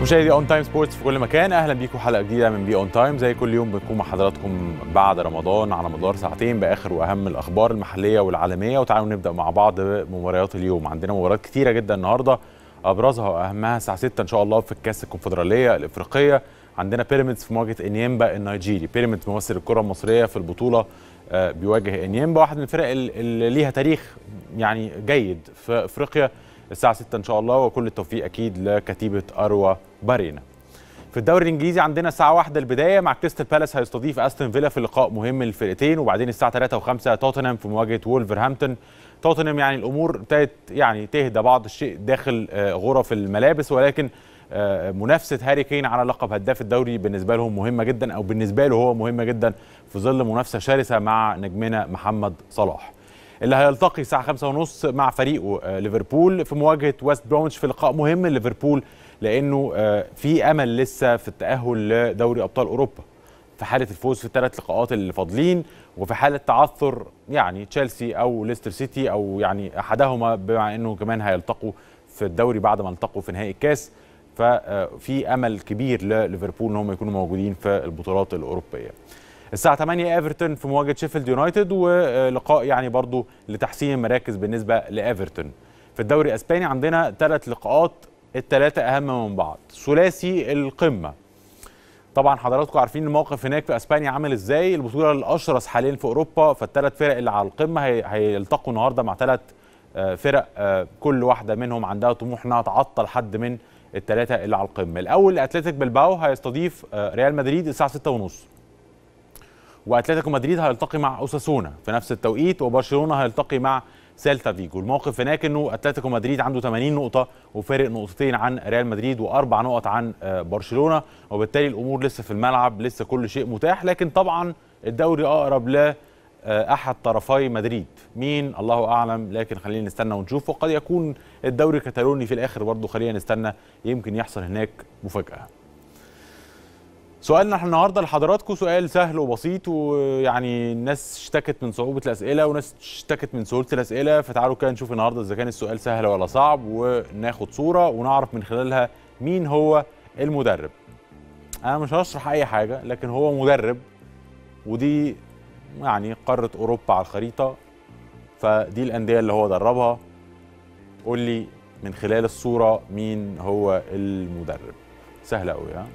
مشاهدي اون تايم سبورتس في كل مكان، اهلا بيكم حلقه جديده من بي اون تايم. زي كل يوم بنكون مع حضراتكم بعد رمضان على مدار ساعتين باخر واهم الاخبار المحليه والعالميه. وتعالوا نبدا مع بعض بمباريات اليوم. عندنا مباريات كتيره جدا النهارده، ابرزها واهمها الساعه 6 ان شاء الله في الكاس الكونفدراليه الافريقيه. عندنا بيراميدز في مواجهه انيمبا النيجيري. بيراميدز ممثل الكره المصريه في البطوله بيواجه انيمبا، واحد من الفرق اللي ليها تاريخ يعني جيد في افريقيا. الساعه 6 ان شاء الله، وكل التوفيق اكيد لكتيبه اروى بارينا. في الدوري الانجليزي عندنا الساعه 1 البدايه مع كريستال بالاس هيستضيف استون فيلا في لقاء مهم للفرقتين، وبعدين الساعه 3 و5 توتنهام في مواجهه وولفرهامبتون. توتنهام يعني الامور ابتدت يعني تهدى بعض الشيء داخل غرف الملابس، ولكن منافسه هاري كين على لقب هداف الدوري بالنسبه لهم مهمه جدا، او بالنسبه له هو مهمه جدا في ظل منافسه شرسه مع نجمنا محمد صلاح، اللي هيلتقي الساعه 5:30 مع فريقه ليفربول في مواجهه ويست بروميتش في لقاء مهم لليفربول، لانه في امل لسه في التاهل لدوري ابطال اوروبا في حاله الفوز في الثلاث لقاءات اللي فاضلين، وفي حاله تعثر يعني تشيلسي او ليستر سيتي او يعني احدهما، بما انه كمان هيلتقوا في الدوري بعد ما التقوا في نهائي الكاس. ففي امل كبير لليفربول ان هم يكونوا موجودين في البطولات الاوروبيه. الساعه 8 ايفرتون في مواجهه شيفيلد يونايتد، ولقاء يعني برضو لتحسين المراكز بالنسبه لايفرتون. في الدوري الاسباني عندنا ثلاث لقاءات، الثلاثه اهم من بعض، ثلاثي القمه. طبعا حضراتكم عارفين الموقف هناك في اسبانيا عامل ازاي، البطوله الاشرس حاليا في اوروبا، فالثلاث فرق اللي على القمه هيلتقوا النهارده مع ثلاث فرق كل واحده منهم عندها طموح انها تعطل حد من الثلاثه اللي على القمه. الاول اتلتيك بلباو هيستضيف ريال مدريد الساعه 6:30، واتلتيكو مدريد هيلتقي مع اوساسونا في نفس التوقيت، وبرشلونه هيلتقي مع سيلتا فيجو. الموقف هناك انه اتلتيكو مدريد عنده 80 نقطه وفارق نقطتين عن ريال مدريد واربع نقط عن برشلونه، وبالتالي الامور لسه في الملعب، لسه كل شيء متاح، لكن طبعا الدوري اقرب ل احد طرفي مدريد، مين الله اعلم، لكن خلينا نستنى ونشوف، وقد يكون الدوري كتالوني في الاخر برضه، خلينا نستنى، يمكن يحصل هناك مفاجاه. سؤالنا احنا النهارده لحضراتكم سؤال سهل وبسيط، ويعني الناس اشتكت من صعوبه الاسئله وناس اشتكت من سهوله الاسئله، فتعالوا كده نشوف النهارده اذا كان السؤال سهل ولا صعب، وناخد صوره ونعرف من خلالها مين هو المدرب. انا مش هشرح اي حاجه، لكن هو مدرب، ودي يعني قاره اوروبا على الخريطه، فدي الانديه اللي هو دربها. قول لي من خلال الصوره مين هو المدرب. سهله قوي ها.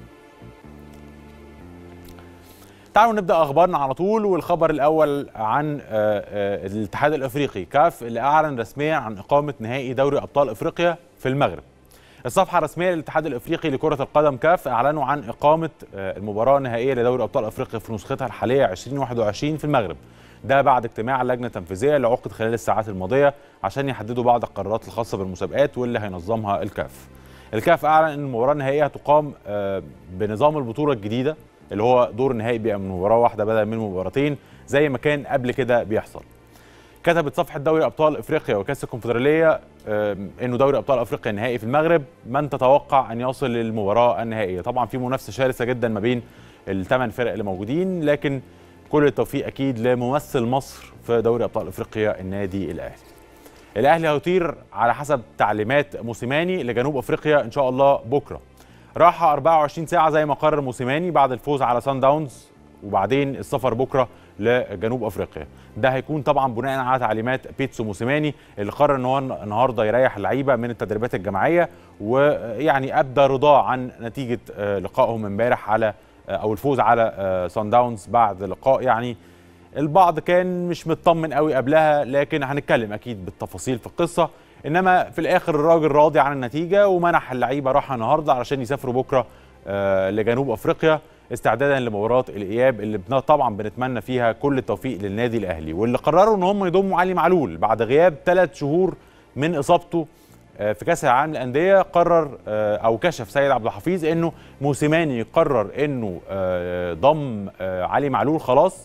تعالوا نبدأ أخبارنا على طول، والخبر الأول عن الاتحاد الأفريقي كاف اللي أعلن رسميا عن إقامة نهائي دوري أبطال أفريقيا في المغرب. الصفحة الرسمية للاتحاد الأفريقي لكرة القدم كاف أعلنوا عن إقامة المباراة النهائية لدوري أبطال أفريقيا في نسختها الحالية 2021 في المغرب، ده بعد اجتماع اللجنة التنفيذية اللي عقد خلال الساعات الماضية عشان يحددوا بعض القرارات الخاصة بالمسابقات واللي هينظمها الكاف. الكاف أعلن أن المباراة النهائية هتقام بنظام البطولة الجديدة، اللي هو دور النهائي بيبقى من مباراه واحده بدل من مباراتين زي ما كان قبل كده بيحصل. كتبت صفحه دوري ابطال افريقيا وكاس الكونفدراليه انه دوري ابطال افريقيا النهائي في المغرب، من تتوقع ان يصل للمباراه النهائيه. طبعا في منافسه شرسه جدا ما بين الثمان فرق اللي موجودين، لكن كل التوفيق اكيد لممثل مصر في دوري ابطال افريقيا النادي الاهلي. الاهلي هيطير على حسب تعليمات موسيماني لجنوب افريقيا ان شاء الله بكره. راحة 24 ساعة زي ما قرر موسيماني بعد الفوز على سان داونز، وبعدين السفر بكرة لجنوب أفريقيا. ده هيكون طبعا بناء على تعليمات بيتسو موسيماني اللي قرر ان هو النهارده يريح اللعيبة من التدريبات الجماعية، ويعني أبدى رضاه عن نتيجة لقائهم امبارح على أو الفوز على سان داونز بعد لقاء يعني البعض كان مش مطمن قوي قبلها، لكن هنتكلم أكيد بالتفاصيل في القصة. انما في الاخر الراجل راضي عن النتيجه، ومنح اللعيبه راحه النهارده علشان يسافروا بكره لجنوب افريقيا استعدادا لمباراه الاياب اللي طبعا بنتمنى فيها كل التوفيق للنادي الاهلي، واللي قرروا ان هم يضموا علي معلول بعد غياب 3 شهور من اصابته في كاس العالم للانديه. قرر او كشف سيد عبد الحفيظ انه موسيماني قرر انه ضم علي معلول خلاص.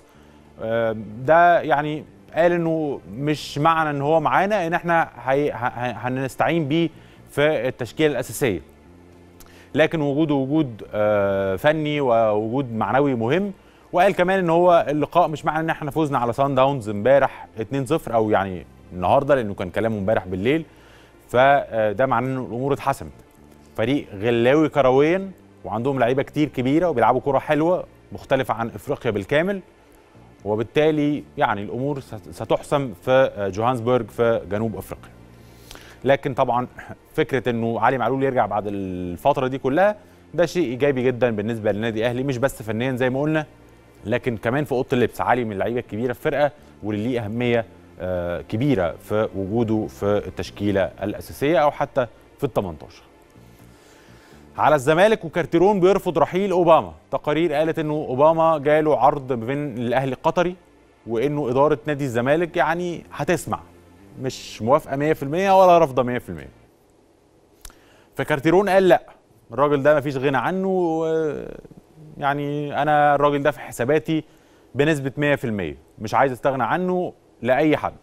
ده يعني قال انه مش معنى ان هو معانا ان احنا هنستعين بيه في التشكيله الاساسيه، لكن وجوده وجود فني ووجود معنوي مهم. وقال كمان ان هو اللقاء مش معنى ان احنا فوزنا على سان داونز امبارح 2-0 او يعني النهارده، لانه كان كلامه امبارح بالليل، فده معناه ان الامور اتحسمت. فريق غلاوي كرويا وعندهم لعيبه كتير كبيره وبيلعبوا كره حلوه مختلفه عن افريقيا بالكامل، وبالتالي يعني الامور ستحسم في جوهانسبرج في جنوب افريقيا. لكن طبعا فكره انه علي معلول يرجع بعد الفتره دي كلها ده شيء ايجابي جدا بالنسبه للنادي الاهلي، مش بس فنيا زي ما قلنا لكن كمان في اوضه اللبس. علي من اللعيبه الكبيره في الفرقه واللي ليه اهميه كبيره في وجوده في التشكيله الاساسيه او حتى في ال 18. على الزمالك وكارتيرون بيرفض رحيل اوباما. تقارير قالت انه اوباما جاله عرض من الاهلي القطري وانه اداره نادي الزمالك يعني هتسمع، مش موافقه 100% ولا رافضه 100%. فكارتيرون قال لا، الراجل ده مفيش غنى عنه، يعني انا الراجل ده في حساباتي بنسبه 100%، مش عايز استغنى عنه لاي حد.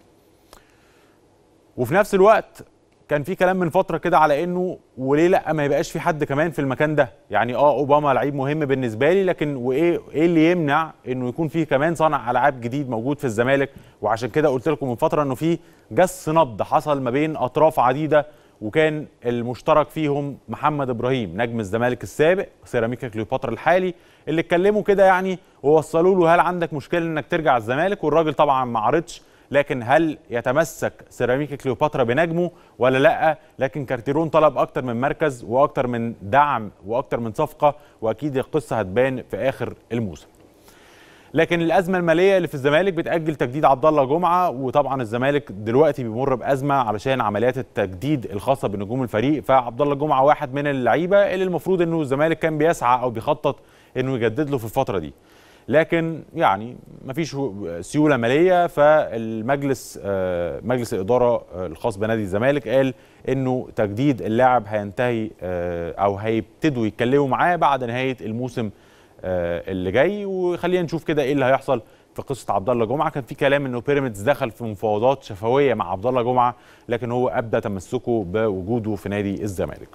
وفي نفس الوقت كان في كلام من فتره كده على انه وليه لا ما يبقاش في حد كمان في المكان ده، يعني اوباما لعيب مهم بالنسبه لي، لكن وايه اللي يمنع انه يكون فيه كمان صانع العاب جديد موجود في الزمالك. وعشان كده قلت لكم من فتره انه في جس نبض حصل ما بين اطراف عديده، وكان المشترك فيهم محمد ابراهيم نجم الزمالك السابق سيراميكا كليوباترا الحالي، اللي اتكلموا كده يعني ووصلوا له هل عندك مشكله انك ترجع الزمالك، والراجل طبعا ما عرضش، لكن هل يتمسك سيراميكا كليوباترا بنجمه ولا لا؟ لكن كارتيرون طلب اكتر من مركز واكتر من دعم واكتر من صفقه، واكيد القصه هتبان في اخر الموسم. لكن الازمه الماليه اللي في الزمالك بتاجل تجديد عبد الله جمعه، وطبعا الزمالك دلوقتي بيمر بازمه علشان عمليات التجديد الخاصه بنجوم الفريق. فعبد الله جمعه واحد من اللعيبه اللي المفروض انه الزمالك كان بيسعى او بيخطط انه يجدد له في الفتره دي، لكن يعني مفيش سيوله ماليه. فالمجلس مجلس الاداره الخاص بنادي الزمالك قال انه تجديد اللاعب هينتهي او هيبتدوا يتكلموا معاه بعد نهايه الموسم اللي جاي. وخلينا نشوف كده ايه اللي هيحصل في قصه عبد الله جمعه. كان في كلام انه بيراميدز دخل في مفاوضات شفويه مع عبد الله جمعه، لكن هو ابدى تمسكه بوجوده في نادي الزمالك.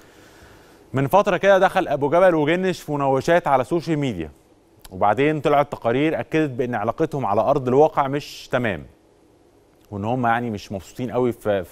من فتره كده دخل ابو جبل وجنش في مناوشات على السوشيال ميديا، وبعدين طلعت تقارير اكدت بان علاقتهم على ارض الواقع مش تمام، وان هم يعني مش مبسوطين قوي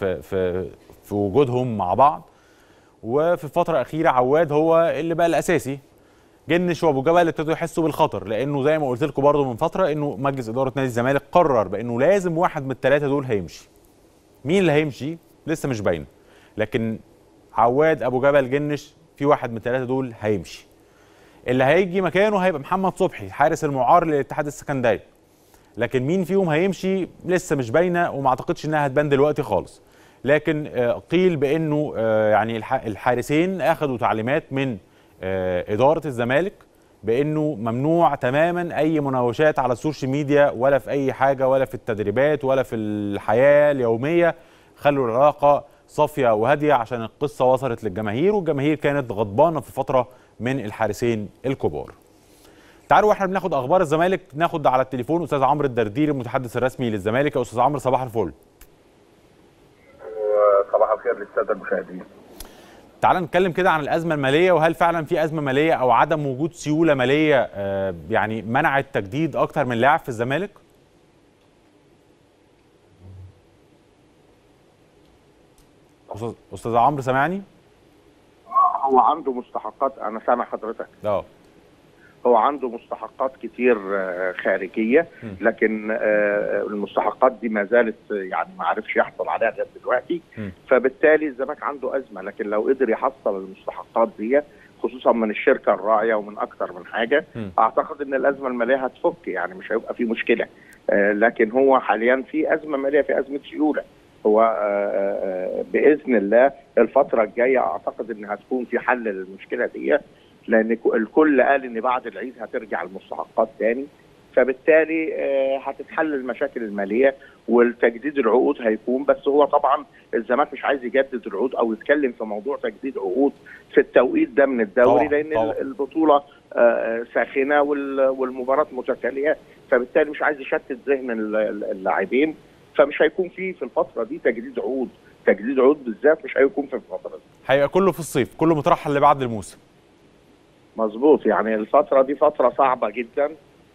في وجودهم مع بعض. وفي الفتره الاخيره عواد هو اللي بقى الاساسي. جنش وابو جبل ابتدوا يحسوا بالخطر، لانه زي ما قلت لكم برضه من فتره انه مجلس اداره نادي الزمالك قرر بانه لازم واحد من الثلاثه دول هيمشي. مين اللي هيمشي لسه مش باين، لكن عواد ابو جبل جنش في واحد من الثلاثه دول هيمشي. اللي هيجي مكانه هيبقى محمد صبحي حارس المعار للاتحاد السكندري، لكن مين فيهم هيمشي لسه مش باينه، وما اعتقدش انها هتبان دلوقتي خالص. لكن قيل بانه يعني الحارسين اخذوا تعليمات من اداره الزمالك بانه ممنوع تماما اي مناوشات على السوشيال ميديا ولا في اي حاجه ولا في التدريبات ولا في الحياه اليوميه. خلوا العلاقه صافيه وهاديه عشان القصه وصلت للجماهير، والجماهير كانت غضبانه في فتره من الحارسين الكبار. تعالوا واحنا بناخد اخبار الزمالك ناخد على التليفون استاذ عمرو الدرديري المتحدث الرسمي للزمالك. يا استاذ عمرو صباح الفل. صباح الخير للساده المشاهدين. تعال نتكلم كده عن الازمه الماليه، وهل فعلا في ازمه ماليه او عدم وجود سيوله ماليه يعني منعت تجديد اكتر من لاعب في الزمالك؟ استاذ عمرو سامعني؟ هو عنده مستحقات، انا سامع حضرتك. هو عنده مستحقات كتير خارجيه، لكن المستحقات دي ما زالت يعني ما عرفش يحصل عليها لغايه دلوقتي، فبالتالي الزمالك عنده ازمه. لكن لو قدر يحصل المستحقات دي خصوصا من الشركه الراعيه ومن اكتر من حاجه، اعتقد ان الازمه الماليه هتفك، يعني مش هيبقى في مشكله. لكن هو حاليا في ازمه ماليه، في ازمه سيوله. هو باذن الله الفتره الجايه اعتقد ان هتكون في حل للمشكله دي، لان الكل قال ان بعد العيد هترجع المستحقات تاني، فبالتالي هتتحل المشاكل الماليه والتجديد العقود هيكون. بس هو طبعا الزمالك مش عايز يجدد العقود او يتكلم في موضوع تجديد عقود في التوقيت ده من الدوري، لان البطوله ساخنه والمباراه متتاليه، فبالتالي مش عايز يشتت ذهن اللاعبين، فمش هيكون في الفتره دي تجديد عقود. تجديد عقود بالذات مش هيكون في الفتره دي، هيبقى كله في الصيف، كله مترحل لبعد الموسم. مظبوط، يعني الفترة دي فترة صعبة جدا،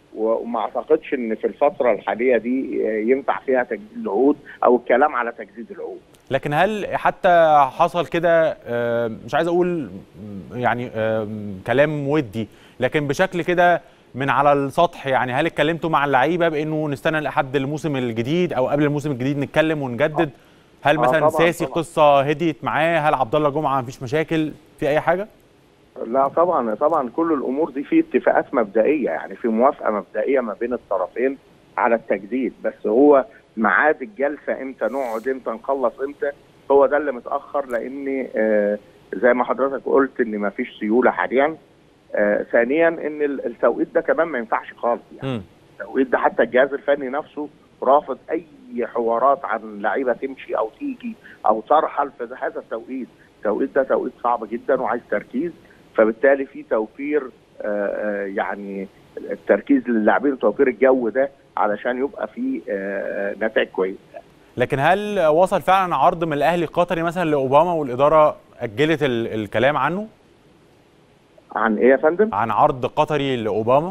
وما اعتقدش ان في الفتره الحاليه دي ينفع فيها تجديد العقود او الكلام على تجديد العقود. لكن هل حتى حصل كده، مش عايز اقول يعني كلام ودي، لكن بشكل كده من على السطح، يعني هل اتكلمتوا مع اللعيبه بانه نستنى لحد الموسم الجديد او قبل الموسم الجديد نتكلم ونجدد؟ هل مثلا ساسي طبعًا. قصه هديت معاه؟ هل عبد الله جمعه مفيش مشاكل في اي حاجه؟ لا طبعا كل الامور دي في اتفاقات مبدئيه، يعني في موافقه مبدئيه ما بين الطرفين على التجديد، بس هو ميعاد الجلسه امتى، نقعد امتى، نخلص امتى، هو ده اللي متاخر. لان زي ما حضرتك قلت ان ما فيش سيوله حاليا. ثانيا ان التوقيت ده كمان ما ينفعش خالص، يعني التوقيت ده حتى الجهاز الفني نفسه رافض اي حوارات عن لعيبه تمشي او تيجي او ترحل في هذا التوقيت. التوقيت ده توقيت صعب جدا وعايز تركيز، فبالتالي في توفير يعني التركيز للاعبين وتوفير الجو ده علشان يبقى في نتائج كويسه. لكن هل وصل فعلا عرض من الاهلي القطري مثلا لاوباما والاداره اجلت الكلام عنه؟ عن ايه يا فندم؟ عن عرض قطري لاوباما؟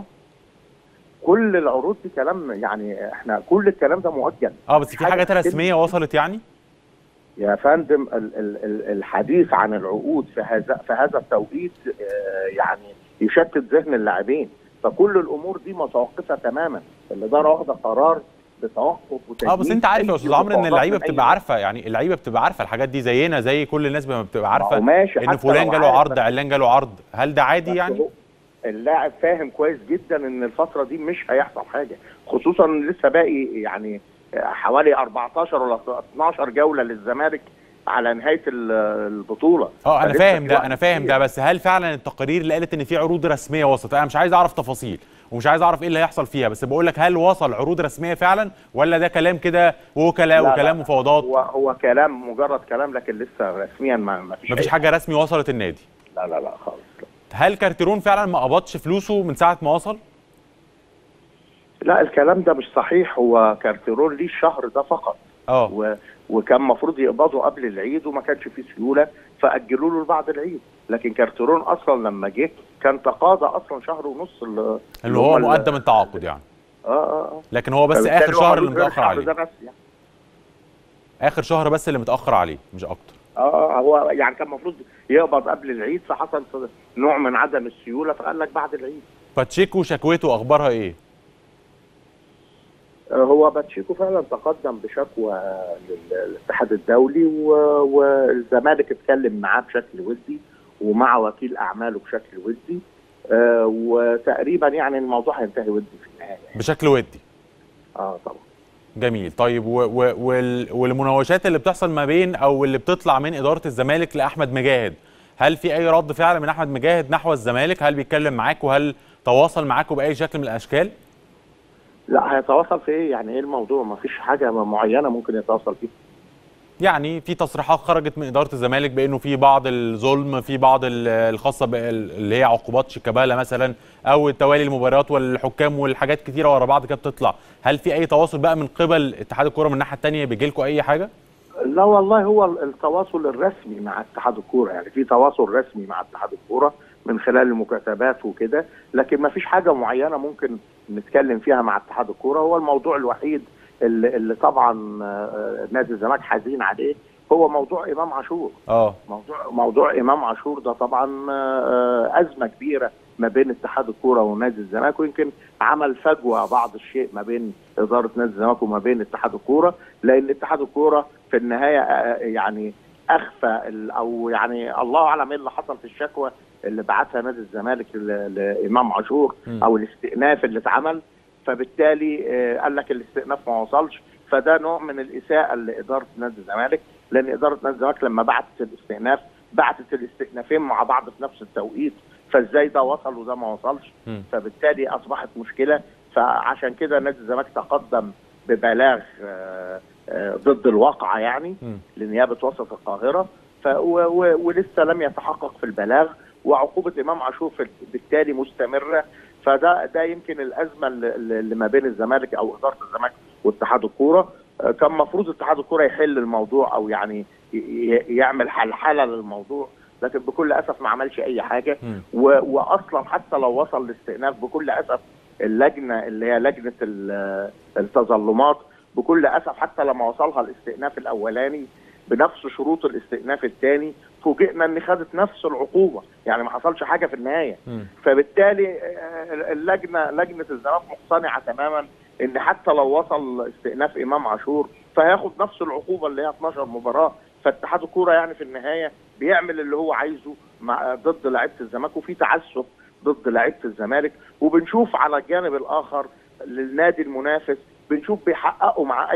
كل العروض دي كلام، يعني احنا كل الكلام ده مؤجل. بس في حاجات رسميه وصلت يعني؟ يا فندم الحديث عن العقود في هذا التوقيت يعني يشتت ذهن اللاعبين، فكل الامور دي متوقفه تماما. الاداره واخده قرار بتوقف وتجديد. بس انت عارف يا استاذ عمرو ان اللعيبه بتبقى عارفه، يعني اللعيبه بتبقى عارفه الحاجات دي زينا زي كل الناس ما بتبقى عارفه ان فلان جاله عرض، علان جاله عرض. هل ده عادي يعني؟ اللاعب فاهم كويس جدا ان الفتره دي مش هيحصل حاجه، خصوصا ان لسه باقي يعني حوالي 14 ولا 12 جوله للزمالك على نهايه البطوله. انا فاهم ده، انا فاهم ده، بس هل فعلا التقارير اللي قالت ان في عروض رسميه وصلت؟ انا مش عايز اعرف تفاصيل ومش عايز اعرف ايه اللي هيحصل فيها، بس بقول لك هل وصل عروض رسميه فعلا ولا ده كلام كده وكلاء وكلام مفاوضات؟ هو كلام، مجرد كلام، لكن لسه رسميا ما فيش حاجه رسمي وصلت النادي. لا خالص. هل كارتيرون فعلا ما قبضش فلوسه من ساعه ما وصل؟ لا الكلام ده مش صحيح. هو كارتيرون ليه الشهر ده فقط. وكان المفروض يقبضوا قبل العيد وما كانش فيه سيوله فاجلوا له بعد العيد، لكن كارتيرون اصلا لما جه كان تقاضى اصلا شهر ونص اللي هو مقدم التعاقد يعني. لكن هو بس اخر شهر اللي متاخر عليه. اخر شهر بس اللي متاخر عليه مش اكتر. هو يعني كان المفروض يقبض قبل العيد، فحصل نوع من عدم السيوله فقال لك بعد العيد. باتشيكو شكوته اخبارها ايه؟ هو باتشيكو فعلا تقدم بشكوى للاتحاد الدولي، والزمالك اتكلم معاه بشكل ودي ومع وكيل اعماله بشكل ودي، وتقريبا يعني الموضوع هينتهي ودي في النهايه يعني. بشكل ودي. طبعا. جميل. طيب والمناوشات اللي بتحصل ما بين او اللي بتطلع من اداره الزمالك لاحمد مجاهد، هل في اي رد فعل من احمد مجاهد نحو الزمالك؟ هل بيتكلم معاك وهل تواصل معاكم باي شكل من الاشكال؟ لا هيتواصل في ايه؟ يعني ايه الموضوع؟ ما فيش حاجه معينه ممكن يتواصل فيها. يعني في تصريحات خرجت من اداره الزمالك بانه في بعض الظلم، في بعض الخاصه اللي هي عقوبات شيكابالا مثلا، او توالي المباريات والحكام والحاجات كتيره ورا بعض كده بتطلع. هل في اي تواصل بقى من قبل اتحاد الكوره من الناحيه الثانيه بيجي لكم اي حاجه؟ لا والله، هو التواصل الرسمي مع اتحاد الكوره، يعني في تواصل رسمي مع اتحاد الكوره من خلال المكاتبات وكده، لكن ما فيش حاجه معينه ممكن نتكلم فيها مع اتحاد الكوره. هو الموضوع الوحيد اللي طبعا نادي الزمالك حزين عليه هو موضوع امام عاشور. موضوع امام عاشور ده طبعا ازمه كبيره ما بين اتحاد الكوره ونادي الزمالك، ويمكن عمل فجوه بعض الشيء ما بين اداره نادي الزمالك وما بين اتحاد الكوره، لان اتحاد الكوره في النهايه يعني اخفى او يعني الله اعلم ايه اللي حصل في الشكوى اللي بعتها نادي الزمالك لامام عاشور او الاستئناف اللي اتعمل، فبالتالي قال لك الاستئناف ما وصلش. فده نوع من الاساءه لاداره نادي الزمالك، لان اداره نادي الزمالك لما بعتت الاستئناف بعتت الاستئنافين مع بعض في نفس التوقيت، فازاي ده وصل وده ما وصلش؟ فبالتالي اصبحت مشكله. فعشان كده نادي الزمالك تقدم ببلاغ ضد الواقعه يعني لنيابه وسط القاهره، ولسه لم يتحقق في البلاغ، وعقوبه امام عاشور بالتالي مستمره. فده يمكن الازمه اللي ما بين الزمالك او اداره الزمالك واتحاد الكوره. كان المفروض اتحاد الكوره يحل الموضوع او يعني يعمل حلحله للموضوع، لكن بكل اسف ما عملش اي حاجه. واصلا حتى لو وصل لاستئناف بكل اسف اللجنه اللي هي لجنه التظلمات بكل اسف حتى لما وصلها الاستئناف الاولاني بنفس شروط الاستئناف الثاني فوجئنا ان خدت نفس العقوبه، يعني ما حصلش حاجه في النهايه. فبالتالي لجنه الزمالك مقتنعه تماما ان حتى لو وصل استئناف امام عاشور فهياخد نفس العقوبه اللي هي 12 مباراه. فاتحاد الكوره يعني في النهايه بيعمل اللي هو عايزه ضد لعيبه الزمالك، وفي تعسف ضد لعيبه الزمالك. وبنشوف على الجانب الاخر للنادي المنافس بنشوف بيحققوا مع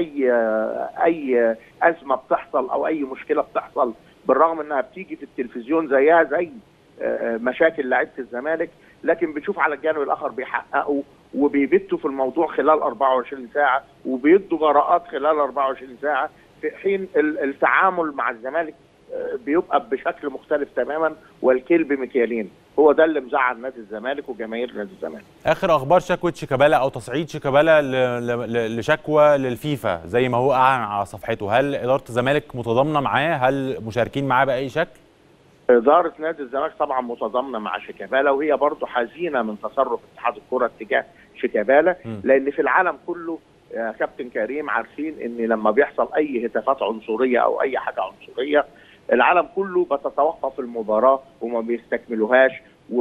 اي ازمه بتحصل او اي مشكله بتحصل، بالرغم انها بتيجي في التلفزيون زيها زي مشاكل لعيبه الزمالك، لكن بنشوف على الجانب الاخر بيحققوا وبيبتوا في الموضوع خلال 24 ساعه وبيدوا براءات خلال 24 ساعه، في حين التعامل مع الزمالك بيبقى بشكل مختلف تماما والكيل بمكيالين. هو ده اللي مزعل نادي الزمالك وجماهير نادي الزمالك. اخر اخبار شكوى شيكابالا او تصعيد شيكابالا لشكوى للفيفا زي ما هو اعلن على صفحته، هل اداره الزمالك متضامنه معاه؟ هل مشاركين معاه باي شكل؟ اداره نادي الزمالك طبعا متضامنه مع شيكابالا، وهي برضه حزينه من تصرف اتحاد الكره اتجاه شيكابالا، لان في العالم كله يا كابتن كريم عارفين ان لما بيحصل اي هتافات عنصريه او اي حاجه عنصريه العالم كله بتتوقف المباراه وما بيستكملوهاش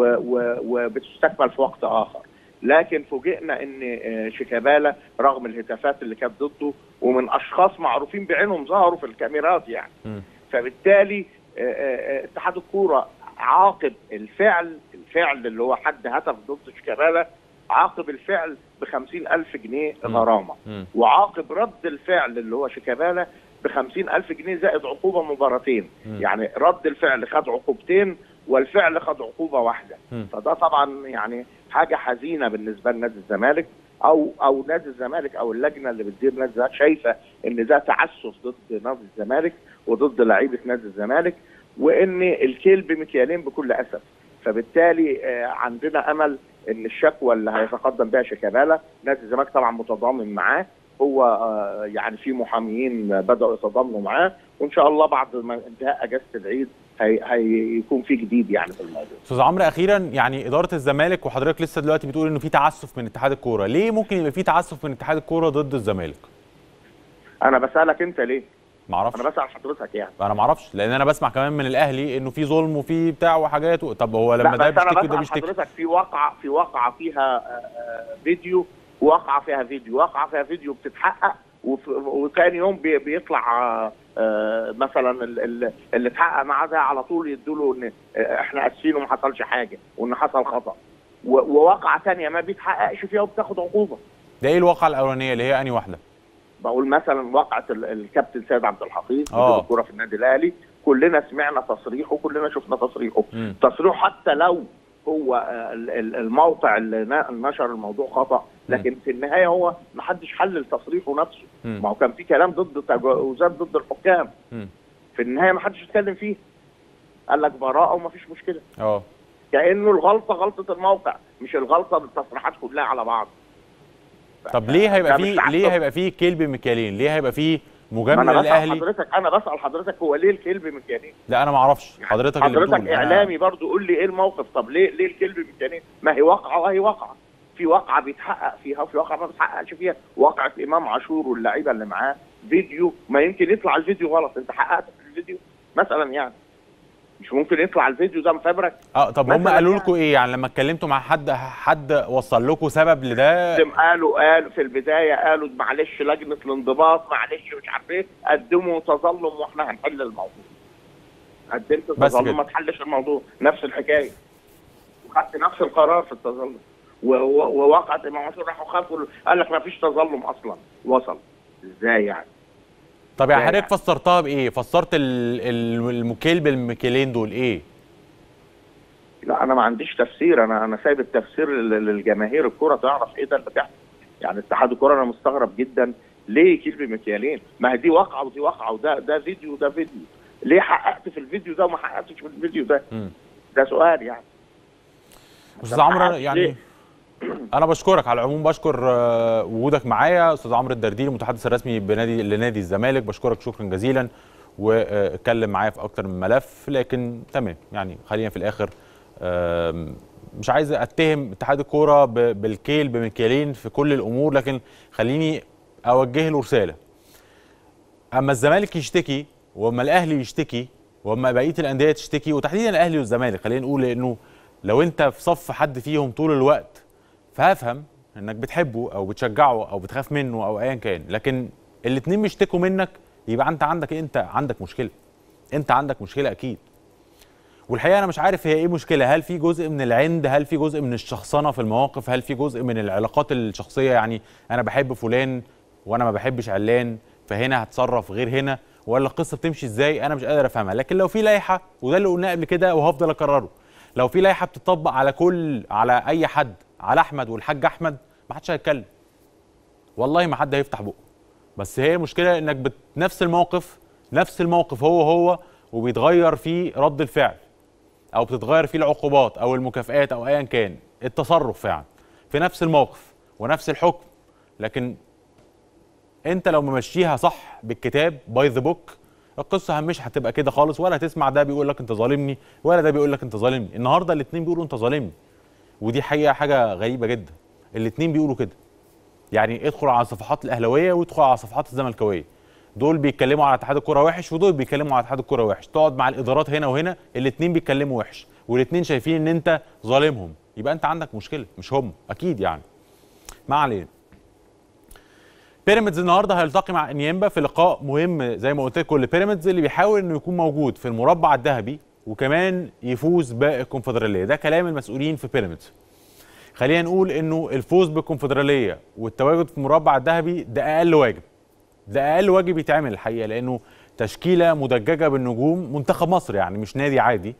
وبتستكمل في وقت اخر. لكن فوجئنا ان شيكابالا رغم الهتافات اللي كانت ضده ومن اشخاص معروفين بعينهم ظهروا في الكاميرات يعني، فبالتالي اتحاد الكوره عاقب الفعل اللي هو حد هتف ضد شيكابالا، عاقب الفعل ب50,000 جنيه غرامه، وعاقب رد الفعل اللي هو شيكابالا ب50,000 جنيه زائد عقوبه مباراتين. يعني رد الفعل خد عقوبتين والفعل خد عقوبه واحده. فده طبعا يعني حاجه حزينه بالنسبه لنادي الزمالك او نادي الزمالك او اللجنه اللي بتدير نادي الزمالك شايفه ان ده تعسف ضد نادي الزمالك وضد لعيبه نادي الزمالك، وان الكيل بمكيالين بكل اسف. فبالتالي عندنا امل ان الشكوى اللي هيتقدم بها شيكابالا نادي الزمالك طبعا متضامن معاه، هو يعني في محاميين بداوا يتضامنوا معاه، وان شاء الله بعد ما انتهاء اجازه العيد هيكون في جديد يعني في الموضوع. استاذ عمرو اخيرا، يعني اداره الزمالك وحضرتك لسه دلوقتي بتقول انه في تعسف من اتحاد الكوره، ليه ممكن يبقى في تعسف من اتحاد الكوره ضد الزمالك؟ انا بسالك انت ليه؟ ما اعرفش. انا بسال حضرتك يعني. انا ما اعرفش، لان انا بسمع كمان من الاهلي انه في ظلم وفي بتاع وحاجات طب هو لما ده بيشتكي وده بيشتكي. حضرتك في واقعه فيها فيديو، وواقعه فيها فيديو بتتحقق، وثاني يوم بيطلع مثلا اللي اتحقق معاه ده على طول يدوا له ان احنا اسفين وما حصلش حاجه وان حصل خطا، وواقعه ثانيه ما بيتحققش فيها وبتاخد عقوبه. ده ايه الواقعه الاولانيه اللي هي انهي واحده؟ بقول مثلا واقعه الكابتن سيد عبد الحفيظ مدير الكوره في النادي الاهلي، كلنا سمعنا تصريحه وكلنا شفنا تصريحه. تصريحه حتى لو هو الموقع اللي نشر الموضوع خطا، لكن في النهايه هو ما حدش حلل تصريحه نفسه. ما هو كان في كلام ضد تجاوزات ضد الحكام، في النهايه ما حدش اتكلم فيه، قال لك براءه وما فيش مشكله. كانه الغلطه غلطه الموقع مش الغلطه بالتصريحات كلها على بعض. طب ليه هيبقى فيه كيل بمكيالين؟ ليه هيبقى فيه مجامله للاهلي؟ انا بسال حضرتك هو ليه الكيل بمكيالين؟ لا انا ما اعرفش، حضرتك اللي بتقول. حضرتك اعلامي برضو، قول لي ايه الموقف. طب ليه الكيل بمكيالين؟ ما هي واقعه وهي واقعه، في واقعه بيتحقق فيها وفي واقعه ما بيتحققش فيها. واقعه امام عاشور واللعيبه اللي معاه فيديو، ما يمكن يطلع الفيديو غلط، انت حققت في الفيديو مثلا يعني، مش ممكن يطلع الفيديو ده مفبرك. طب هم قالوا لكم ايه يعني لما اتكلمتوا مع حد وصل لكم سبب لده؟ قالوا في البدايه قالوا معلش لجنه الانضباط معلش مش عارف ايه، قدموا تظلم واحنا هنحل الموضوع. قدمت تظلم ما تحلش الموضوع، نفس الحكايه، وخدت نفس القرار في التظلم، ووقعت امام عاشور راحوا خافوا قال لك ما فيش تظلم اصلا. وصل ازاي يعني؟ طب يا حضرتك فسرتها بايه؟ فسرت المكيل بالمكيلين دول ايه؟ لا انا ما عنديش تفسير، انا سايب التفسير للجماهير الكوره تعرف ايه ده اللي بيحصل. يعني اتحاد الكوره انا مستغرب جدا ليه كيل بمكيالين؟ ما هي دي واقعه ودي واقعه، وده فيديو وده فيديو، ليه حققت في الفيديو ده وما حققتش في الفيديو ده؟ ده سؤال يعني. استاذ عمرو يعني انا بشكرك على العموم، بشكر وجودك معايا استاذ عمرو الدرديري المتحدث الرسمي لنادي الزمالك، بشكرك شكرا جزيلا، واتكلم معايا في اكتر من ملف، لكن تمام يعني خلينا في الاخر مش عايز اتهم اتحاد الكوره بالكيل بمكيالين في كل الامور، لكن خليني اوجه له رساله. اما الزمالك يشتكي واما الاهلي يشتكي واما بقيه الانديه تشتكي، وتحديدا الاهلي والزمالك، خلينا نقول انه لو انت في صف حد فيهم طول الوقت فهفهم انك بتحبه او بتشجعه او بتخاف منه او ايا كان، لكن الاثنين بيشتكوا منك يبقى انت عندك مشكله. انت عندك مشكله اكيد. والحقيقه انا مش عارف هي ايه مشكله، هل في جزء من العند، هل في جزء من الشخصنه في المواقف، هل في جزء من العلاقات الشخصيه، يعني انا بحب فلان وانا ما بحبش علان فهنا هتصرف غير هنا، ولا القصه بتمشي ازاي؟ انا مش قادر افهمها. لكن لو في لائحه، وده اللي قلناه قبل كده وهفضل اكرره، لو في لائحه بتطبق على اي حد، على احمد والحاج احمد، ما حدش هيتكلم، والله ما حد هيفتح بقه. بس هي المشكله انك نفس الموقف هو وبيتغير فيه رد الفعل، او بتتغير فيه العقوبات او المكافآت او ايا كان التصرف فعلا في نفس الموقف ونفس الحكم. لكن انت لو ممشيها صح بالكتاب باي ذا بوك، القصه مش هتبقى كده خالص، ولا هتسمع ده بيقول لك انت ظالمني ولا ده بيقول لك انت ظالمني. النهارده الاثنين بيقولوا انت ظالمني، ودي حقيقه حاجه غريبه جدا. الاثنين بيقولوا كده، يعني ادخل على صفحات الاهلاويه وادخل على صفحات الزملكاويه، دول بيتكلموا على اتحاد الكوره وحش ودول بيتكلموا على اتحاد الكوره وحش. تقعد مع الادارات هنا وهنا، الاثنين بيتكلموا وحش والاثنين شايفين ان انت ظالمهم، يبقى انت عندك مشكله مش هم، اكيد يعني. ما علينا. بيراميدز النهارده هيلتقي مع انيمبا في لقاء مهم زي ما قلت لكم لبيراميدز، اللي بيحاول انه يكون موجود في المربع الذهبي وكمان يفوز بالكونفدراليه. ده كلام المسؤولين في بيراميدز. خلينا نقول انه الفوز بالكونفدراليه والتواجد في المربع الذهبي ده اقل واجب، ده اقل واجب يتعمل الحقيقه، لانه تشكيله مدججه بالنجوم، منتخب مصر يعني مش نادي عادي،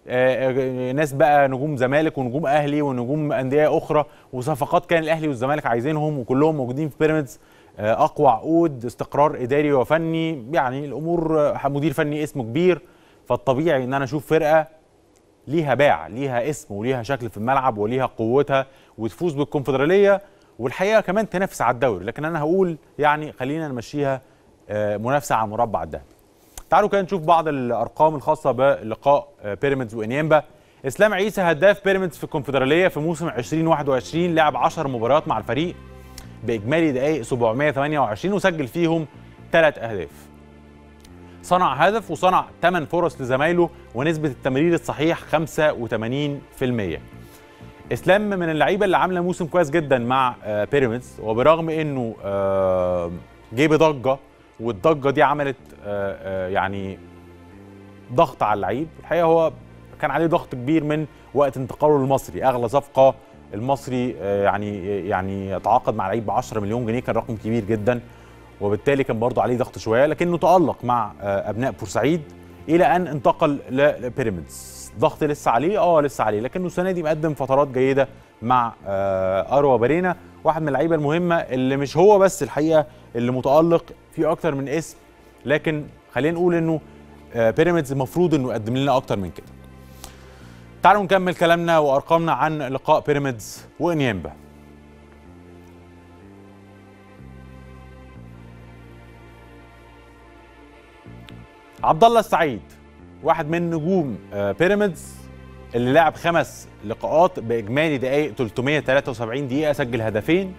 ناس بقى نجوم زمالك ونجوم اهلي ونجوم انديه اخرى وصفقات كان الاهلي والزمالك عايزينهم وكلهم موجودين في بيراميدز. اقوى عقود، استقرار اداري وفني، يعني الامور مدير فني اسمه كبير، فالطبيعي ان انا اشوف فرقه ليها باع، ليها اسم وليها شكل في الملعب وليها قوتها وتفوز بالكونفدراليه، والحقيقه كمان تنافس على الدوري. لكن انا هقول يعني خلينا نمشيها منافسه على المربع الذهبي. تعالوا كده نشوف بعض الارقام الخاصه بلقاء بيراميدز وانيمبا. اسلام عيسى هداف بيراميدز في الكونفدراليه في موسم 2021، لعب 10 مباريات مع الفريق باجمالي دقائق 728 وسجل فيهم 3 اهداف. صنع هدف وصنع 8 فرص لزمايله ونسبه التمرير الصحيح 85%. اسلام من اللعيبه اللي عامله موسم كويس جدا مع بيراميدز، وبرغم انه جه بضجه، والضجه دي عملت يعني ضغط على اللعيب. الحقيقه هو كان عليه ضغط كبير من وقت انتقاله للمصري، اغلى صفقه المصري يعني يتعاقد مع لعيب ب 10 مليون جنيه، كان رقم كبير جدا، وبالتالي كان برضه عليه ضغط شويه، لكنه تالق مع ابناء بورسعيد الى ان انتقل لبيراميدز. ضغط لسه عليه، لسه عليه، لكنه السنه دي مقدم فترات جيده مع اروى بارينا، واحد من اللعيبه المهمه اللي مش هو بس الحقيقه اللي متالق في اكتر من اسم، لكن خلينا نقول انه بيراميدز المفروض انه يقدم لنا اكتر من كده. تعالوا نكمل كلامنا وارقامنا عن لقاء بيراميدز وانيمبا. عبد الله السعيد واحد من نجوم بيراميدز اللي لعب 5 لقاءات باجمالي دقائق 373 دقيقه، سجل هدفين،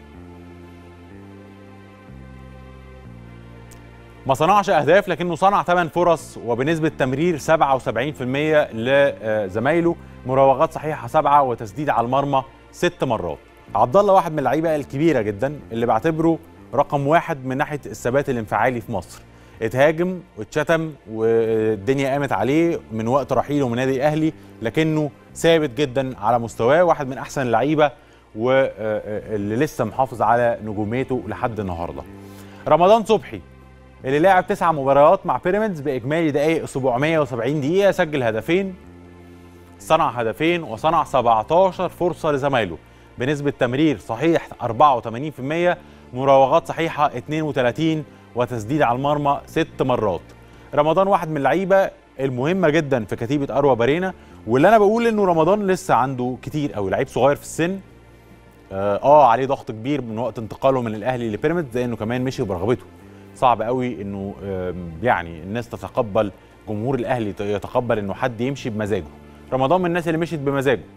ما صنعش اهداف لكنه صنع 8 فرص وبنسبه تمرير 77% لزمايله، مراوغات صحيحه 7 وتسديد على المرمى 6 مرات. عبد الله واحد من اللعيبه الكبيره جدا اللي بعتبره رقم 1 من ناحيه الثبات الانفعالي في مصر. اتهاجم واتشتم والدنيا قامت عليه من وقت رحيله من نادي الاهلي، لكنه ثابت جدا على مستواه، واحد من احسن اللعيبه واللي لسه محافظ على نجوميته لحد النهارده. رمضان صبحي اللي لعب 9 مباريات مع بيراميدز باجمالي دقائق 770 دقيقه، سجل هدفين، صنع هدفين وصنع 17 فرصه لزمايله بنسبه تمرير صحيح 84%، مراوغات صحيحه 32 وتسديد على المرمى 6 مرات. رمضان واحد من اللعيبه المهمه جدا في كتيبه اروى بارينا، واللي انا بقول انه رمضان لسه عنده كتير قوي، لعيب صغير في السن، عليه ضغط كبير من وقت انتقاله من الاهلي لبيراميدز، زي انه كمان مشي برغبته. صعب قوي انه يعني الناس تتقبل، جمهور الاهلي يتقبل انه حد يمشي بمزاجه. رمضان من الناس اللي مشيت بمزاجه،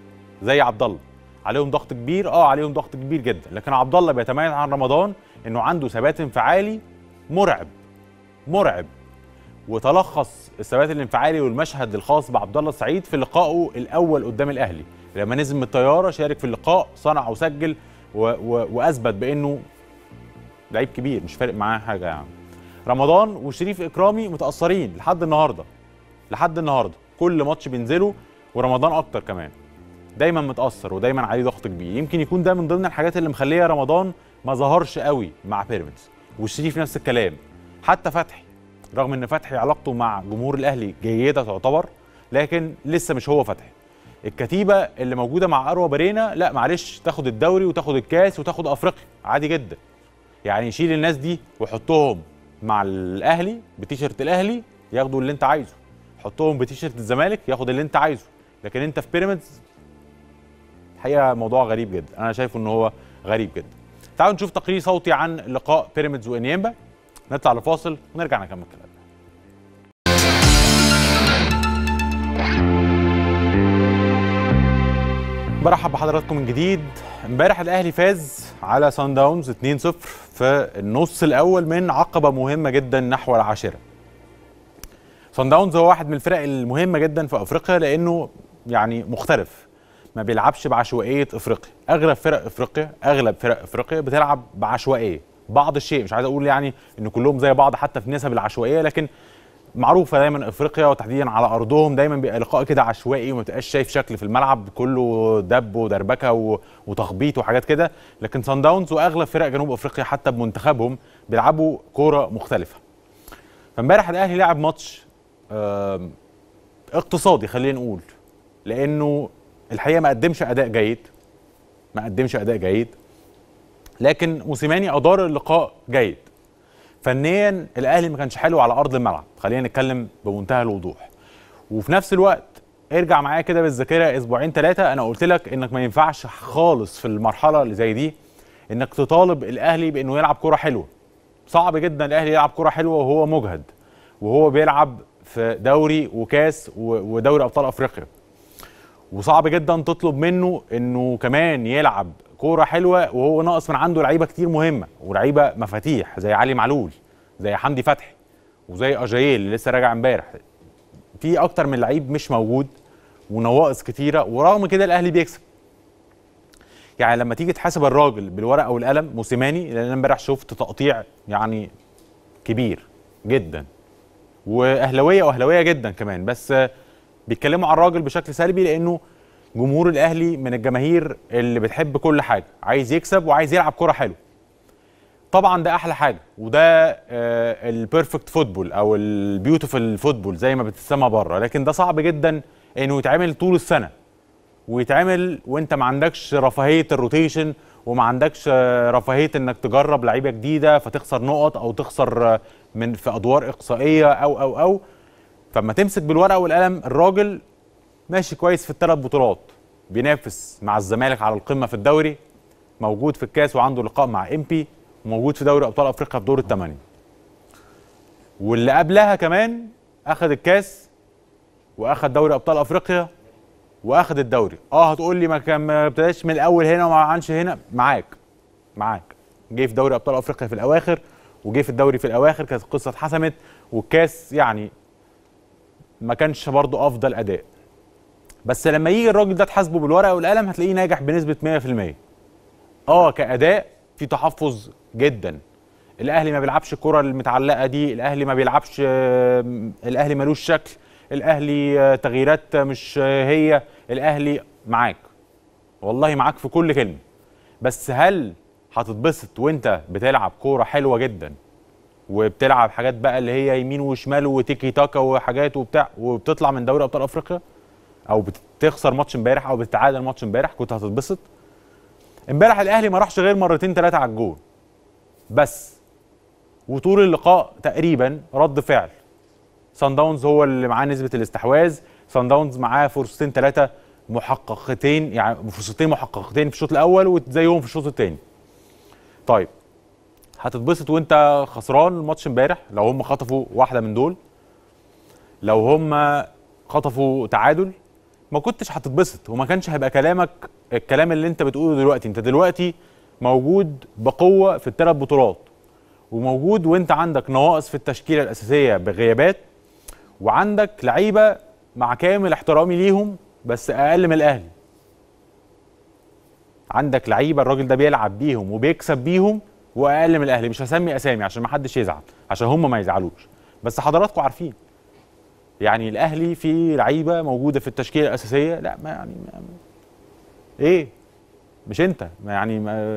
زي عبد الله، عليهم ضغط كبير، عليهم ضغط كبير جدا، لكن عبد الله بيتميز عن رمضان انه عنده ثبات انفعالي مرعب مرعب. وتلخص الثبات الانفعالي والمشهد الخاص بعبد الله السعيد في لقائه الاول قدام الاهلي، لما نزل من الطياره شارك في اللقاء، صنع وسجل واثبت بانه لعيب كبير مش فارق معاه حاجه يعني. رمضان وشريف اكرامي متاثرين لحد النهارده كل ماتش بينزلوا، ورمضان اكتر كمان دايما متاثر ودايما عليه ضغط كبير. يمكن يكون ده من ضمن الحاجات اللي مخليه رمضان ما ظهرش قوي مع بيراميدز، والشريف نفس الكلام. حتى فتحي، رغم ان فتحي علاقته مع جمهور الاهلي جيده تعتبر، لكن لسه مش هو فتحي. الكتيبه اللي موجوده مع اروى بارينا لا معلش، تاخد الدوري وتاخد الكاس وتاخد افريقيا عادي جدا. يعني يشيل الناس دي ويحطهم مع الاهلي بتيشيرت الاهلي ياخدوا اللي انت عايزه، حطهم بتيشيرت الزمالك ياخد اللي انت عايزه، لكن انت في بيراميدز الحقيقه موضوع غريب جدا. انا شايفه ان هو غريب جدا. تعالوا نشوف تقرير صوتي عن لقاء بيراميدز وانيمبا، نطلع لفاصل ونرجع نكمل كلامنا. برحب بحضراتكم من جديد. امبارح الاهلي فاز على سان داونز 2-0 في النص الاول من عقبه مهمه جدا نحو العاشره. سان داونز هو واحد من الفرق المهمه جدا في افريقيا، لانه يعني مختلف، ما بيلعبش بعشوائيه افريقيا. اغلب فرق افريقيا بتلعب بعشوائيه بعض الشيء، مش عايز اقول يعني ان كلهم زي بعض حتى في نسب العشوائيه، لكن معروفه دايما افريقيا وتحديدا على ارضهم دايما بيبقى لقاء كده عشوائي وما تبقاش شايف شكل في الملعب، كله دب ودربكه وتخبيط وحاجات كده. لكن سان داونز واغلب فرق جنوب افريقيا حتى بمنتخبهم بيلعبوا كوره مختلفه. فامبارح الاهلي لعب ماتش اقتصادي خلينا نقول، لانه الحقيقه ما قدمش اداء جيد، لكن موسيماني ادار اللقاء جيد. فنيا الاهلي ما كانش حلو على ارض الملعب، خلينا نتكلم بمنتهى الوضوح. وفي نفس الوقت ارجع معايا كده بالذاكره اسبوعين ثلاثه، انا قلت لك انك ما ينفعش خالص في المرحله اللي زي دي انك تطالب الاهلي بانه يلعب كره حلوه. صعب جدا الاهلي يلعب كره حلوه وهو مجهد، وهو بيلعب في دوري وكاس ودوري ابطال افريقيا. وصعب جدا تطلب منه انه كمان يلعب كوره حلوه وهو ناقص من عنده لعيبه كتير مهمه ولعيبه مفاتيح زي علي معلول، زي حمدي فتحي، وزي اجايل اللي لسه راجع امبارح. في اكتر من لعيب مش موجود ونواقص كتيره، ورغم كده الاهلي بيكسب. يعني لما تيجي تحاسب الراجل بالورقه والقلم موسيماني، لان انا امبارح شفت تقطيع يعني كبير جدا، واهلاويه جدا كمان، بس بيتكلموا عن الراجل بشكل سلبي، لانه جمهور الاهلي من الجماهير اللي بتحب كل حاجه، عايز يكسب وعايز يلعب كره حلوه. طبعا ده احلى حاجه، وده البيرفكت فوتبول او البيوتيفul فوتبول زي ما بتسمى بره، لكن ده صعب جدا انه يتعمل طول السنه، ويتعمل وانت ما عندكش رفاهيه الروتيشن، وما عندكش رفاهيه انك تجرب لعيبه جديده فتخسر نقط او تخسر في ادوار اقصائيه او فما تمسك بالورقه والقلم. الراجل ماشي كويس في الثلاث بطولات، بينافس مع الزمالك على القمه في الدوري، موجود في الكاس وعنده لقاء مع امبي، وموجود في دوري ابطال افريقيا في دور الثمانيه. واللي قبلها كمان اخذ الكاس واخذ دوري ابطال افريقيا واخذ الدوري. هتقول لي ما ابتداش من الاول هنا وما عملش هنا، معاك جه في دوري ابطال افريقيا في الاواخر، وجه في الدوري في الاواخر، كانت القصه اتحسمت، والكاس يعني ما كانش برضه افضل اداء. بس لما يجي الراجل ده تحاسبه بالورقه والقلم هتلاقيه ناجح بنسبه 100%. كاداء في تحفظ جدا. الاهلي ما بيلعبش الكره المتعلقه دي، الاهلي ما بيلعبش، الاهلي ملوش شكل، الاهلي تغييرات مش هي، الاهلي معاك والله معاك في كل كلمه. بس هل هتتبسط وانت بتلعب كوره حلوه جدا وبتلعب حاجات بقى اللي هي يمين وشمال وتيكي تاكا وحاجات وبتاع، وبتطلع من دوري ابطال افريقيا او بتخسر ماتش امبارح او بتتعادل ماتش امبارح؟ كنت هتتبسط؟ امبارح الاهلي ما راحش غير مرتين ثلاثه على الجول بس، وطول اللقاء تقريبا رد فعل. سان داونز هو اللي معاه نسبه الاستحواذ، سان داونز معاه فرصتين ثلاثه محققتين، يعني فرصتين محققتين في الشوط الاول وزيهم في الشوط الثاني. طيب هتتبسط وانت خسران الماتش امبارح لو هم خطفوا واحده من دول؟ لو هم خطفوا تعادل؟ ما كنتش هتتبسط وما كانش هيبقى كلامك الكلام اللي انت بتقوله دلوقتي. انت دلوقتي موجود بقوه في ال3 بطولات، وموجود وانت عندك نواقص في التشكيله الاساسيه بغيابات، وعندك لعيبه مع كامل احترامي ليهم بس اقل من الاهلي. عندك لعيبه الراجل ده بيلعب بيهم وبيكسب بيهم واقل من الاهلي. مش هسمي اسامي عشان ما حدش يزعل، عشان هم ما يزعلوش، بس حضراتكم عارفين يعني الاهلي في لعيبه موجوده في التشكيله الاساسيه. لا ما يعني ايه، مش انت يعني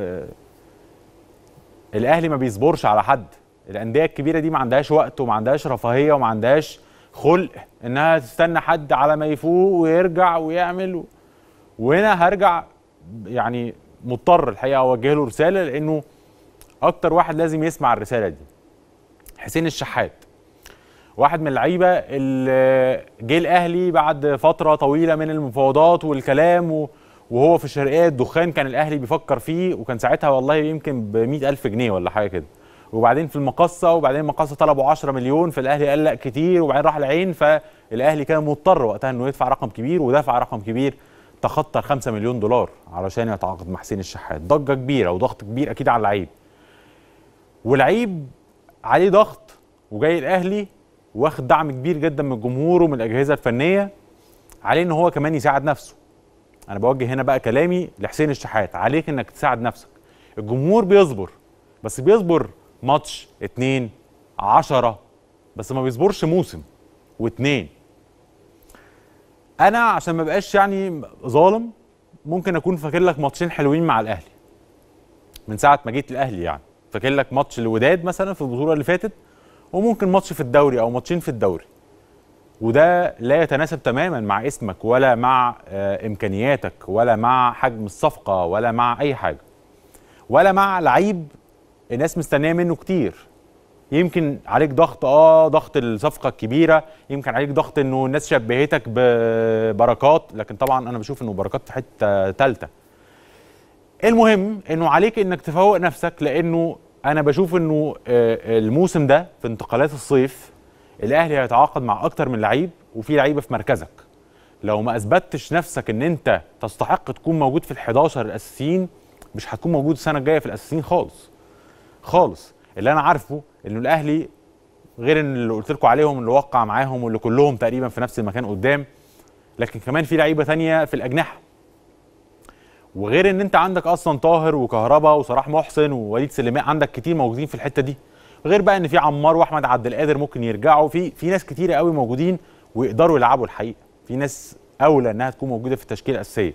الاهلي ما بيصبرش على حد. الانديه الكبيره دي ما عندهاش وقت وما عندهاش رفاهيه وما عندهاش خلق انها تستنى حد على ما يفوق ويرجع ويعمل وهنا هرجع يعني مضطر الحقيقه اوجه له رساله، لانه اكتر واحد لازم يسمع الرساله دي حسين الشحات. واحد من اللعيبه اللي جه الاهلي بعد فتره طويله من المفاوضات والكلام وهو في الشرقيه الدخان كان الاهلي بيفكر فيه، وكان ساعتها والله يمكن ب 100,000 جنيه ولا حاجه كده. وبعدين في المقصه، وبعدين المقصه طلبوا 10 مليون، فالاهلي قال لا كتير، وبعدين راح العين، فالاهلي كان مضطر وقتها انه يدفع رقم كبير، ودفع رقم كبير تخطى 5 مليون دولار علشان يتعاقد مع حسين الشحات. ضجه كبيره وضغط كبير اكيد على اللعيب، ولعيب عليه ضغط وجاي الاهلي واخد دعم كبير جدا من الجمهور ومن الاجهزه الفنيه، عليه ان هو كمان يساعد نفسه. انا بوجه هنا بقى كلامي لحسين الشحات، عليك انك تساعد نفسك. الجمهور بيصبر، بس بيصبر ماتش 2 10، بس ما بيصبرش موسم و2. انا عشان ما بقاش يعني ظالم ممكن اكون فاكر لك ماتشين حلوين مع الاهلي من ساعه ما جيت الاهلي، يعني فاكر لك ماتش الوداد مثلا في البطوله اللي فاتت، وممكن ماتش في الدوري او ماتشين في الدوري، وده لا يتناسب تماما مع اسمك ولا مع امكانياتك ولا مع حجم الصفقه ولا مع اي حاجه، ولا مع لعيب الناس مستنيه منه كتير. يمكن عليك ضغط، ضغط الصفقه الكبيره، يمكن عليك ضغط انه الناس شبهتك ببركات، لكن طبعا انا بشوف انه بركات في حته ثالثه. المهم انه عليك انك تفوق نفسك، لانه انا بشوف انه الموسم ده في انتقالات الصيف الاهلي هيتعاقد مع اكتر من لعيب، وفي لعيبه في مركزك. لو ما اثبتش نفسك ان انت تستحق تكون موجود في ال11 الاساسيين، مش هتكون موجود السنه الجايه في الاساسيين خالص خالص. اللي انا عارفه انه الاهلي غير ان اللي قلت لكم عليهم اللي وقع معاهم واللي كلهم تقريبا في نفس المكان قدام، لكن كمان في لعيبه ثانيه في الاجنحه. وغير ان انت عندك اصلا طاهر وكهربا وصلاح محسن ووليد سليمان، عندك كتير موجودين في الحته دي. غير بقى ان في عمار واحمد عبد القادر ممكن يرجعوا، في ناس كتيره قوي موجودين ويقدروا يلعبوا الحقيقه. في ناس اولى انها تكون موجوده في التشكيله الاساسيه.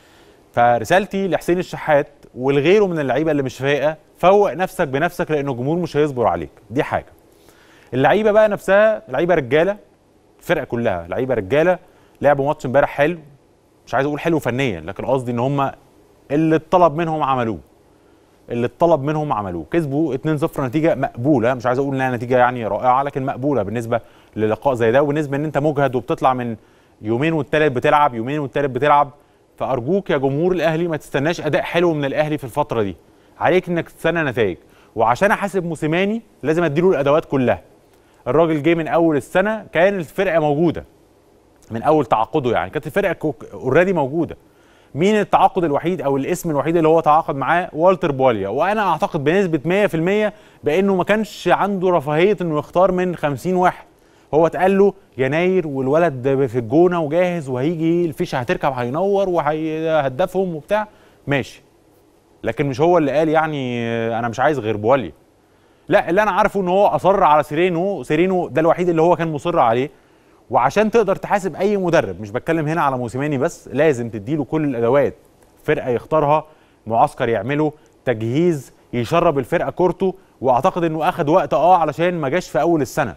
فرسالتي لحسين الشحات والغيره من اللعيبه اللي مش فايقه، فوق نفسك بنفسك، لانه الجمهور مش هيصبر عليك. دي حاجه. اللعيبه بقى نفسها لعيبه رجاله، الفرقه كلها لعيبه رجاله، لعبوا ماتش امبارح حلو، مش عايز اقول حلو فنيا، لكن قصدي ان هم اللي اتطلب منهم عملوه. اللي اتطلب منهم عملوه، كسبوا 2-0 نتيجه مقبوله، مش عايز اقول انها نتيجه يعني رائعه، لكن مقبوله بالنسبه للقاء زي ده، وبالنسبه ان انت مجهد وبتطلع من يومين والتالت بتلعب، يومين والتالت بتلعب. فارجوك يا جمهور الاهلي ما تستناش اداء حلو من الاهلي في الفتره دي، عليك انك تستنى نتائج. وعشان احاسب موسيماني لازم اديله الادوات كلها. الراجل جه من اول السنه كان الفرقه موجوده، من اول تعاقده يعني كانت الفرقه اوريدي موجوده. مين التعاقد الوحيد او الاسم الوحيد اللي هو تعاقد معاه؟ والتر بواليا. وانا اعتقد بنسبه 100% بانه ما كانش عنده رفاهيه انه يختار من 50 واحد. هو اتقال له يناير والولد في الجونه وجاهز وهيجي الفيشه هتركب هينور وهيهدفهم وبتاع، ماشي. لكن مش هو اللي قال يعني انا مش عايز غير بواليا. لا، اللي انا عارفه ان هو اصر على سيرينو ده الوحيد اللي هو كان مصر عليه. وعشان تقدر تحاسب اي مدرب، مش بتكلم هنا على موسيماني بس، لازم تديله كل الادوات. فرقه يختارها، معسكر يعمله، تجهيز يشرب الفرقه كورته. واعتقد انه اخذ وقت علشان ما جاش في اول السنه.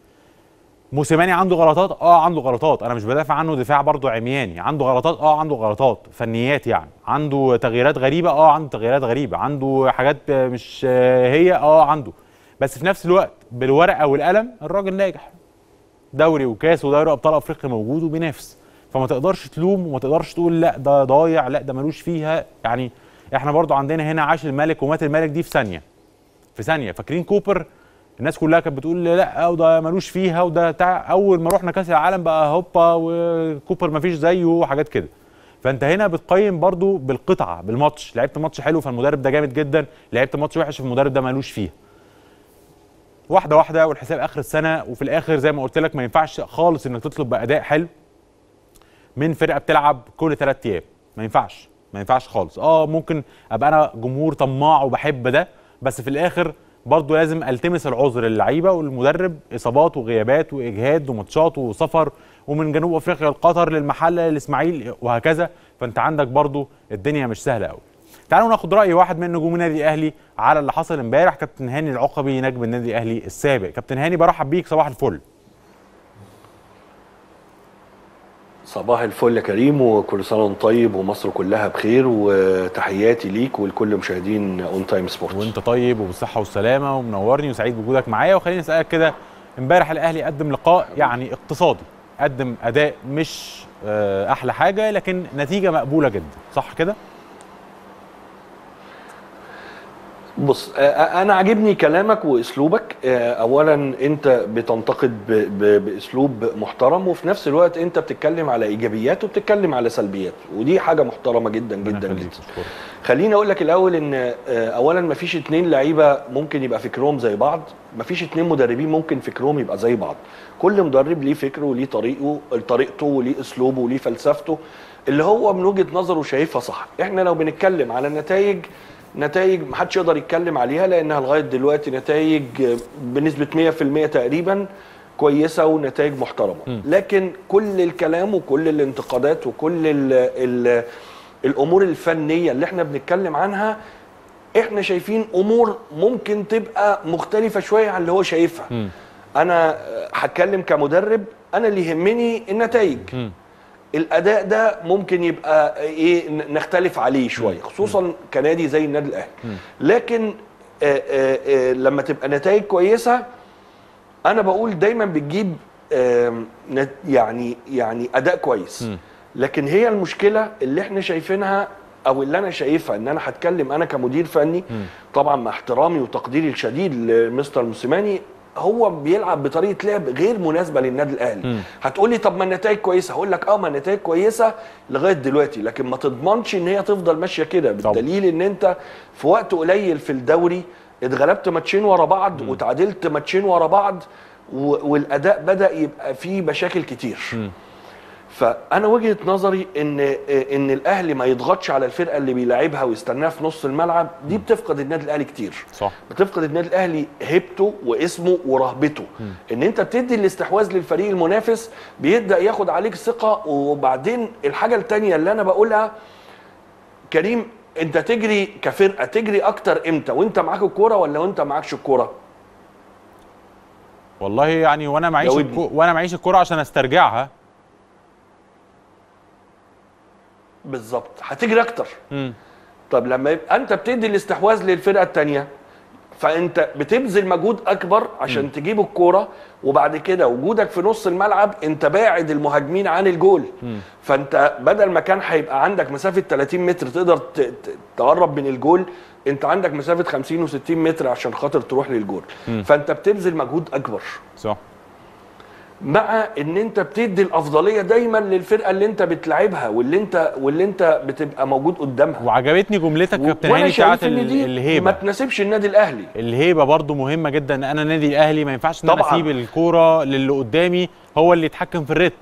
موسيماني عنده غلطات، عنده غلطات، انا مش بدافع عنه دفاع برضه عمياني، عنده غلطات، عنده غلطات فنيات، يعني عنده تغييرات غريبه، عنده تغييرات غريبه، عنده حاجات مش هي عنده. بس في نفس الوقت بالورقه والقلم الراجل ناجح، دوري وكاس ودوري ابطال افريقيا موجود وبينافس. فما تقدرش تلوم وما تقدرش تقول لا ده ضايع، لا ده ملوش فيها. يعني احنا برضو عندنا هنا عاش الملك ومات الملك دي في ثانيه. فاكرين كوبر الناس كلها كانت بتقول لا وده ملوش فيها وده بتاع، اول ما رحنا كاس العالم بقى هوبا وكوبر مفيش زيه وحاجات كده. فانت هنا بتقيم برضو بالقطعه، بالماتش، لعبت ماتش حلو فالمدرب ده جامد جدا، لعبت ماتش وحش فالمدرب ده ملوش فيها. واحده واحده، والحساب اخر السنه. وفي الاخر زي ما قلت لك ما ينفعش خالص انك تطلب باداء حلو من فرقه بتلعب كل 3 ايام، ما ينفعش خالص. ممكن ابقى انا جمهور طماع وبحب ده، بس في الاخر برضه لازم التمس العذر للعيبه والمدرب، اصابات وغيابات واجهاد وماتشات وسفر، ومن جنوب افريقيا لقطر للمحله للاسماعيلي وهكذا. فانت عندك برضه الدنيا مش سهله قوي. تعالوا ناخد راي واحد من نجوم النادي الاهلي على اللي حصل امبارح، كابتن هاني العقبي نجم النادي الاهلي السابق. كابتن هاني برحب بيك، صباح الفل. صباح الفل يا كريم، وكل سنه وانت طيب ومصر كلها بخير، وتحياتي ليك ولكل مشاهدين اون تايم سبورت. وانت طيب وبالصحه والسلامه، ومنورني وسعيد بوجودك معايا. وخليني اسالك كده، امبارح الاهلي قدم لقاء يعني اقتصادي، قدم اداء مش احلى حاجه لكن نتيجه مقبوله جدا، صح كده؟ بص، انا عاجبني كلامك واسلوبك. اولا انت بتنتقد باسلوب محترم، وفي نفس الوقت انت بتتكلم على ايجابيات وبتتكلم على سلبيات، ودي حاجه محترمه جدا جدا جدا. خليني اقول لك الاول ان اولا مفيش 2 لعيبه ممكن يبقى فكرهم زي بعض، مفيش 2 مدربين ممكن فكرهم يبقى زي بعض. كل مدرب ليه فكره وليه طريقته وليه اسلوبه وليه فلسفته اللي هو من وجهه نظره شايفها صح. احنا لو بنتكلم على النتائج، نتائج محدش يقدر يتكلم عليها لانها لغايه دلوقتي نتائج بنسبه 100% تقريبا كويسه ونتائج محترمه. لكن كل الكلام وكل الانتقادات وكل ال الامور الفنيه اللي احنا بنتكلم عنها، احنا شايفين امور ممكن تبقى مختلفه شويه عن اللي هو شايفها. انا هتكلم كمدرب، انا اللي يهمني النتائج. الاداء ده ممكن يبقى ايه نختلف عليه شويه، خصوصا كنادي زي النادي الاهلي. لكن لما تبقى نتائج كويسه، انا بقول دايما بتجيب يعني اداء كويس. لكن هي المشكله اللي احنا شايفينها او اللي انا شايفها، ان انا هتكلم انا كمدير فني طبعا مع احترامي وتقديري الشديد لمستر موسيماني، هو بيلعب بطريقه لعب غير مناسبه للنادي الاهلي. هتقولي طب ما النتائج كويسه، هقول لك ما النتائج كويسه لغايه دلوقتي، لكن ما تضمنش ان هي تفضل ماشيه كده، بالدليل ان انت في وقت قليل في الدوري اتغلبت ماتشين ورا بعض وتعادلت ماتشين ورا بعض، والاداء بدا يبقى فيه مشاكل كتير. فانا وجهه نظري ان الاهلي ما يضغطش على الفرقه اللي بيلاعبها ويستناها في نص الملعب، دي بتفقد النادي الاهلي كتير. صح. بتفقد النادي الاهلي هيبته واسمه ورهبته. ان انت بتدي الاستحواذ للفريق المنافس، بيبدا ياخد عليك ثقه. وبعدين الحاجه الثانيه اللي انا بقولها كريم، انت تجري كفرقه تجري اكتر امتى؟ وانت معاك الكوره ولا وانت معاكش الكوره؟ والله يعني وانا معيش الكوره عشان استرجعها. بالظبط، هتجري اكتر. طب لما يبقى انت بتدي الاستحواذ للفرقه الثانيه، فانت بتبذل مجهود اكبر عشان تجيب الكوره، وبعد كده وجودك في نص الملعب انت باعد المهاجمين عن الجول. فانت بدل ما كان هيبقى عندك مسافه 30 متر تقدر تقرب من الجول، انت عندك مسافه 50 و60 متر عشان خاطر تروح للجول. فانت بتبذل مجهود اكبر. صح. مع ان انت بتدي الافضليه دايما للفرقه اللي انت بتلعبها واللي انت بتبقى موجود قدامها. وعجبتني جملتك يا كابتن هاني بتاعت الهيبه. ما تناسبش النادي الاهلي. الهيبه برضو مهمه جدا. انا النادي الاهلي ما ينفعش ان انا اسيب الكوره للي قدامي هو اللي يتحكم في الريتم.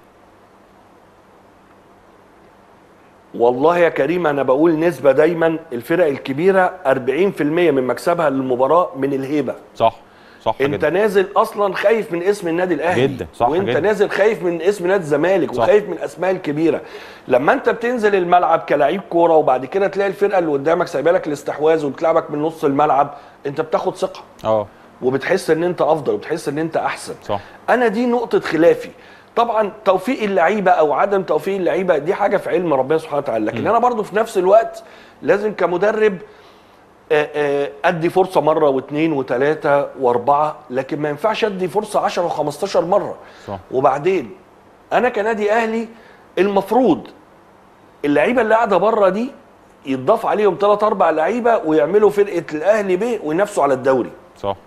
والله يا كريم انا بقول نسبه دايما الفرق الكبيره 40% من مكسبها للمباراه من الهيبه. صح انت جدا. نازل اصلا خايف من اسم النادي الاهلي جدا. صح وانت جدا. نازل خايف من اسم نادي الزمالك وخايف من الاسماء الكبيره. لما انت بتنزل الملعب كلاعب كوره وبعد كده تلاقي الفرقه اللي قدامك سايبه لك الاستحواذ وبتلعبك من نص الملعب، انت بتاخد ثقه. وبتحس ان انت افضل وبتحس ان انت احسن. صح. انا دي نقطه خلافي. طبعا توفيق اللعيبه او عدم توفيق اللعيبه دي حاجه في علم ربنا سبحانه وتعالى، لكن انا برضو في نفس الوقت لازم كمدرب ادي فرصه مره واثنين وثلاثه واربعه، لكن ما ينفعش ادي فرصه 10 و15 مره. صح. وبعدين انا كنادي اهلي المفروض اللعيبه اللي قاعده بره دي يتضاف عليهم 3 4 لعيبه ويعملوا فرقه الاهلي ب وينافسوا على الدوري. صح.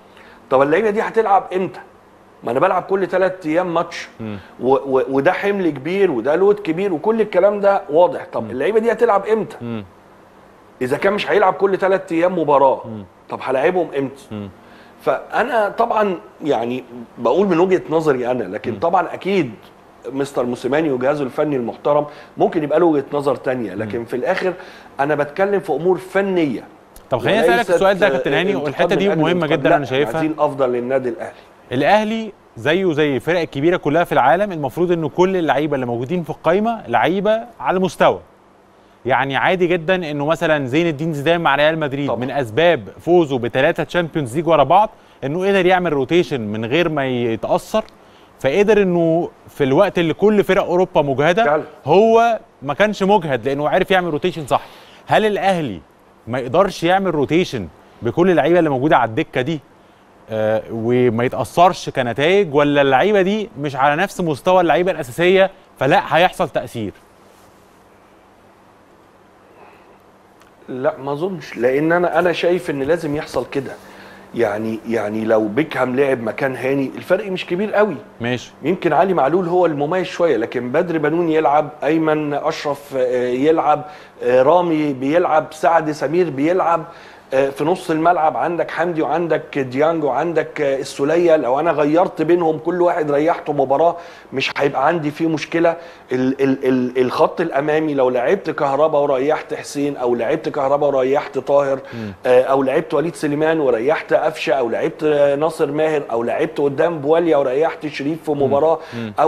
طب اللعيبه دي هتلعب امتى؟ ما انا بلعب كل 3 ايام ماتش، وده حمل كبير وده لود كبير وكل الكلام ده واضح. طب اللعيبه دي هتلعب امتى؟ اذا كان مش هيلعب كل 3 ايام مباراه، طب هلاعبهم امتى؟ فانا طبعا يعني بقول من وجهه نظري انا، لكن طبعا اكيد مستر موسيماني وجهازه الفني المحترم ممكن يبقى له وجهه نظر تانية، لكن في الاخر انا بتكلم في امور فنيه. طب خليني اسالك السؤال ده يا كابتن هاني، والحته دي مهمه جدا انا شايفها. عايزين افضل للنادي الاهلي زيه زي الفرق الكبيره كلها في العالم، المفروض ان كل اللعيبه اللي موجودين في القايمه لعيبه على مستوى. يعني عادي جدا انه مثلا زين الدين زيدان مع ريال مدريد طبعا. من اسباب فوزه ب3 تشامبيونز ليج ورا بعض انه قدر يعمل روتيشن من غير ما يتاثر، فقدر انه في الوقت اللي كل فرق اوروبا مجهده هو ما كانش مجهد لانه عارف يعمل روتيشن صح. هل الاهلي ما يقدرش يعمل روتيشن بكل اللعيبه اللي موجوده على الدكه دي وما يتاثرش كنتائج، ولا اللعيبه دي مش على نفس مستوى اللعيبه الاساسيه فلا هيحصل تاثير؟ لا ما اظنش، لان انا شايف ان لازم يحصل كده. يعني لو بيكهام لعب مكان هاني الفرق مش كبير قوي، ماشي، يمكن علي معلول هو المميز شويه، لكن بدر بنون يلعب، ايمن اشرف يلعب، رامي بيلعب، سعد سمير بيلعب، في نص الملعب عندك حمدي وعندك ديانج وعندك السوليه. لو انا غيرت بينهم كل واحد ريحته مباراه مش هيبقى عندي فيه مشكله. الخط الامامي لو لعبت كهربا وريحت حسين، او لعبت كهربا وريحت طاهر، او لعبت وليد سليمان وريحت قفشه، او لعبت ناصر ماهر، او لعبت قدام بواليا وريحت شريف في مباراه،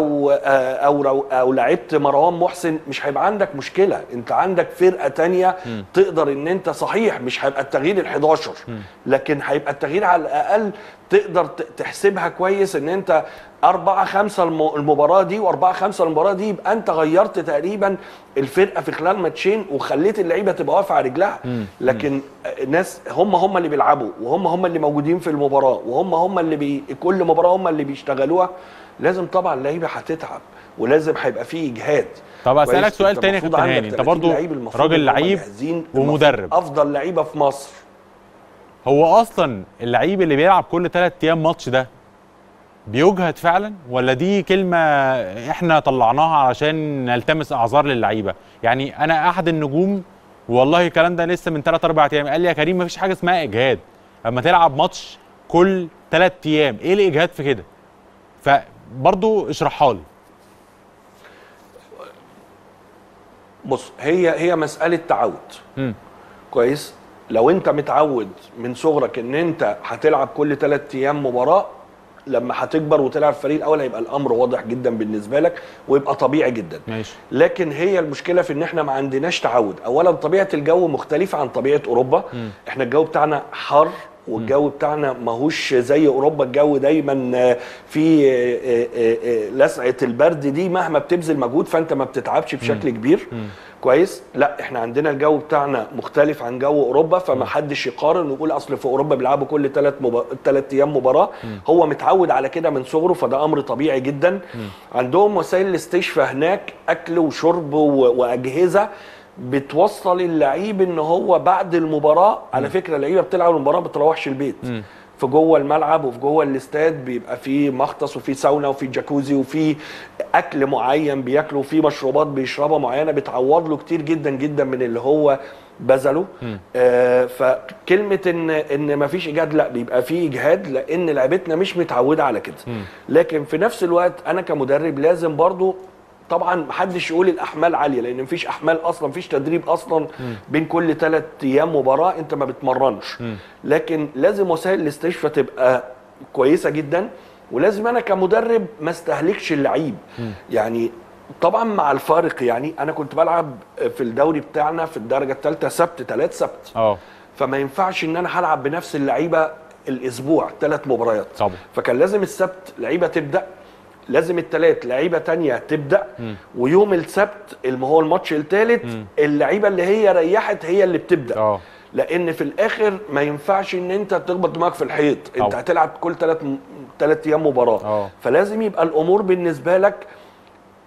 او لعبت مروان محسن، مش هيبقى عندك مشكله. انت عندك فرقه ثانيه تقدر ان انت صحيح مش هيبقى التغيير ال11، لكن هيبقى التغيير على الاقل تقدر تحسبها كويس ان انت 4-5 المباراه دي و4-5 المباراه دي، يبقى انت غيرت تقريبا الفرقه في خلال ماتشين وخليت اللعيبه تبقى واقفه على رجلها. لكن الناس هم اللي بيلعبوا، وهم اللي موجودين في المباراه، وهم اللي كل مباراه هم اللي بيشتغلوها. لازم طبعا اللعيبه هتتعب ولازم هيبقى فيه اجهاد. طب اسالك سؤال تاني يا كابتن هاني، انت برضو راجل لعيب ومدرب، افضل لعيبه في مصر. هو اصلا اللعيب اللي بيلعب كل 3 ايام ماتش ده بيجهد فعلا، ولا دي كلمه احنا طلعناها علشان نلتمس اعذار للعيبه؟ يعني انا احد النجوم والله الكلام ده لسه من 3-4 ايام قال لي يا كريم مفيش حاجه اسمها اجهاد، اما تلعب ماتش كل 3 ايام ايه الاجهاد في كده؟ فبرضو اشرحها لي. بص، هي مساله تعود. كويس، لو انت متعود من صغرك ان انت هتلعب كل 3 ايام مباراه، لما هتكبر وتلعب الفريق الاول هيبقى الامر واضح جدا بالنسبه لك ويبقى طبيعي جدا. ماشي. لكن هي المشكله في ان احنا ما عندناش تعود. اولا طبيعه الجو مختلفه عن طبيعه اوروبا. احنا الجو بتاعنا حر، والجو بتاعنا ماهوش زي اوروبا. الجو دايما في لسعه البرد دي، مهما بتبذل مجهود فانت ما بتتعبش بشكل كبير. كويس. لا احنا عندنا الجو بتاعنا مختلف عن جو اوروبا، فما حدش يقارن ويقول اصل في اوروبا بيلعبوا كل 3 ايام مباراه. هو متعود على كده من صغره، فده امر طبيعي جدا. عندهم وسائل الاستشفاء هناك، اكل وشرب واجهزه بتوصل اللعيب ان هو بعد المباراه. على فكره اللعيبه بتلعب المباراه ما بتروحش البيت، في جوه الملعب وفي جوه الاستاد بيبقى فيه مغطس وفي ساونا وفي جاكوزي وفي اكل معين بياكله وفي مشروبات بيشربها معينه بتعوض له كتير جدا جدا من اللي هو بذله. فكلمه ان ما فيش اجهاد، لا بيبقى فيه اجهاد لان لعبتنا مش متعوده على كده. لكن في نفس الوقت انا كمدرب لازم برضو طبعا محدش يقول الاحمال عاليه، لان مفيش احمال اصلا، مفيش تدريب اصلا بين كل 3 ايام مباراه انت ما بتمرنش. لكن لازم وسائل الاستشفاء تبقى كويسه جدا، ولازم انا كمدرب ما استهلكش اللعيب. يعني طبعا مع الفارق، يعني انا كنت بلعب في الدوري بتاعنا في الدرجه الثالثه سبت 3 سبت، فما ينفعش ان انا هلعب بنفس اللعيبه الاسبوع 3 مباريات طبعا. فكان لازم السبت لعيبه تبدا، لازم الثلاث لعيبه تانية تبدا، ويوم السبت اللي هو الماتش الثالث اللعيبه اللي هي ريحت هي اللي بتبدا. لان في الاخر ما ينفعش ان انت تخبط دماغك في الحيط. انت هتلعب كل 3 ايام مباراه. فلازم يبقى الامور بالنسبه لك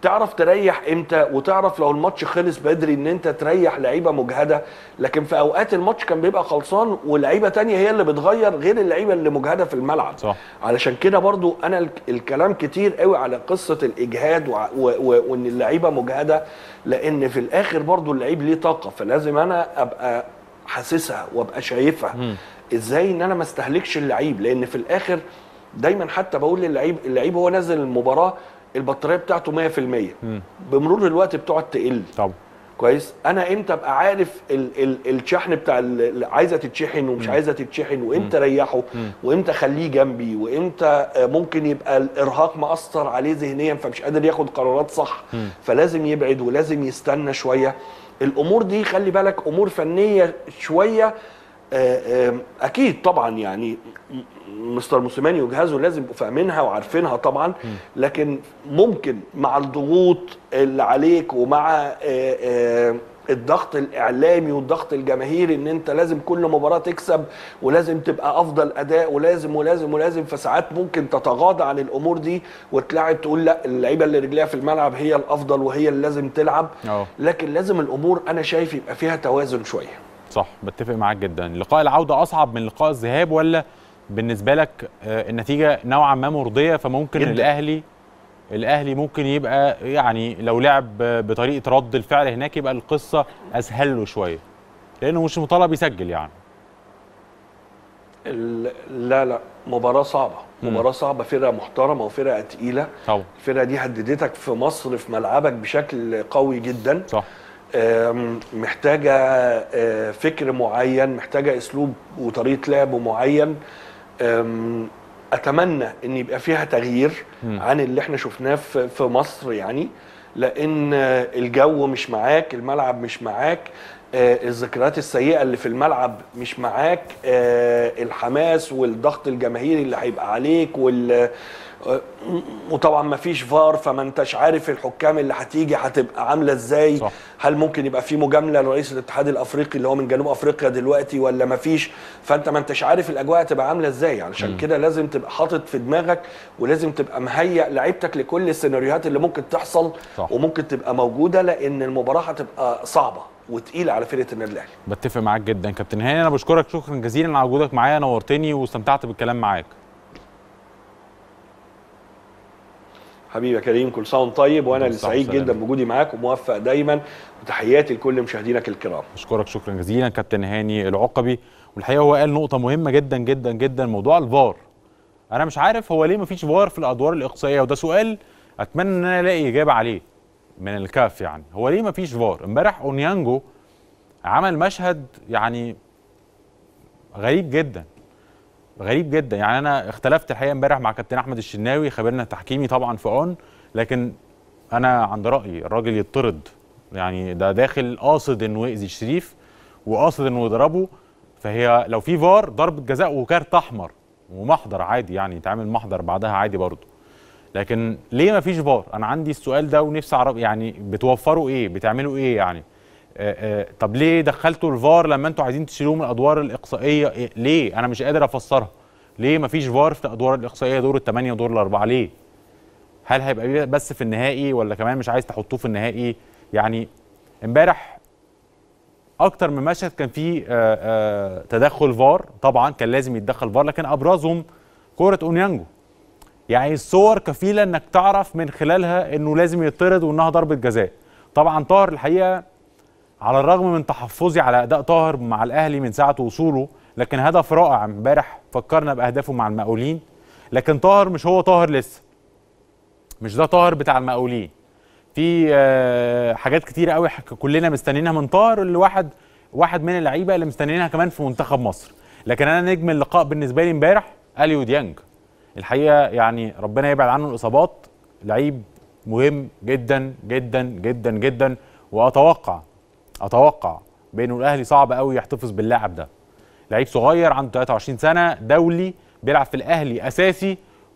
تعرف تريح امتى، وتعرف لو الماتش خلص بدري ان انت تريح لعيبه مجهده. لكن في اوقات الماتش كان بيبقى خلصان ولعيبه تانية هي اللي بتغير غير اللعيبه اللي مجهده في الملعب. صح. علشان كده برضو انا الكلام كتير قوي على قصه الاجهاد وان اللعيبه مجهده، لان في الاخر برضو اللعيب ليه طاقه، فلازم انا ابقى حاسسها وابقى شايفها. ازاي ان انا ما استهلكش اللعيب، لان في الاخر دايما حتى بقول اللعيب هو نازل المباراه البطاريه بتاعته 100%. بمرور الوقت بتقعد تقل. طبعا. كويس. انا امتى ابقى عارف الشحن بتاع عايزه تتشحن ومش عايزه تتشحن، وامتى اريحه، وامتى اخليه جنبي، وامتى ممكن يبقى الارهاق مأثر عليه ذهنيا فمش قادر ياخد قرارات صح، فلازم يبعد ولازم يستنى شويه. الامور دي خلي بالك امور فنيه شويه. اكيد طبعا يعني مستر موسيماني وجهازه لازم يبقوا فاهمينها وعارفينها طبعا، لكن ممكن مع الضغوط اللي عليك ومع الضغط الاعلامي والضغط الجماهيري ان انت لازم كل مباراه تكسب ولازم تبقى افضل اداء ولازم ولازم ولازم، فساعات ممكن تتغاضى عن الامور دي وتلاعب تقول لا اللعيبه اللي رجليها في الملعب هي الافضل وهي اللي لازم تلعب. لكن لازم الامور انا شايف يبقى فيها توازن شويه. صح، بتفق معاك جدا. لقاء العوده اصعب من لقاء الذهاب، ولا بالنسبه لك النتيجه نوعا ما مرضيه فممكن جداً. الاهلي ممكن يبقى يعني لو لعب بطريقه رد الفعل هناك يبقى القصه اسهل له شويه لانه مش مطالب يسجل يعني؟ لا مباراه صعبه، مباراه صعبه، فرقه محترمه وفرقه تقيله طبعا. الفرقه دي هددتك في مصر في ملعبك بشكل قوي جدا. صح. محتاجه فكر معين، محتاجه اسلوب وطريقه لعب معين. اتمنى ان يبقى فيها تغيير عن اللي احنا شفناه في مصر يعني، لان الجو مش معاك، الملعب مش معاك، الذكريات السيئه اللي في الملعب مش معاك، الحماس والضغط الجماهيري اللي هيبقى عليك وطبعا ما فيش فار، فما انتش عارف الحكام اللي هتيجي هتبقى عامله ازاي. صح. هل ممكن يبقى في مجامله لرئيس الاتحاد الافريقي اللي هو من جنوب افريقيا دلوقتي ولا ما فيش؟ فانت ما انتش عارف الاجواء هتبقى عامله ازاي. علشان كده لازم تبقى حاطط في دماغك ولازم تبقى مهيئ لعيبتك لكل السيناريوهات اللي ممكن تحصل. صح. وممكن تبقى موجوده، لان المباراه هتبقى صعبه وتقيله على فرقه النادي الاهلي. بتفق معاك جدا كابتن هاني، انا بشكرك شكرا جزيلا على وجودك معايا، نورتني واستمتعت بالكلام معاك. حبيبي يا كريم، كل سنه وانت طيب، وانا اللي سعيد جدا بوجودي معاك وموفق دايما، وتحياتي لكل مشاهدينك الكرام. بشكرك شكرا جزيلا كابتن هاني العقبي. والحقيقه هو قال نقطه مهمه جدا جدا جدا، موضوع الفار. انا مش عارف هو ليه مفيش فار في الادوار الاقصائيه، وده سؤال اتمنى ان انا الاقي اجابه عليه من الكاف. يعني هو ليه مفيش فار؟ امبارح اونيانجو عمل مشهد يعني غريب جدا غريب جدا. يعني انا اختلفت الحقيقه امبارح مع كابتن احمد الشناوي خبيرنا التحكيمي طبعا في اون، لكن انا عند رايي الراجل يطرد. يعني ده داخل قاصد انه يأذي شريف وقاصد انه يضربه، فهي لو في فار ضربه جزاء وكارت احمر ومحضر عادي، يعني يتعمل محضر بعدها عادي برضه. لكن ليه ما فيش فار؟ انا عندي السؤال ده ونفسي اعرف يعني بتوفروا ايه؟ بتعملوا ايه يعني؟ طب ليه دخلتوا الفار لما انتوا عايزين تشيلوه من الادوار الاقصائيه؟ ليه؟ انا مش قادر افسرها. ليه مفيش فار في الادوار الاقصائيه، دور الثمانيه ودور الاربعه؟ ليه؟ هل هيبقى بس في النهائي ولا كمان مش عايز تحطوه في النهائي؟ يعني امبارح اكتر من مشهد كان فيه تدخل فار، طبعا كان لازم يتدخل فار، لكن ابرزهم كوره اونيانجو. يعني الصور كفيله انك تعرف من خلالها انه لازم يطرد وانها ضربه جزاء. طبعا طاهر الحقيقه على الرغم من تحفظي على اداء طاهر مع الاهلي من ساعه وصوله، لكن هدف رائع امبارح فكرنا باهدافه مع المقاولين. لكن طاهر مش هو طاهر لسه، مش ده طاهر بتاع المقاولين. في حاجات كتيره قوي كلنا مستنيينها من طاهر، اللي واحد من اللعيبه اللي مستنيينها كمان في منتخب مصر. لكن انا نجم اللقاء بالنسبه لي امبارح اليو ديانج. الحقيقه يعني ربنا يبعد عنه الاصابات، لعيب مهم جدا جدا جدا جدا، واتوقع بانه الاهلي صعب قوي يحتفظ باللاعب ده. لعيب صغير عنده 23 سنه، دولي، بيلعب في الاهلي اساسي،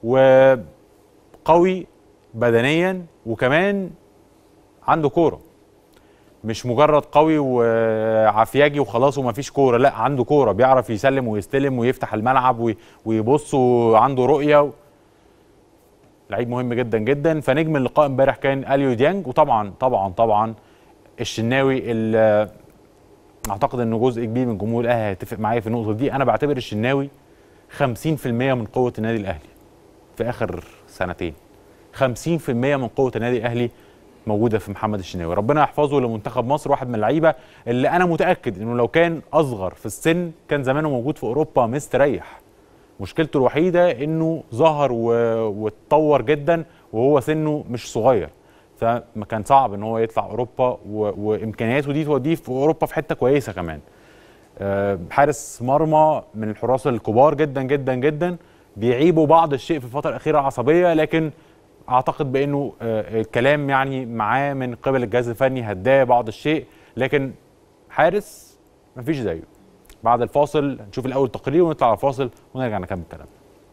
وقوي بدنيا، وكمان عنده كوره، مش مجرد قوي وعفياجي وخلاص ومفيش كوره، لا عنده كوره، بيعرف يسلم ويستلم ويفتح الملعب ويبص وعنده رؤيه. لعيب مهم جدا جدا. فنجم اللقاء امبارح كان اليو ديانج، وطبعا طبعا طبعا الشناوي اللي اعتقد انه جزء كبير من جمهور الاهلي هيتفق معايا في النقطه دي. انا بعتبر الشناوي 50% من قوه النادي الاهلي في اخر سنتين. 50% من قوه النادي الاهلي موجوده في محمد الشناوي، ربنا يحفظه لمنتخب مصر. واحد من اللعيبه اللي انا متاكد انه لو كان اصغر في السن كان زمانه موجود في اوروبا مستريح. مشكلته الوحيده انه ظهر واتطور جدا وهو سنه مش صغير، فما كان صعب ان هو يطلع اوروبا، وامكانياته دي توديه في اوروبا في حته كويسه كمان. حارس مرمى من الحراس الكبار جدا جدا جدا، بيعيبوا بعض الشيء في الفتره الاخيره عصبيه، لكن اعتقد بانه الكلام يعني معاه من قبل الجهاز الفني هداه بعض الشيء، لكن حارس مفيش زيه. بعد الفاصل نشوف الاول تقرير ونطلع على الفاصل ونرجع نكمل كلامنا.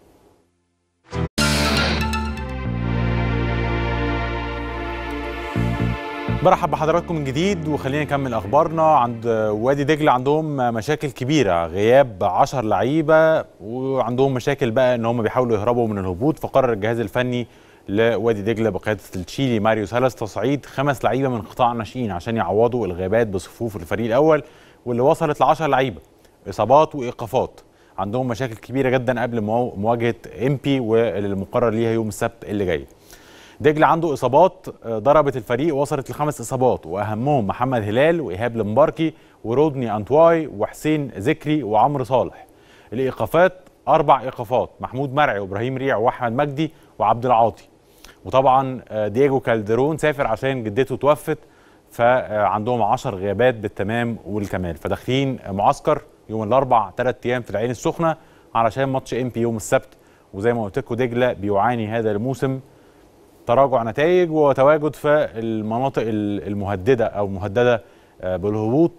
برحب بحضراتكم من جديد، وخلينا نكمل اخبارنا. عند وادي دجله عندهم مشاكل كبيره، غياب 10 لعيبه، وعندهم مشاكل بقى ان هم بيحاولوا يهربوا من الهبوط. فقرر الجهاز الفني لوادي دجله بقياده التشيلي ماريو سالاس تصعيد 5 لعيبه من قطاع الناشئين عشان يعوضوا الغيابات بصفوف الفريق الاول، واللي وصلت ل 10 لعيبه، اصابات وايقافات. عندهم مشاكل كبيره جدا قبل مواجهه امبي والمقرر ليها يوم السبت اللي جاي. دجله عنده اصابات ضربت الفريق، وصلت ل5 اصابات، واهمهم محمد هلال وايهاب المباركي ورودني انطواي وحسين ذكري وعمرو صالح. الايقافات 4 ايقافات، محمود مرعي وابراهيم ريع واحمد مجدي وعبد العاطي. وطبعا دييجو كالدرون سافر عشان جدته توفت، فعندهم 10 غيابات بالتمام والكمال. فداخلين معسكر يوم الاربعاء 3 ايام في العين السخنه علشان ماتش امبي يوم السبت. وزي ما قلت لكم دجله بيعاني هذا الموسم تراجع نتائج وتواجد في المناطق المهدده او مهدده بالهبوط،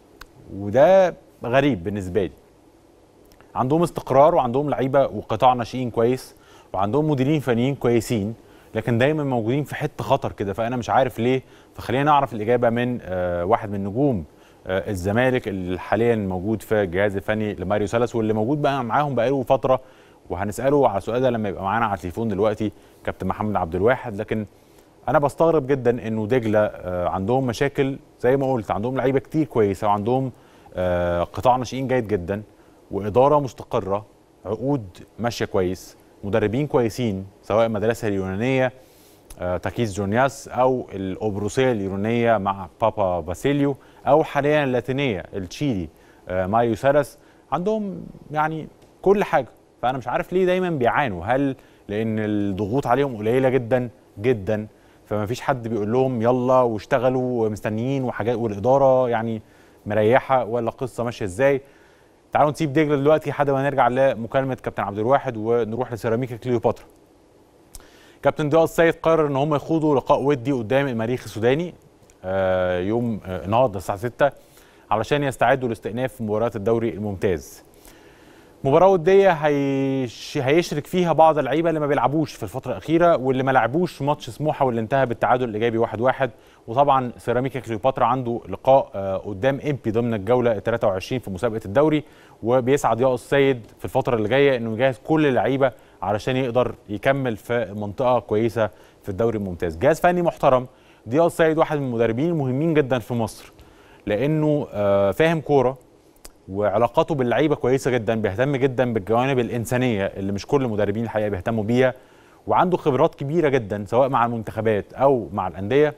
وده غريب بالنسبه لي. عندهم استقرار وعندهم لعيبه وقطاع ناشئين كويس وعندهم مديرين فنيين كويسين، لكن دايما موجودين في حته خطر كده، فانا مش عارف ليه. فخلينا نعرف الاجابه من واحد من نجوم الزمالك اللي حاليا موجود في الجهاز الفني لماريو سالاس، واللي موجود بقى معاهم بقاله فتره، وهنساله على السؤال ده لما يبقى معانا على التليفون دلوقتي كابتن محمد عبد الواحد. لكن انا بستغرب جدا انه دجله عندهم مشاكل زي ما قلت، عندهم لعيبه كتير كويسه وعندهم قطاع ناشئين جيد جدا واداره مستقره، عقود ماشيه كويس، مدربين كويسين سواء المدرسه اليونانيه تاكيس جونياس او القبرصيه اليونانيه مع بابا باسيليو، او حاليا اللاتينيه التشيلي ماريو سالاس. عندهم يعني كل حاجه، فانا مش عارف ليه دايما بيعانوا. هل لان الضغوط عليهم قليله جدا جدا فما فيش حد بيقول لهم يلا واشتغلوا مستنيين وحاجات، والاداره يعني مريحه، ولا قصه ماشيه ازاي؟ تعالوا نسيب دجله دلوقتي لحد ما نرجع لمكالمه كابتن عبد الواحد ونروح لسيراميكا كليوباترا. كابتن ضياء السيد قرر ان هم يخوضوا لقاء ودي قدام المريخ السوداني يوم النهارده الساعه 6 علشان يستعدوا لاستئناف مباريات الدوري الممتاز. مباراه وديه هيشرك فيها بعض اللعيبه اللي ما بيلعبوش في الفتره الاخيره، واللي ما لعبوش ماتش سموحه واللي انتهى بالتعادل الايجابي 1-1. وطبعا سيراميكا كليوباترا عنده لقاء قدام امبي ضمن الجوله 23 في مسابقه الدوري، وبيسعى ضياء السيد في الفتره اللي جايه انه يجهز كل اللعيبه علشان يقدر يكمل في منطقه كويسه في الدوري الممتاز. جهاز فني محترم. ضياء السيد واحد من المدربين المهمين جدا في مصر، لانه فاهم كوره وعلاقاته باللعيبه كويسه جدا، بيهتم جدا بالجوانب الانسانيه اللي مش كل المدربين الحقيقه بيهتموا بيها، وعنده خبرات كبيره جدا سواء مع المنتخبات او مع الانديه.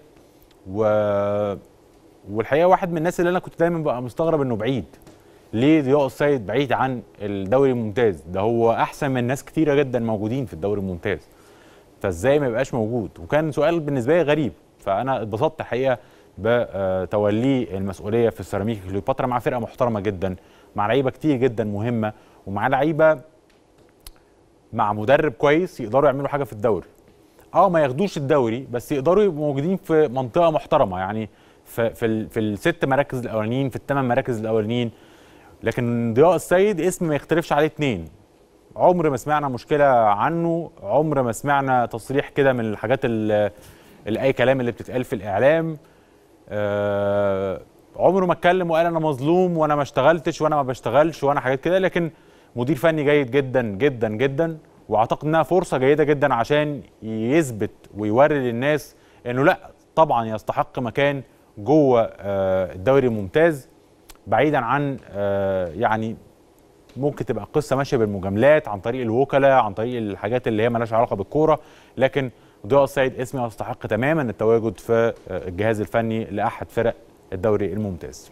والحقيقه واحد من الناس اللي انا كنت دايما بقى مستغرب انه بعيد. ليه ضياء السيد بعيد عن الدوري الممتاز؟ ده هو احسن من ناس كتيره جدا موجودين في الدوري الممتاز، فازاي ما يبقاش موجود؟ وكان سؤال بالنسبه لي غريب. فانا اتبسطت الحقيقه بتوليه المسؤوليه في السيراميكا كليوباترا مع فرقه محترمه جدا، مع لعيبه كتير جدا مهمه، ومع لعيبه مع مدرب كويس يقدروا يعملوا حاجه في الدوري. ما ياخدوش الدوري بس يقدروا يبقوا موجودين في منطقه محترمه، يعني في ال6 مراكز الاولانيين، في ال8 مراكز الاولانيين. لكن ضياء السيد اسم ما يختلفش عليه 2. عمر ما سمعنا مشكله عنه، عمر ما سمعنا تصريح كده من الحاجات اللي اي كلام اللي بتتقال في الاعلام. عمره ما اتكلم وقال انا مظلوم وانا ما اشتغلتش وانا ما بشتغلش وانا حاجات كده. لكن مدير فني جيد جدا جدا جدا، واعتقد انها فرصه جيده جدا عشان يثبت ويوري للناس انه لا طبعا يستحق مكان جوه الدوري الممتاز، بعيدا عن يعني ممكن تبقى قصه ماشيه بالمجاملات عن طريق الوكلاء، عن طريق الحاجات اللي هي مالهاش علاقه بالكوره، لكن ضياء السيد اسمه يستحق تماما التواجد في الجهاز الفني لاحد فرق الدوري الممتاز.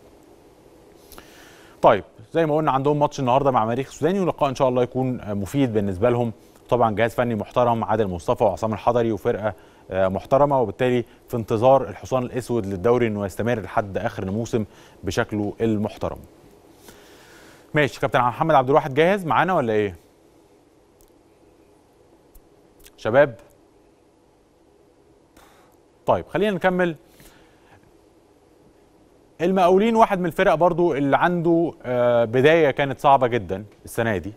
طيب زي ما قلنا عندهم ماتش النهارده مع مريخ السوداني، ولقاء ان شاء الله يكون مفيد بالنسبه لهم. طبعا جهاز فني محترم، عادل مصطفى وعصام الحضري وفرقه محترمه، وبالتالي في انتظار الحصان الاسود للدوري انه يستمر لحد اخر الموسم بشكله المحترم. ماشي كابتن محمد عبد الواحد جاهز معانا ولا ايه؟ شباب؟ طيب خلينا نكمل. المقاولين واحد من الفرق برضو اللي عنده بداية كانت صعبة جدا السنة دي،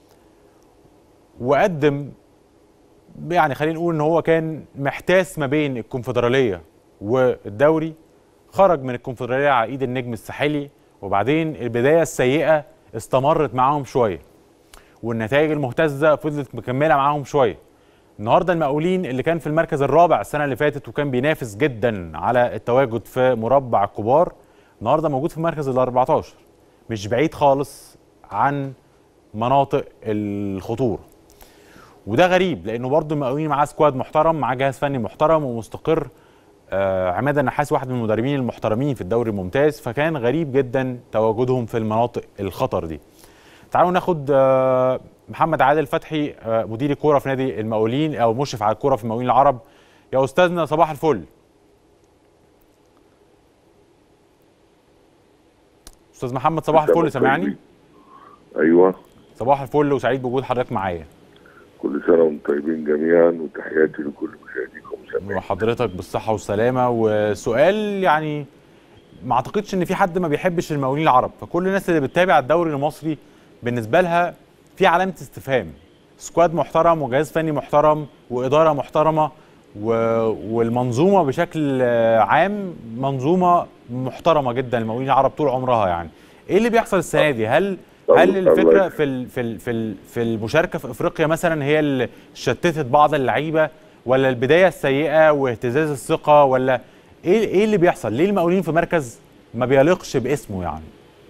وقدم يعني خلينا نقول ان هو كان محتاس ما بين الكونفدرالية والدوري، خرج من الكونفدرالية على ايد النجم الساحلي، وبعدين البداية السيئة استمرت معاهم شوية والنتائج المهتزة فضلت مكملة معاهم شوية. النهارده المقاولين اللي كان في المركز الرابع السنة اللي فاتت وكان بينافس جدا على التواجد في مربع الكبار، النهارده موجود في المركز ال 14، مش بعيد خالص عن مناطق الخطوره. وده غريب لانه برضه المقاولين معاه سكواد محترم، معاه جهاز فني محترم ومستقر. عماد النحاس واحد من المدربين المحترمين في الدوري الممتاز، فكان غريب جدا تواجدهم في المناطق الخطر دي. تعالوا ناخد محمد عادل فتحي مدير الكوره في نادي المقاولين او مشرف على الكوره في المقاولين العرب. يا استاذنا صباح الفل. استاذ محمد صباح الفل، سامعني؟ ايوه صباح الفل وسعيد بوجود حضرتك معايا. كل سنه وانتم طيبين جميعا وتحياتي لكل مشاهديكم وسامعين. وحضرتك بالصحه والسلامه. وسؤال يعني ما اعتقدش ان في حد ما بيحبش المقاولين العرب، فكل الناس اللي بتتابع الدوري المصري بالنسبه لها في علامه استفهام. سكواد محترم وجهاز فني محترم واداره محترمه والمنظومه بشكل عام منظومه محترمه جدا المقاولين العرب طول عمرها. يعني ايه اللي بيحصل السنه دي؟ هل الفكره في المشاركه في افريقيا مثلا هي اللي شتتت بعض اللعيبه، ولا البدايه السيئه واهتزاز الثقه، ولا ايه اللي بيحصل؟ ليه المقاولين في مركز ما بيليقش باسمه يعني؟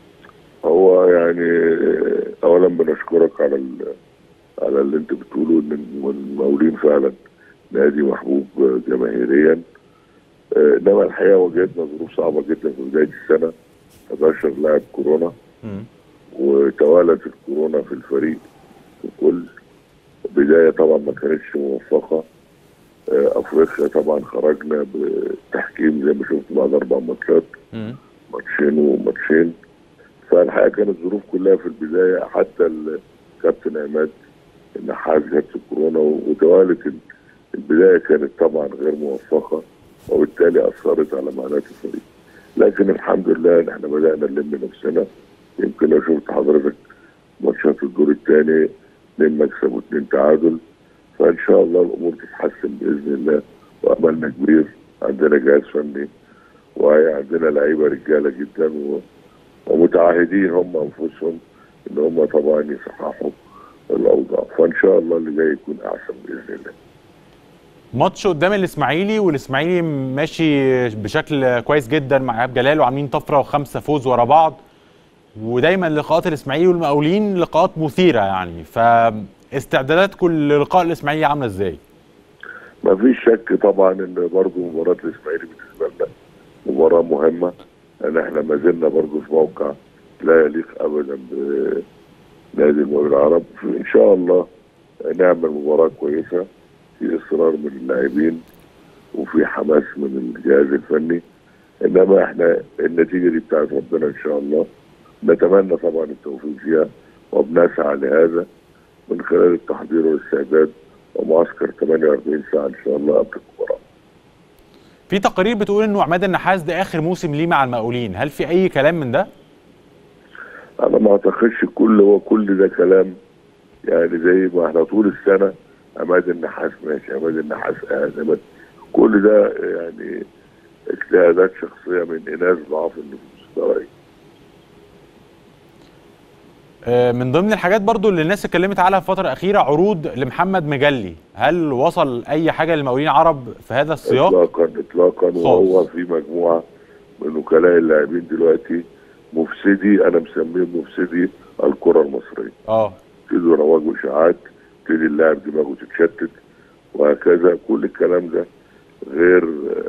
هو يعني اولا بنشكرك على اللي انت بتقوله، ان المقاولين فعلا نادي محبوب جماهيريا. انما الحقيقه واجهتنا ظروف صعبه جدا في بدايه السنه، 11 لاعب كورونا وتوالت الكورونا في الفريق الكل. بدايه طبعا ما كانتش موفقه. افريقيا طبعا خرجنا بالتحكيم زي ما شفت بعد 4 ماتشات، ماتشين وماتشين. فالحقيقه كانت الظروف كلها في البدايه، حتى الكابتن عماد النحاس جت الكورونا وتوالت البدايه كانت طبعا غير موفقه، وبالتالي اثرت على معنويات الفريق. لكن الحمد لله ان احنا بدانا نلم نفسنا. يمكن لو شفت حضرتك ماتشات الدور الثاني 2 مكسب و2 تعادل، فان شاء الله الامور تتحسن باذن الله، واملنا كبير. عندنا جهاز فني وعندنا لعيبه رجاله جدا ومتعهدين هم انفسهم ان هم طبعا يصححوا الاوضاع، فان شاء الله اللي جاي يكون احسن باذن الله. ماتش قدام الاسماعيلي، والاسماعيلي ماشي بشكل كويس جدا مع ايهاب جلال وعاملين طفره و5 فوز ورا بعض، ودايما لقاءات الاسماعيلي والمقاولين لقاءات مثيره يعني، فاستعداداتكم للقاء الاسماعيلي عامله ازاي؟ ما فيش شك طبعا ان برضه مباراه الاسماعيلي بالنسبه لنا مباراه مهمه، لان احنا ما زلنا برضه في موقع لا يليق ابدا بنادي المقاولين العرب. ان شاء الله نعمل مباراه كويسه، في اصرار من اللاعبين وفي حماس من الجهاز الفني، انما احنا النتيجه دي بتاعت ربنا ان شاء الله. نتمنى طبعا التوفيق فيها وبنسعى لهذا من خلال التحضير والاستعداد ومعسكر 48 ساعه ان شاء الله قبل المباراه. في تقارير بتقول انه عماد النحاس ده اخر موسم ليه مع المقاولين، هل في اي كلام من ده؟ انا ما اعتقدش كل ده كلام، يعني زي ما احنا طول السنه عماد النحاس ماشي، عماد النحاس قاعد، كل ده يعني اجتهادات شخصيه من اناس ضعاف النفوس. ده رايي. من ضمن الحاجات برضو اللي الناس اتكلمت عليها في الفتره الاخيره عروض لمحمد مجلي، هل وصل اي حاجه للمقاولين العرب في هذا السياق؟ اطلاقا وهو في مجموعه من وكلاء اللاعبين دلوقتي مفسدي، انا مسميهم مفسدي الكره المصريه. ابتدوا يروجوا اشاعات، ابتدي اللاعب دماغه تتشتت وهكذا. كل الكلام ده غير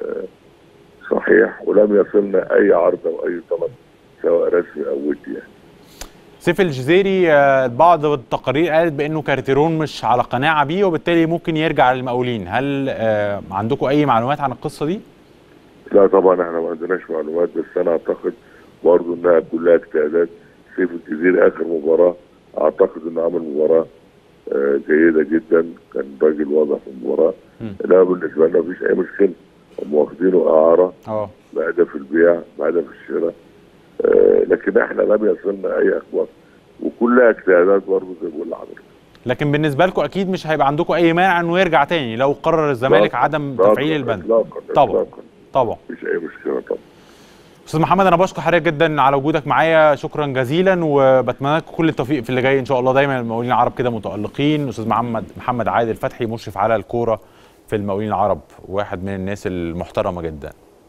صحيح، ولم يصلنا اي عرض او اي طلب سواء رسمي او ودي يعني. سيف الجزيري بعض التقارير قالت بانه كارتيرون مش على قناعه بيه وبالتالي ممكن يرجع للمقاولين، هل عندكم اي معلومات عن القصه دي؟ لا طبعا احنا ما عندناش معلومات، بس انا اعتقد برضه انها كلها اجتهادات. سيف الجزيري اخر مباراه اعتقد انه عمل مباراه جيده جدا، كان راجل واضح في المباراه. انما بالنسبه لنا مفيش اي مشكله، هم واخدينه اعاره بهدف البيع بهدف الشراء، لكن احنا لم يصلنا اي اخبار وكلها اجتهادات برضه زي ما بقول لحضرتك. لكن بالنسبه لكم اكيد مش هيبقى عندكم اي مانع انه يرجع تاني لو قرر الزمالك عدم تفعيل البند. طبعا مفيش اي مشكله طبعا. استاذ محمد انا بشكر حضرتك جدا على وجودك معايا، شكرا جزيلا، وبتمنى لكم كل التوفيق في اللي جاي ان شاء الله. دايما المقاولين العرب كده متالقين. استاذ محمد عادل فتحي مشرف على الكوره في المقاولين العرب، واحد من الناس المحترمه جدا.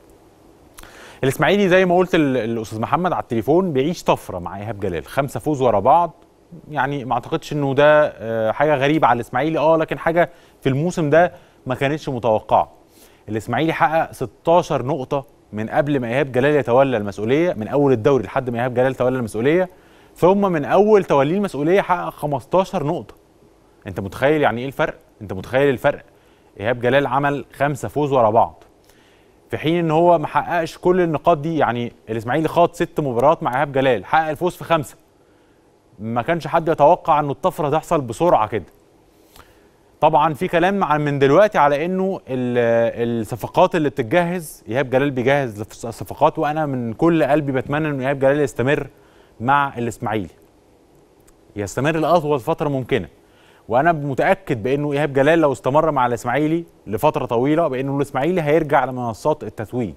الاسماعيلي زي ما قلت الاستاذ محمد على التليفون بيعيش طفره مع ايهاب جلال، 5 فوز ورا بعض. يعني ما اعتقدش انه ده حاجه غريبه على الاسماعيلي، لكن حاجه في الموسم ده ما كانتش متوقعه. الاسماعيلي حقق 16 نقطه من قبل ما ايهاب جلال يتولى المسؤوليه، من اول الدوري لحد ما ايهاب جلال تولى المسؤوليه، ثم من اول توليه المسؤوليه حقق 15 نقطه. انت متخيل يعني ايه الفرق؟ انت متخيل الفرق؟ ايهاب جلال عمل 5 فوز ورا بعض، في حين ان هو ما حققش كل النقاط دي. يعني الاسماعيلي خاض 6 مباريات مع ايهاب جلال، حقق الفوز في 5. ما كانش حد يتوقع انه الطفره تحصل بسرعه كده. طبعا في كلام من دلوقتي على انه الصفقات اللي بتتجهز، ايهاب جلال بيجهز الصفقات، وانا من كل قلبي بتمنى ان ايهاب جلال يستمر مع الاسماعيلي، يستمر لاطول فتره ممكنه. وانا متاكد بانه ايهاب جلال لو استمر مع الاسماعيلي لفتره طويله بانه الاسماعيلي هيرجع لمنصات التتويج.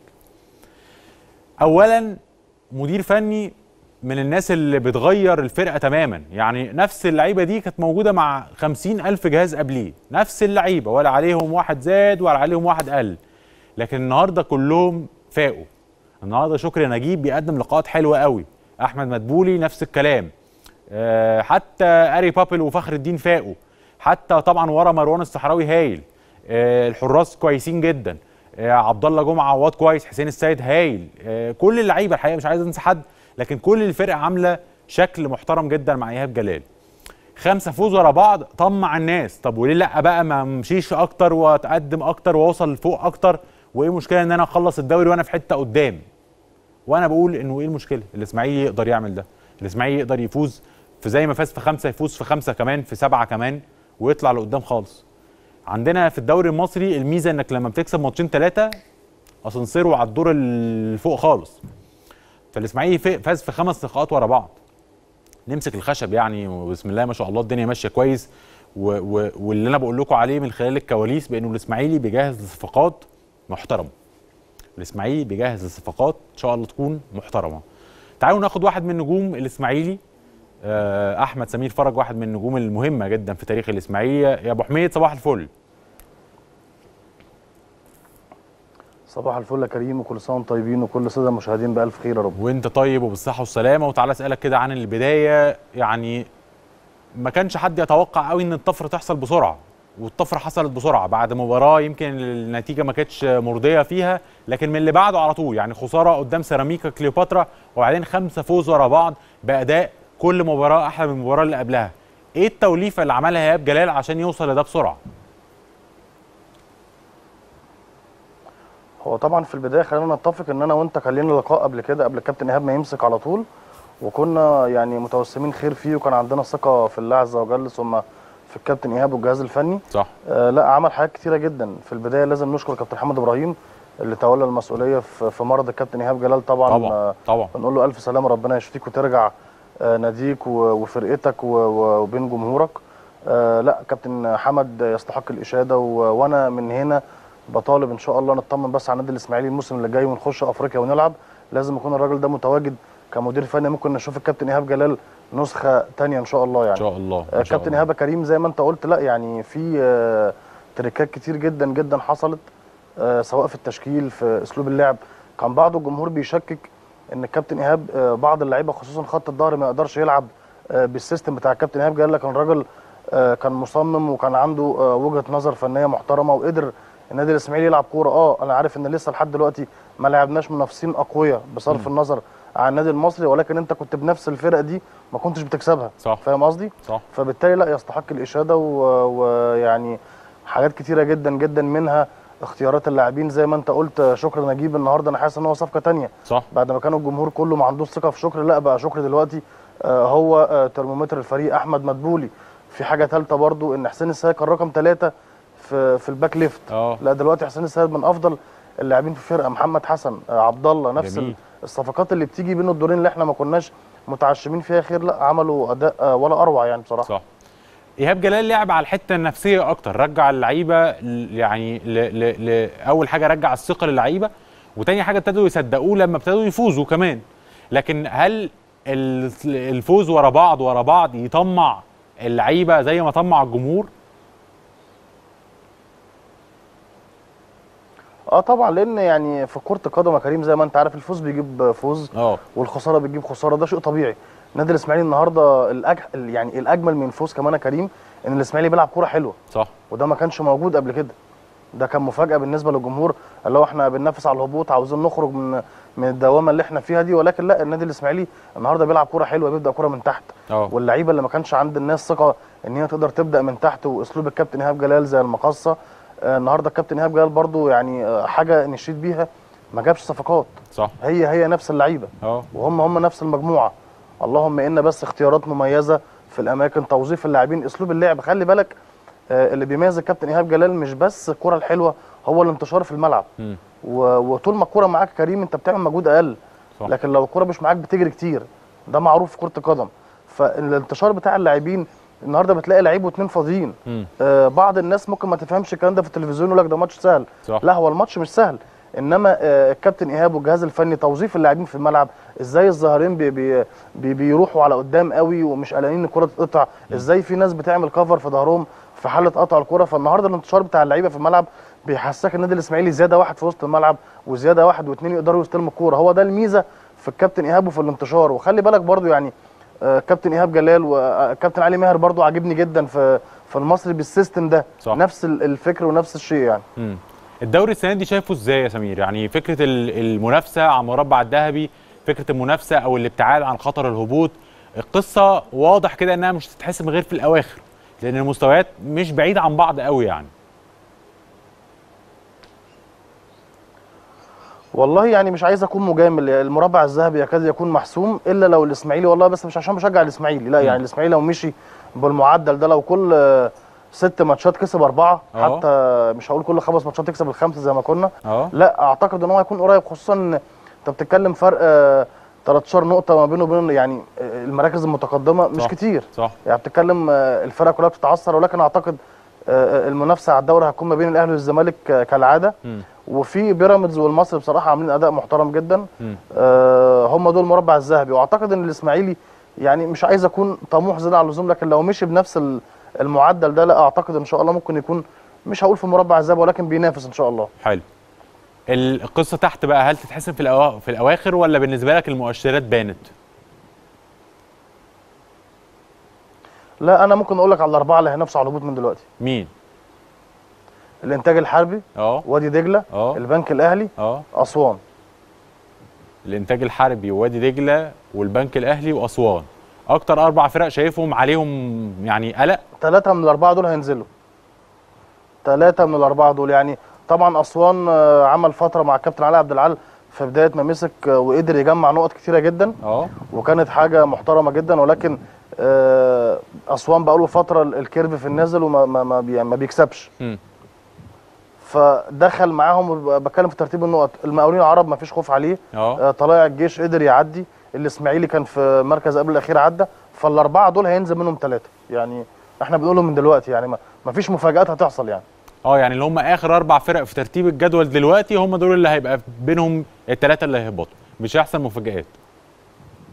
اولا مدير فني من الناس اللي بتغير الفرقه تماما، يعني نفس اللعيبه دي كانت موجوده مع 50,000 جهاز قبليه، نفس اللعيبه، ولا عليهم واحد زاد ولا عليهم واحد قل، لكن النهارده كلهم فاقوا. النهارده شكري نجيب بيقدم لقاءات حلوه قوي، احمد مدبولي نفس الكلام، حتى اري بابل وفخر الدين فاقوا، حتى طبعا ورا مروان الصحراوي هايل، الحراس كويسين جدا، عبد الله جمعه عواد كويس، حسين السيد هايل، كل اللعيبه الحقيقه مش عايز انسى حد، لكن كل الفرقه عامله شكل محترم جدا مع ايهاب جلال. 5 فوز ورا بعض طمع الناس، طب وليه لا بقى ما امشيش اكتر واتقدم اكتر واوصل لفوق اكتر، وايه المشكله ان انا اخلص الدوري وانا في حته قدام؟ وانا بقول انه ايه المشكله؟ الاسماعيلي يقدر يعمل ده، الاسماعيلي يقدر يفوز في زي ما فاز في 5 يفوز في 5 كمان، في 7 كمان، ويطلع لقدام خالص. عندنا في الدوري المصري الميزه انك لما بتكسب ماتشين 3 اسانسير على الدور اللي فوق خالص. فالاسماعيلي فاز في 5 لقاءات ورا بعض. نمسك الخشب يعني، وبسم الله ما شاء الله الدنيا ماشيه كويس، واللي انا بقول لكم عليه من خلال الكواليس بانه الاسماعيلي بيجهز لصفقات محترمه. الاسماعيلي بيجهز لصفقات ان شاء الله تكون محترمه. تعالوا ناخد واحد من نجوم الاسماعيلي، احمد سمير فرج، واحد من النجوم المهمه جدا في تاريخ الاسماعيلي. يا ابو حميد صباح الفل. صباح الفل يا كريم، وكل سنه وانتم طيبين، وكل الساده المشاهدين بالف خير يا رب. وانت طيب وبالصحه والسلامه. وتعالى اسالك كده عن البدايه، يعني ما كانش حد يتوقع قوي ان الطفره تحصل بسرعه، والطفره حصلت بسرعه بعد مباراه يمكن النتيجه ما كانتش مرضيه فيها، لكن من اللي بعده على طول، يعني خساره قدام سيراميكا كليوباترا وبعدين 5 فوز ورا بعض باداء كل مباراه احلى من المباراه اللي قبلها. ايه التوليفه اللي عملها ايهاب جلال عشان يوصل لده بسرعه؟ هو طبعا في البدايه خلينا نتفق ان انا وانت كان لنا لقاء قبل كده قبل الكابتن ايهاب ما يمسك على طول، وكنا يعني متوسمين خير فيه، وكان عندنا ثقه في الله عز وجل ثم في الكابتن ايهاب والجهاز الفني. صح. لا عمل حاجات كتيره جدا. في البدايه لازم نشكر كابتن محمد ابراهيم اللي تولى المسؤوليه في مرض الكابتن ايهاب جلال. طبعا بنقول له الف سلامه، ربنا يشفيك وترجع ناديك وفرقتك وبين جمهورك. لا كابتن حمد يستحق الاشاده، وانا من هنا بطالب ان شاء الله نطمن بس على النادي الاسماعيلي الموسم اللي جاي ونخش افريقيا ونلعب. لازم يكون الراجل ده متواجد كمدير فني ممكن نشوف الكابتن ايهاب جلال نسخه ثانيه ان شاء الله يعني. ان شاء الله. كابتن ايهاب كريم زي ما انت قلت، لا يعني في تريكات كتير جدا جدا حصلت، سواء في التشكيل في اسلوب اللعب. كان بعض الجمهور بيشكك ان الكابتن ايهاب بعض اللعيبه خصوصا خط الظهر ما يقدرش يلعب بالسيستم بتاع الكابتن ايهاب جلال، لكن الراجل كان مصمم وكان عنده وجهه نظر فنيه محترمه، وقدر النادي الاسماعيلي يلعب كوره. انا عارف ان لسه لحد دلوقتي ما لعبناش منافسين اقوياء بصرف النظر عن النادي المصري، ولكن انت كنت بنفس الفرق دي ما كنتش بتكسبها. صح. فاهم قصدي؟ صح. فبالتالي لا يستحق الاشاده، ويعني حاجات كتيره جدا جدا منها اختيارات اللاعبين زي ما انت قلت. شكر نجيب النهارده انا حاسس ان هو صفقه ثانيه. صح. بعد ما كان الجمهور كله ما عندوش ثقه في شكر، لا بقى شكر دلوقتي هو ترمومتر الفريق. احمد مدبولي. في حاجه ثالثه برضو ان حسين السيد كان رقم 3 في الباك ليفت. لا دلوقتي حسين السيد من افضل اللاعبين في الفرقه. محمد حسن، عبد الله، نفس الصفقات اللي بتيجي بين الدورين اللي احنا ما كناش متعشمين فيها خير، لا عملوا اداء ولا اروع يعني بصراحه. صح. ايهاب جلال لعب على الحته النفسيه اكتر، رجع اللعيبه يعني اول حاجه رجع الثقه للعيبه، وتاني حاجه ابتدوا يصدقوه لما ابتدوا يفوزوا كمان. لكن هل الفوز ورا بعض يطمع اللعيبه زي ما طمع الجمهور؟ طبعا، لان يعني في كره القدم يا كريم زي ما انت عارف الفوز بيجيب فوز والخساره بتجيب خساره، ده شيء طبيعي. النادي الاسماعيلي النهارده يعني الاجمل من الفوز كمان يا كريم ان الاسماعيلي بيلعب كوره حلوه. صح. وده ما كانش موجود قبل كده. ده كان مفاجاه بالنسبه للجمهور، اللي هو احنا بننافس على الهبوط، عاوزين نخرج من الدوامه اللي احنا فيها دي، ولكن لا، النادي الاسماعيلي النهارده بيلعب كوره حلوه، بيبدا كوره من تحت. واللعيبه اللي ما كانش عند الناس ثقه ان هي تقدر تبدا من تحت، واسلوب الكابتن ايهاب جلال زي المقصه. النهارده الكابتن ايهاب جلال برضو يعني حاجه نشيد بيها، ما جابش صفقات. صح. هي نفس اللعيبه وهم نفس المجموعه، اللهم ان بس اختيارات مميزه في الاماكن، توظيف اللاعبين، اسلوب اللعب. خلي بالك اللي بيميز الكابتن ايهاب جلال مش بس الكره الحلوه، هو الانتشار في الملعب. وطول ما الكره معاك كريم انت بتعمل مجهود اقل. صح. لكن لو الكره مش معاك بتجري كتير، ده معروف في كره القدم. فالانتشار بتاع اللاعبين النهارده بتلاقي لعيب واثنين فاضيين. بعض الناس ممكن ما تفهمش الكلام ده في التلفزيون، يقول لك ده ماتش سهل. صح. لا، هو الماتش مش سهل، انما الكابتن ايهاب والجهاز الفني توظيف اللاعبين في الملعب، ازاي الظاهرين بيروحوا على قدام قوي ومش قلقانين ان الكره تتقطع، ازاي في ناس بتعمل كفر في ظهرهم في حاله قطع الكره. فالنهارده الانتشار بتاع اللعيبه في الملعب بيحسسك النادي الاسماعيلي زياده واحد في وسط الملعب، وزياده واحد واثنين يقدروا يستلموا الكوره. هو ده الميزه في الكابتن ايهاب وفي الانتشار. وخلي بالك برضو يعني كابتن ايهاب جلال وكابتن علي ماهر برضو عاجبني جدا في المصري بالسيستم ده. صح. نفس الفكر ونفس الشيء يعني. الدوري السنه دي شايفه ازاي يا سمير؟ يعني فكره المنافسه على المربع الذهبي، فكره المنافسه او الابتعاد عن خطر الهبوط، القصه واضح كده انها مش هتتحسم غير في الاواخر، لان المستويات مش بعيده عن بعض قوي يعني. والله يعني مش عايز اكون مجامل، المربع الذهبي يكاد يكون محسوم الا لو الاسماعيلي، والله بس مش عشان بشجع الاسماعيلي، لا يعني الاسماعيلي لو مشي بالمعدل ده، لو كل 6 ماتشات كسب 4، حتى مش هقول كل 5 ماتشات تكسب ال5 زي ما كنا، لا اعتقد ان هو هيكون قريب، خصوصا ان انت بتتكلم فرق 13 نقطه ما بينه وبين يعني المراكز المتقدمه مش كتير. صح. يعني بتتكلم الفرق كلها بتتعثر، ولكن اعتقد المنافسه على الدوري هتكون ما بين الاهلي والزمالك كالعاده. وفي بيراميدز والمصري بصراحه عاملين اداء محترم جدا. هم دول المربع الذهبي. واعتقد ان الاسماعيلي يعني مش عايز اكون طموح زياده عن اللزوم، لكن لو مشي بنفس المعدل ده، لا اعتقد ان شاء الله ممكن يكون مش هقول في المربع الذهبي ولكن بينافس ان شاء الله. حلو. القصه تحت بقى، هل تتحسم في الاواخر ولا بالنسبه لك المؤشرات بانت؟ لا، انا ممكن اقول لك على الاربعه اللي هينافسوا على الهبوط من دلوقتي. مين؟ الانتاج الحربي، وادي دجله، البنك الاهلي، اسوان. الانتاج الحربي ووادي دجله والبنك الاهلي واسوان، اكتر 4 فرق شايفهم عليهم يعني قلق. 3 من ال4 دول هينزلوا. 3 من ال4 دول يعني. طبعا اسوان عمل فتره مع الكابتن علي عبد العال في بدايه ما مسك وقدر يجمع نقط كتيره جدا. وكانت حاجه محترمه جدا، ولكن اسوان بقى له فتره الكيرف في النازل وما ما بيكسبش. فدخل معاهم، بتكلم في ترتيب النقط، المقاولين العرب ما فيش خوف عليه. طلائع الجيش قدر يعدي، الاسماعيلي كان في مركز قبل الاخير عدى. فال4 دول هينزل منهم 3 يعني، احنا بنقولهم من دلوقتي يعني ما فيش مفاجآت هتحصل يعني. يعني اللي هم اخر 4 فرق في ترتيب الجدول دلوقتي هم دول اللي هيبقى بينهم ال3 اللي هيهبطوا، مش هيحصل مفاجآت.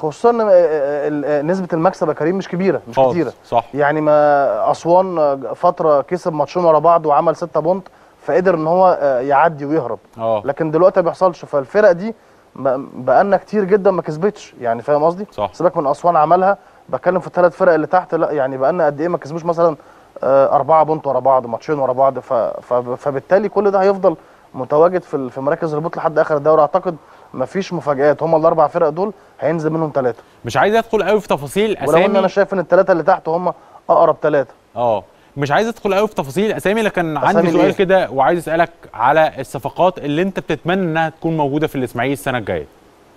خصوصا نسبه المكسب يا كريم مش كبيره، مش كتيره. صح. يعني ما اسوان فتره كسب ماتشين ورا بعض وعمل 6 بونت، فقدر ان هو يعدي ويهرب. لكن دلوقتي ما بيحصلش. فالفرق دي بقالنا كتير جدا ما كسبتش، يعني فاهم قصدي؟ سيبك من اسوان عملها، بتكلم في ال3 فرق اللي تحت، لا يعني بقالنا قد ايه ما كسبوش مثلا 4 بونت ورا بعض، ماتشين ورا بعض. فبالتالي كل ده هيفضل متواجد في مراكز الهبوط لحد اخر الدوري. اعتقد مفيش مفاجآت، هم ال4 فرق دول هينزل منهم 3. مش عايز ادخل قوي في تفاصيل اسامي، ولو ان انا شايف ان ال3 اللي تحت هم اقرب 3. مش عايز ادخل قوي في تفاصيل اسامي، لكن عندي سؤال كده وعايز اسالك على الصفقات اللي انت بتتمنى انها تكون موجوده في الاسماعيلي السنه الجايه.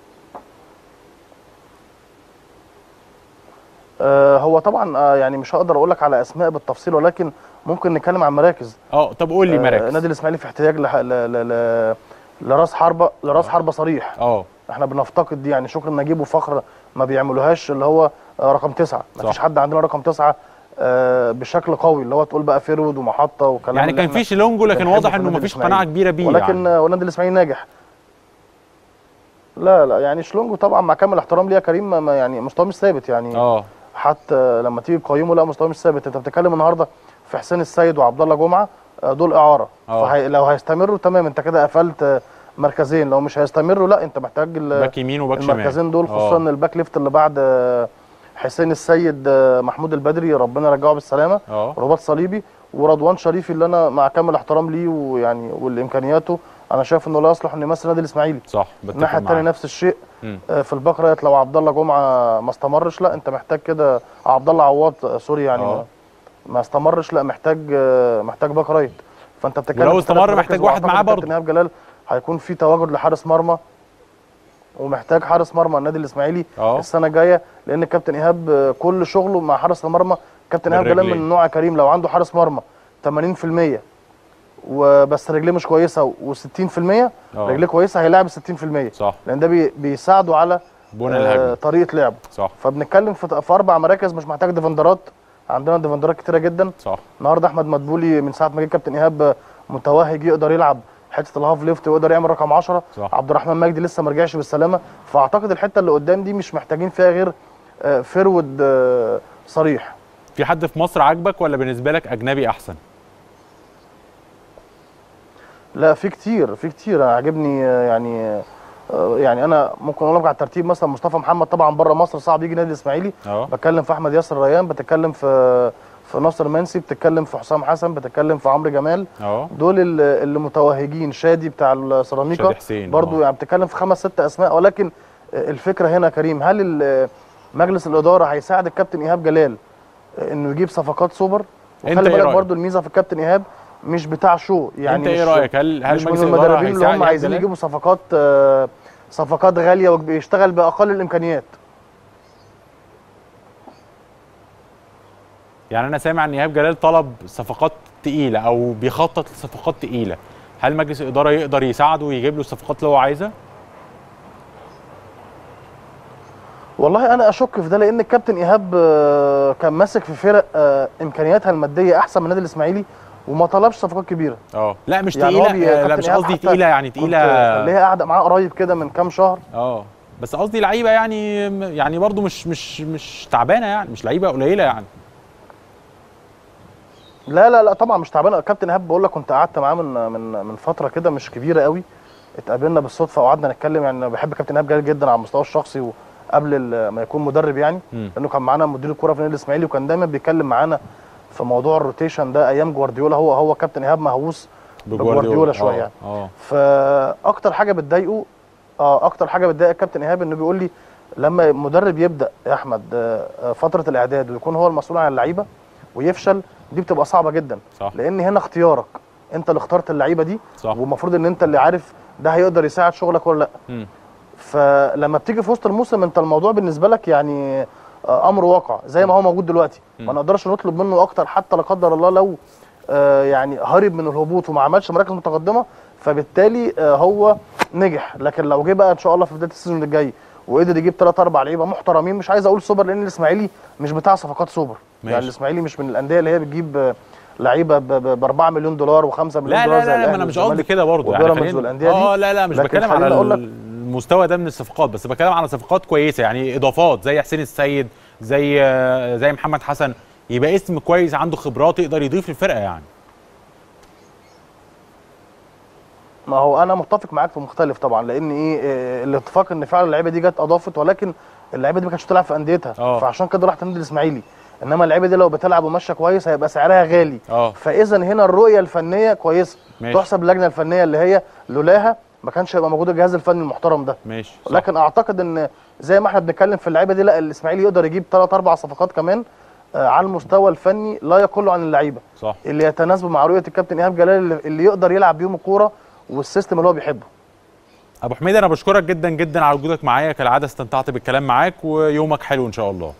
هو طبعا يعني مش هقدر اقول لك على اسماء بالتفصيل، ولكن ممكن نتكلم عن مراكز. طب قول لي مراكز. نادي الاسماعيلي في احتياج لراس حربه صريح. احنا بنفتقد دي، يعني شكرا نجيب وفخر ما بيعملوهاش، اللي هو رقم 9. ما فيش حد عندنا رقم 9 بشكل قوي، اللي هو تقول بقى فيرود ومحطه وكلام. يعني كان في شيلونجو، لكن واضح انه ما فيش قناعه كبيره بيه، ولكن يعني. والنادي الاسماعيلي ناجح. لا يعني شيلونجو طبعا مع كامل احترام ليه يا كريم، يعني مستواه مش ثابت يعني. حتى لما تيجي تقيمه لا مستواه مش ثابت. انت بتتكلم النهارده في حسين السيد وعبد الله جمعه، دول اعاره. لو هيستمروا تمام، انت كده قفلت مركزين. لو مش هيستمروا لا انت محتاج باك يمين وباك شمال، المركزين دول، خصوصا الباك ليفت اللي بعد حسين السيد محمود البدري، ربنا يرجعه بالسلامه، رباط صليبي، ورضوان شريفي اللي انا مع كامل احترام ليه ويعني والامكانياته انا شايف انه لا يصلح انه يمثل النادي الاسماعيلي. الناحيه الثانيه نفس الشيء. في الباك رايت لو عبد الله جمعه ما استمرش، لا انت محتاج كده عبد الله عواد سوري يعني ما استمرش، لا محتاج باك رايت. فانت بتتكلم ولو استمر محتاج واحد معاه برضه. نهاب جلال هيكون في تواجد لحارس مرمى، ومحتاج حارس مرمى النادي الاسماعيلي السنه الجايه، لان الكابتن ايهاب كل شغله مع حارس المرمى. كابتن ايهاب جلال من النوع يا كريم لو عنده حارس مرمى 80% وبس رجليه مش كويسه و60% رجليه كويسه، هيلاعب 60%. لان ده بيساعده على طريقه لعبه. فبنتكلم في 4 مراكز، مش محتاج ديفندرات، عندنا ديفندرات كتيره جدا. النهارده احمد مدبولي من ساعه ما جه كابتن ايهاب متوهج، يقدر يلعب حته الهاف ليفت ويقدر يعمل رقم 10. عبد الرحمن مجدي لسه ما رجعش بالسلامه. فاعتقد الحته اللي قدام دي مش محتاجين فيها غير فيرود صريح. في حد في مصر عاجبك ولا بالنسبه لك اجنبي احسن؟ لا في كتير انا عاجبني. يعني انا ممكن اقول لك على الترتيب، مثلا مصطفى محمد طبعا بره مصر صعب يجي نادي الاسماعيلي. بتكلم في احمد ياسر ريان، بتكلم في ناصر منسي، بتتكلم في حسام حسن، بتتكلم في عمرو جمال. دول اللي متوهجين. شادي بتاع السيراميكا برضو. يعني بتتكلم في 5-6 اسماء. ولكن الفكره هنا كريم، هل مجلس الاداره هيساعد الكابتن ايهاب جلال انه يجيب صفقات سوبر؟ وخلي بالك برضو الميزه في الكابتن ايهاب مش بتاع شو، يعني انت ايه رايك؟ هل مجلس الاداره اللي هم عايزين يجيبوا صفقات غاليه وبيشتغل باقل الامكانيات؟ يعني انا سامع ان ايهاب جلال طلب صفقات تقيله او بيخطط لصفقات تقيله. هل مجلس الاداره يقدر يساعده ويجيب له الصفقات اللي هو عايزها؟ والله انا اشك في ده، لان الكابتن ايهاب كان ماسك في فرق امكانياتها الماديه احسن من النادي الاسماعيلي وما طلبش صفقات كبيره. لا مش تقيله. لا مش قصدي تقيله، يعني تقيله اللي هي قاعده معاه قريب كده من كام شهر. بس قصدي لعيبه يعني برضو مش تعبانه، يعني مش لعيبه قليله يعني. لا طبعا مش تعبانه. الكابتن ايهاب بقول لك كنت قعدت معاه من فتره كده مش كبيره قوي، اتقابلنا بالصدفه وقعدنا نتكلم. يعني انا بحب كابتن ايهاب جلال جدا على المستوى الشخصي وقبل ما يكون مدرب، يعني لانه كان معانا مدير الكوره في النادي الاسماعيلي، وكان دايما بيتكلم معانا في موضوع الروتيشن ده ايام جوارديولا. هو كابتن ايهاب مهووس بجوارديولا شويه يعني. فاكتر حاجه بتضايقه الكابتن ايهاب انه بيقول لي لما مدرب يبدا يا احمد فتره الاعداد ويكون هو المسؤول عن اللعيبه ويفشل، دي بتبقى صعبه جدا. لان هنا اختيارك، انت اللي اخترت اللعيبه دي، والمفروض ان انت اللي عارف ده هيقدر يساعد شغلك ولا لا. فلما بتيجي في وسط الموسم انت الموضوع بالنسبه لك يعني امر واقع زي ما هو موجود دلوقتي. ما نقدرش نطلب منه اكتر، حتى لا قدر الله لو يعني هرب من الهبوط وما عملش مراكز متقدمه، فبالتالي هو نجح. لكن لو جه بقى ان شاء الله في بدايه السيزون الجاي وقدر يجيب 3-4 لعيبه محترمين، مش عايز اقول سوبر لان الاسماعيلي مش بتاع صفقات سوبر. يعني الاسماعيلي مش من الانديه اللي هي بتجيب لعيبه ب 4 مليون دولار و5 مليون دولار. لا انا مش قصدي كده برضه، يعني خلينا لا مش بتكلم على المستوى ده من الصفقات، بس بتكلم على صفقات كويسه، يعني اضافات زي حسين السيد، زي محمد حسن، يبقى اسم كويس عنده خبرات يقدر يضيف للفرقه يعني. ما هو انا متفق معاك في مختلف طبعا، لان الاتفاق ان فعلا اللعيبه دي جت اضافت، ولكن اللعيبه دي ما كانتش بتلعب في انديتها، فعشان كده راحت النادي الاسماعيلي. انما اللعيبه دي لو بتلعب وماشيه كويس هيبقى سعرها غالي. فاذا هنا الرؤيه الفنيه كويسه، تحسب اللجنه الفنيه اللي هي لولاها ما كانش هيبقى موجود الجهاز الفني المحترم ده. ماشي. لكن اعتقد ان زي ما احنا بنتكلم في اللعيبه دي، لا الاسماعيلي يقدر يجيب 3-4 صفقات كمان على المستوى الفني لا يقل عن اللعيبه، صح، اللي يتناسبوا مع رؤيه الكابتن ايهاب جلال، اللي يقدر يلعب بيهم الكوره والسيستم اللي هو بيحبه. ابو حميد انا بشكرك جدا جدا على وجودك معايا، كالعاده استمتعت بالكلام معاك، ويومك حلو ان شاء الله.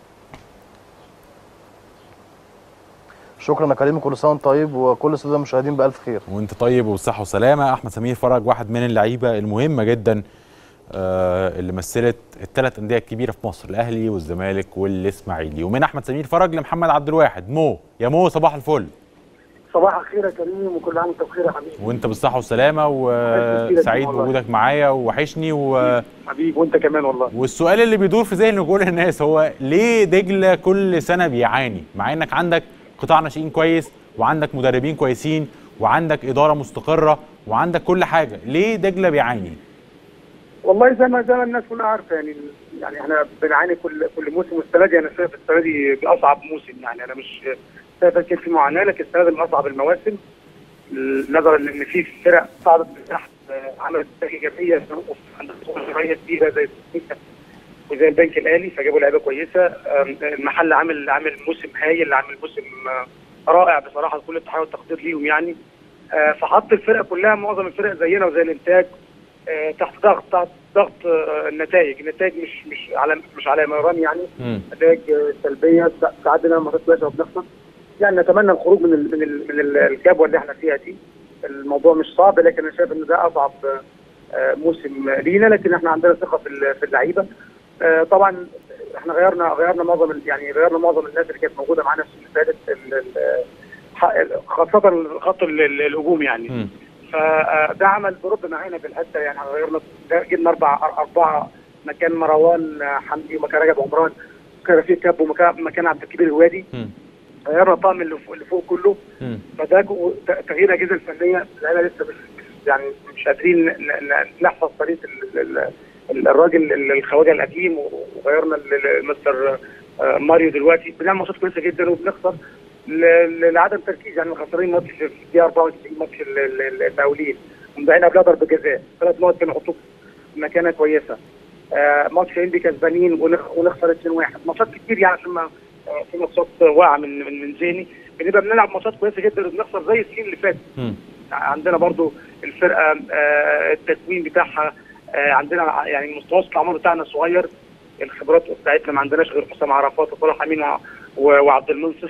شكرا يا كريم، كل سنه وانت طيب، وكل الساده المشاهدين بالف خير. وانت طيب وبالصحه والسلامه. احمد سمير فرج واحد من اللعيبه المهمه جدا اللي مثلت الثلاث انديه الكبيره في مصر، الاهلي والزمالك والاسماعيلي. ومن احمد سمير فرج لمحمد عبد الواحد، يا مو صباح الفل. صباح الخير يا كريم، وكل عام وانت بخير يا حبيبي. وانت بالصحه والسلامه، وسعيد بوجودك معايا ووحشني حبيبي وانت كمان والله. والسؤال اللي بيدور في ذهن كل الناس هو ليه دجله كل سنه بيعاني، مع انك عندك قطاع ناشئين كويس وعندك مدربين كويسين وعندك اداره مستقره وعندك كل حاجه، ليه دجله بيعاني؟ والله زي ما الناس كلها عارفه، يعني احنا بنعاني كل موسم، والسنه دي انا شايف السنه دي اصعب موسم. يعني انا مش شايف كان في معاناه، لكن السنه دي من اصعب المواسم، نظرا لان في فرق صعدت من تحت عملت نتائج ايجابيه، عندها شويه كبيره زي وزي البنك الاهلي، فجابوا لعيبه كويسه. المحل عامل موسم هايل، عامل موسم رائع بصراحه، كل التحيه والتقدير ليهم يعني. فحط الفرقه كلها، معظم الفرق زينا وزي الانتاج تحت ضغط النتائج مش على مرام يعني. نتائج سلبيه، ساعات بنعمل ماتشات كويسه وبنخسر. يعني نتمنى الخروج من الجبوه اللي احنا فيها دي. الموضوع مش صعب، لكن انا شايف ان ده اصعب موسم لينا، لكن احنا عندنا ثقه في اللعيبه. طبعا احنا غيرنا معظم الناس اللي كانت موجوده معانا السنه اللي فاتت، خاصه خط الهجوم يعني. فده عمل برد معانا في الحته، يعني غيرنا، جبنا اربعه مكان مروان حمدي ومكان رجب عمران ومكان رفيق كاب ومكان عبد الكبير الوادي. غيرنا الطقم اللي فوق كله. فده تغيير الاجهزه الفنيه، اللعيبه لسه مش قادرين نحفظ طريقه الراجل الخواجه القديم، وغيرنا مستر ماريو دلوقتي. بنعمل ماتشات كويسه جدا وبنخسر لعدم تركيز، يعني خسرين ماتش في الدقيقه 94 ماتش المقاولين، ومضيعين قبلها ضربه جزاء، 3 نقط كانوا يحطوك في مكانه كويسه. ماتش انبي كسبانين ونخسر 2-1. ماتشات كتير يعني، عشان في ماتشات واقعه من ذهني، بنبقى بنلعب ماتشات كويسه جدا وبنخسر زي السنين اللي فاتت. عندنا برضو الفرقه التكوين بتاعها، عندنا يعني متوسط العمر بتاعنا صغير، الخبرات بتاعتنا ما عندناش غير حسام عرفات وصلاح امين وعبد المنصف.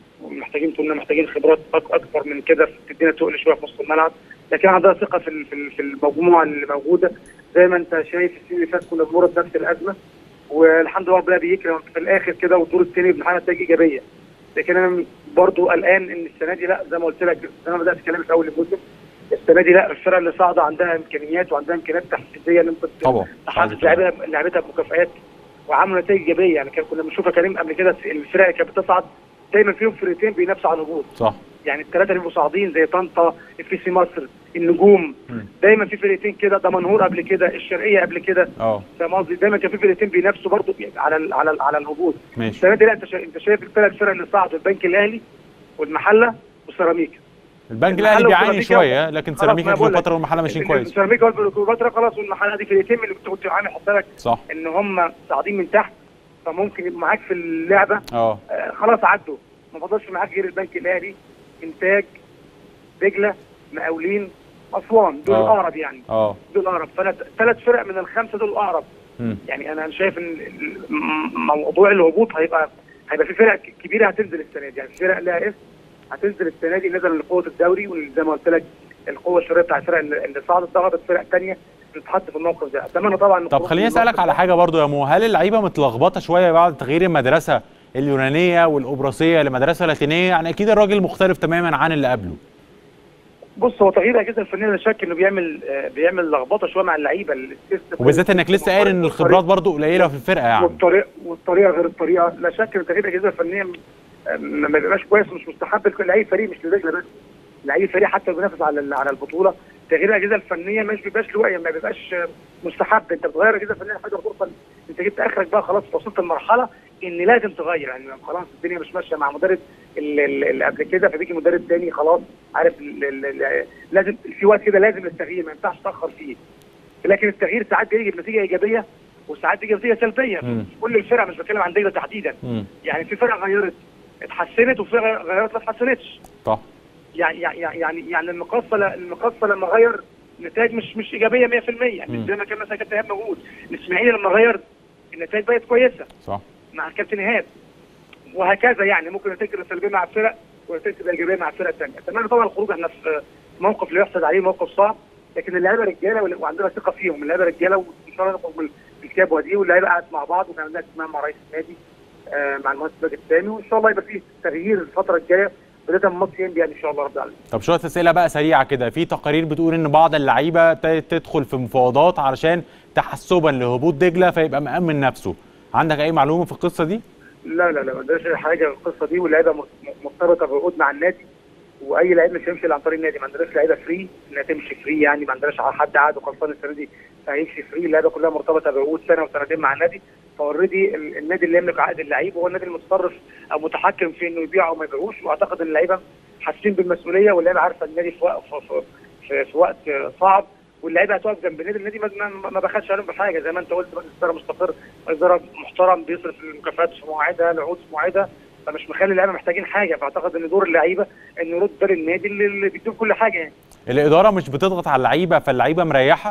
محتاجين خبرات اكبر من كده، تدينا تقل شويه في نص الملعب، لكن عندنا ثقه في المجموعه اللي موجوده. زي ما انت شايف السنين اللي فاتت كنا بنمر بنفس الازمه، والحمد لله ربنا بيكرم في الاخر كده، والدور الثاني بنحقق نتائج ايجابيه. لكن انا برضو قلقان ان السنه دي لا، زي ما قلت لك انا بدات كلامي في اول الموسم، السنه دي لا، الفرقه اللي صاعده عندها امكانيات وعندها امكانيات تحفيزيه ان انت تحفز لعيبتها بمكافآت وعملوا نتائج ايجابيه. يعني كنا بنشوفها كريم قبل كده، الفرق اللي كانت بتصعد دايما فيهم فرقتين بينافسوا على الهبوط. صح. يعني الثلاثه اللي بيبقوا صاعدين زي طنطا، اف سي مصر، النجوم، دايما في فرقتين كده، دمنهور قبل كده، الشرقيه قبل كده. فاهم قصدي؟ دايما كان في فرقتين بينافسوا برضه على الهبوط. السنه دي لا، انت شايف الثلاث فرق اللي صعدوا، البنك الاهلي والمحله وسيراميكا. البنك الاهلي بيعاني شويه، لكن سيراميكا كليوباترا والمحله ماشيين كويس. سيراميكا كليوباترا خلاص، والمحله دي فرقتين من اللي كنت عامل حسابك ان هم صاعدين من تحت، فممكن يبقوا معاك في اللعبه. خلاص عدوا، ما فضلش معاك غير البنك الاهلي، انتاج، دجله، مقاولين، اسوان، دول الاقرب يعني. دول الاقرب، فانا 3 فرق من ال5 دول الاقرب. يعني انا شايف ان موضوع الهبوط هيبقى في فرق كبيره هتنزل السنه دي، يعني فرق لها اسم هتنزل السنه دي نظرا لقوه الدوري، وزي ما قلت لك القوه الشرائيه بتاع الفرق اللي صعدت ضغطت فرق ثانيه تتحط في الموقف ده. اتمنى طبعا. طب خليني اسالك على حاجه برضو يا مو، هل اللعيبه متلخبطه شويه بعد تغيير المدرسه اليونانيه والقبرصيه لمدرسه لاتينيه؟ يعني اكيد الراجل مختلف تماما عن اللي قبله. بص، هو تغيير الاجهزه الفنيه لا شك انه بيعمل لخبطه شويه مع اللعيبه، وبالذات انك لسه قايل ان الخبرات برضو قليله في الفرقه يعني، والطريقه غير الطريقه. لا شك ان تغيير الاجهزه الفنيه ما بيبقاش كويس، مش مستحب لاي فريق، مش للرجله بس، لاي فريق حتى بينافس على البطوله. تغيير الاجهزه الفنيه ما بيبقاش مستحب. انت بتغير الاجهزه الفنيه حاجه فرصه، انت جبت اخرك بقى خلاص، وصلت لمرحله ان لازم تغير، يعني خلاص الدنيا مش ماشيه مع مدرب اللي قبل كده، فبيجي مدرب تاني خلاص عارف لازم في وقت كده لازم التغيير، ما ينفعش تاخر فيه. لكن التغيير ساعات بيجي بنتيجه ايجابيه وساعات بيجي بنتيجه سلبيه. كل الفرق، مش بتكلم عن دجله تحديدا. يعني في فرق غيرت اتحسنت وفي فرق غيرت ما اتحسنتش. صح. يعني المقصه لما غير النتائج مش ايجابيه 100%، يعني زي ما كان مثلا كابتن ايهاب موجود. الاسماعيلي لما غير النتائج بقت كويسه. صح. مع الكابتن ايهاب، وهكذا. يعني ممكن النتائج سلبيه مع الفرق والنتائج ايجابيه مع الفرق الثانيه. اتمنى طبعا الخروج، احنا في موقف لا يحسد عليه، موقف صعب، لكن اللعيبه رجاله وعندنا ثقه فيهم. اللعيبه رجاله وان شاء الله نخرج من الكابوه دي، واللعيبه قعدت مع بعض وكان عندنا اجتماع مع رئيس النادي مع المهندس ماجد السامي، وان شاء الله يبقى في تغيير الفتره الجايه بدايه من ماتش انبي ان شاء الله رب العالمين. طب شويه اسئله بقى سريعه كده. في تقارير بتقول ان بعض اللعيبه تدخل في مفاوضات علشان تحسبا لهبوط دجله فيبقى مأمن نفسه. عندك اي معلومه في القصه دي؟ لا ما عندناش اي حاجه في القصه دي، واللعيبه مرتبطه بعقود مع النادي، واي لعيب مش هيمشي عن طريق النادي. ما عندناش لعيبه فري انها تمشي فري، يعني ما عندناش حد قاعد وخلصان السنه دي هيمشي فري. اللعيبه كلها مرتبطه بعقود سنه وسنتين مع النادي، فاوريدي النادي اللي يملك عقد اللعيب هو النادي المتصرف او متحكم في انه يبيعه او ما يبيعوش. واعتقد ان اللعيبه حاسين بالمسؤوليه، واللعيبه عارفه النادي في وقت صعب، واللعيبه هتقف جنب النادي ما بخدش عليهم بحاجه. زي ما انت قلت، مجلس اداره مستقر، مجلس اداره محترم، بيصرف المكافآت في مواعيدها، العقود في مواعيدها، فمش مخلي اللعيبه محتاجين حاجه. فاعتقد ان دور اللعيبه انه يرد بال النادي اللي بيديهم كل حاجه. يعني الاداره مش بتضغط على اللعيبه فاللعيبه مريحه؟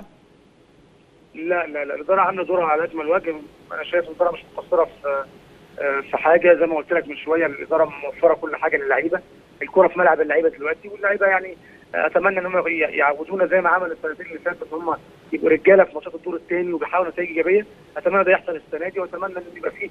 لا الاداره عامله دورها على اكمل وجه. انا شايف الاداره مش مقصره في حاجه. زي ما قلت لك من شويه، الاداره موفره كل حاجه للعيبه. الكره في ملعب اللعيبه دلوقتي، واللعيبه يعني اتمنى ان هم يعودونا زي ما عملوا السنتين اللي فاتت، ان هم يبقوا رجاله في ماتشات الدور الثاني وبيحاولوا نتائج ايجابيه. اتمنى ده يحصل السنه دي، واتمنى ان يبقى فيه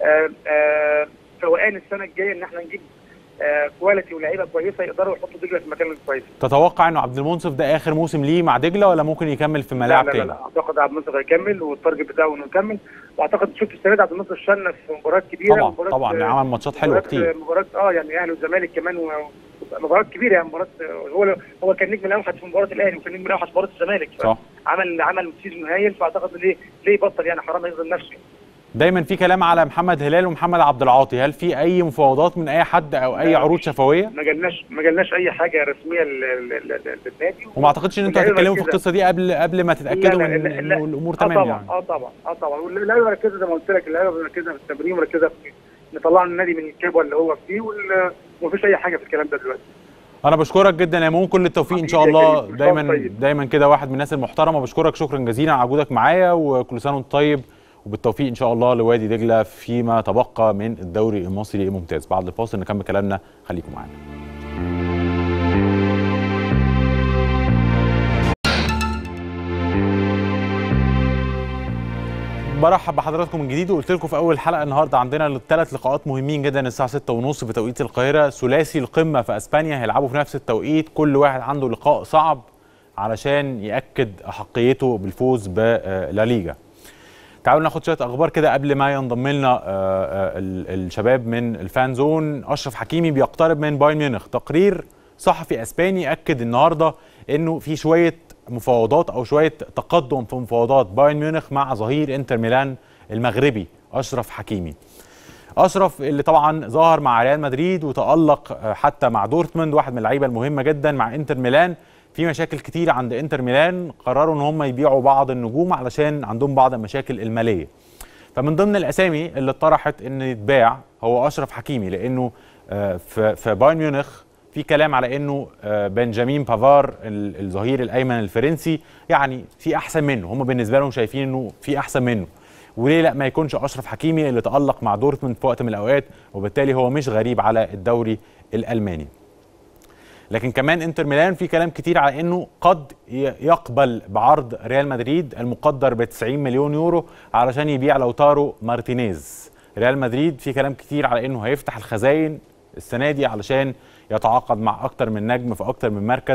فوقان السنه الجايه، ان احنا نجيب كواليتي ولاعيبه كويسه يقدروا يحطوا دجله في المكان الكويس. تتوقع انه عبد المنصف ده اخر موسم ليه مع دجله ولا ممكن يكمل في ملاعب تاني؟ لا اعتقد عبد المنصف هيكمل، والتارجت بتاعه انه يكمل. واعتقد شفت السنه دي عبد المنصف شالنا في مباريات كبيره. طبعا عمل ماتشات حلوه كتير. مباريات يعني اهلي والزمالك كمان، مباريات كبيره. يعني مباريات هو كان نجم الاوحد في مباراه الاهلي، وكان نجم الاوحد في مباراه الزمالك. صح. عمل سيزون هايل. فاعتقد ليه يبطل؟ يعني حرام يظلم نفسه. دايما في كلام على محمد هلال ومحمد عبد العاطي، هل في اي مفاوضات من اي حد او اي عروض شفويه؟ ما جالناش اي حاجه رسميه للنادي، وما اعتقدش ان انتوا هتتكلموا في القصه دي قبل ما تتاكدوا ان الامور تمام. يعني طبعا واللعيبه مركزه زي ما قلت لك، اللعيبه مركزه في التمرين، مركزه في نطلعوا النادي من الكابوه اللي هو فيه، ومفيش اي حاجه في الكلام ده دلوقتي. انا بشكرك جدا يا مون، كل التوفيق ان شاء الله. دايما كده واحد من الناس المحترمه. بشكرك شكرا جزيلا على وجودك معايا، وكل سنه وانت طيب، وبالتوفيق ان شاء الله لوادي دجله فيما تبقى من الدوري المصري الممتاز. بعد الفاصل نكمل كلامنا، خليكم معانا. برحب بحضراتكم من جديد، وقلت لكم في اول حلقه النهارده عندنا 3 لقاءات مهمين جدا الساعه 6:30 بتوقيت القاهره. ثلاثي القمه في اسبانيا هيلعبوا في نفس التوقيت، كل واحد عنده لقاء صعب علشان ياكد احقيته بالفوز بلا ليجا. تعالوا ناخد شويه اخبار كده قبل ما ينضم لنا الشباب من الفان زون. اشرف حكيمي بيقترب من بايرن ميونخ. تقرير صحفي اسباني اكد النهارده انه في شويه مفاوضات او شويه تقدم في مفاوضات بايرن ميونخ مع ظهير انتر ميلان المغربي اشرف حكيمي. اشرف اللي طبعا ظهر مع ريال مدريد وتالق حتى مع دورتموند، واحد من اللعيبه المهمه جدا مع انتر ميلان. في مشاكل كتير عند انتر ميلان، قرروا ان هم يبيعوا بعض النجوم علشان عندهم بعض المشاكل الماليه. فمن ضمن الاسامي اللي اتطرحت ان يتباع هو اشرف حكيمي، لانه في بايرن ميونخ في كلام على انه بنجامين بافار الظهير الايمن الفرنسي يعني في احسن منه، هم بالنسبه لهم شايفين انه في احسن منه، وليه لا ما يكونش اشرف حكيمي اللي تالق مع دورتموند في وقت من الاوقات، وبالتالي هو مش غريب على الدوري الالماني. لكن كمان انتر ميلان في كلام كتير على انه قد يقبل بعرض ريال مدريد المقدر ب 90 مليون يورو علشان يبيع لوتارو مارتينيز. ريال مدريد في كلام كتير على انه هيفتح الخزاين السنه دي علشان يتعاقد مع اكتر من نجم في اكتر من مركز،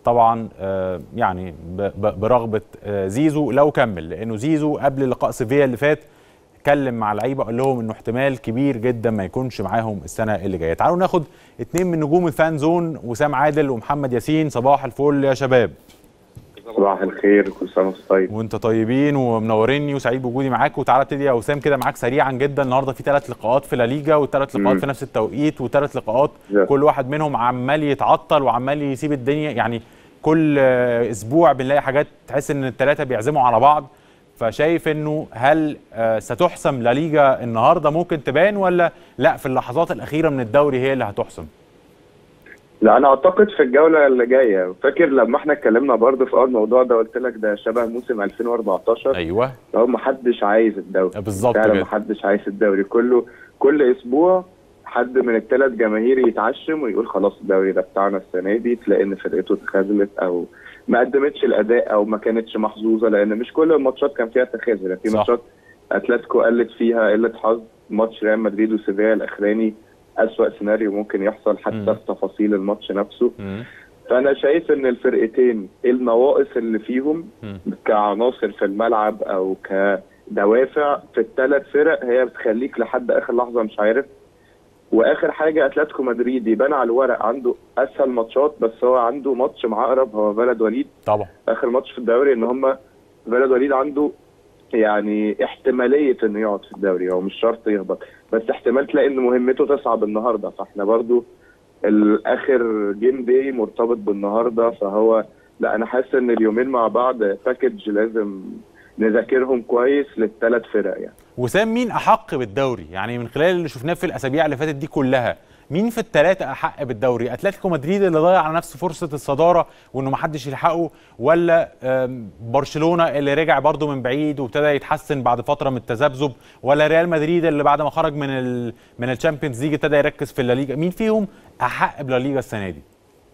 طبعا يعني برغبه زيزو لو كمل، لانه زيزو قبل لقاء سيفيا اللي فات اتكلم مع اللعيبه قال لهم انه احتمال كبير جدا ما يكونش معاهم السنه اللي جايه. تعالوا ناخد 2 من نجوم الفان زون، وسام عادل ومحمد ياسين. صباح الفل يا شباب. صباح الخير، كل سنه وانتم طيب. وانت طيبين ومنوريني وسعيد بوجودي معاك. وتعالى ابتدي يا وسام كده معاك سريعا جدا. النهارده في 3 لقاءات في لا ليجا، و3 لقاءات في نفس التوقيت، و3 لقاءات كل واحد منهم عمال يتعطل وعمال يسيب الدنيا. يعني كل اسبوع بنلاقي حاجات تحس ان ال3 بيعزموا على بعض. فشايف انه هل ستحسم لا ليجا النهارده ممكن تبان، ولا لا في اللحظات الاخيره من الدوري هي اللي هتحسم؟ لا انا اعتقد في الجوله اللي جايه. فاكر لما احنا اتكلمنا برضه في اول الموضوع ده قلت لك ده شبه موسم 2014. ايوه، لو ما حدش عايز الدوري بالظبط كده، ما حدش عايز الدوري. كل اسبوع حد من ال3 جماهير يتعشم ويقول خلاص الدوري ده بتاعنا السنه دي، تلاقي ان فرقته اتخاذلت او ما قدمتش الاداء او ما كانتش محظوظه، لان مش كل الماتشات كان فيها تخاذل. في ماتشات اتلتيكو قلت فيها قله حظ. ماتش ريال مدريد وسيفيا الاخراني أسوأ سيناريو ممكن يحصل حتى في تفاصيل الماتش نفسه. فأنا شايف إن الفرقتين النواقص اللي فيهم كعناصر في الملعب أو كدوافع في ال3 فرق هي بتخليك لحد آخر لحظة مش عارف. وآخر حاجة أتلتيكو مدريد يبان على الورق عنده أسهل ماتشات، بس هو عنده ماتش مع أقرب هو بلد وليد طبعا آخر ماتش في الدوري. إن هم بلد وليد عنده يعني احتماليه انه يقعد في الدوري، هو مش شرط يهبط، بس احتمال تلاقي ان مهمته تصعب النهارده. فاحنا برضو الاخر جيم داي مرتبط بالنهارده، فهو لا انا حاسس ان اليومين مع بعض باكج لازم نذاكرهم كويس ل3 فرق يعني. وسام، مين احق بالدوري؟ يعني من خلال اللي شفناه في الاسابيع اللي فاتت دي كلها، مين في ال3 احق بالدوري؟ اتلتيكو مدريد اللي ضيع على نفسه فرصه الصداره وانه ما حدش يلحقه، ولا برشلونه اللي رجع برده من بعيد وابتدى يتحسن بعد فتره من التذبذب، ولا ريال مدريد اللي بعد ما خرج من الشامبيونز ليج ابتدى يركز في الليجا؟ مين فيهم احق بالليجا السنه دي؟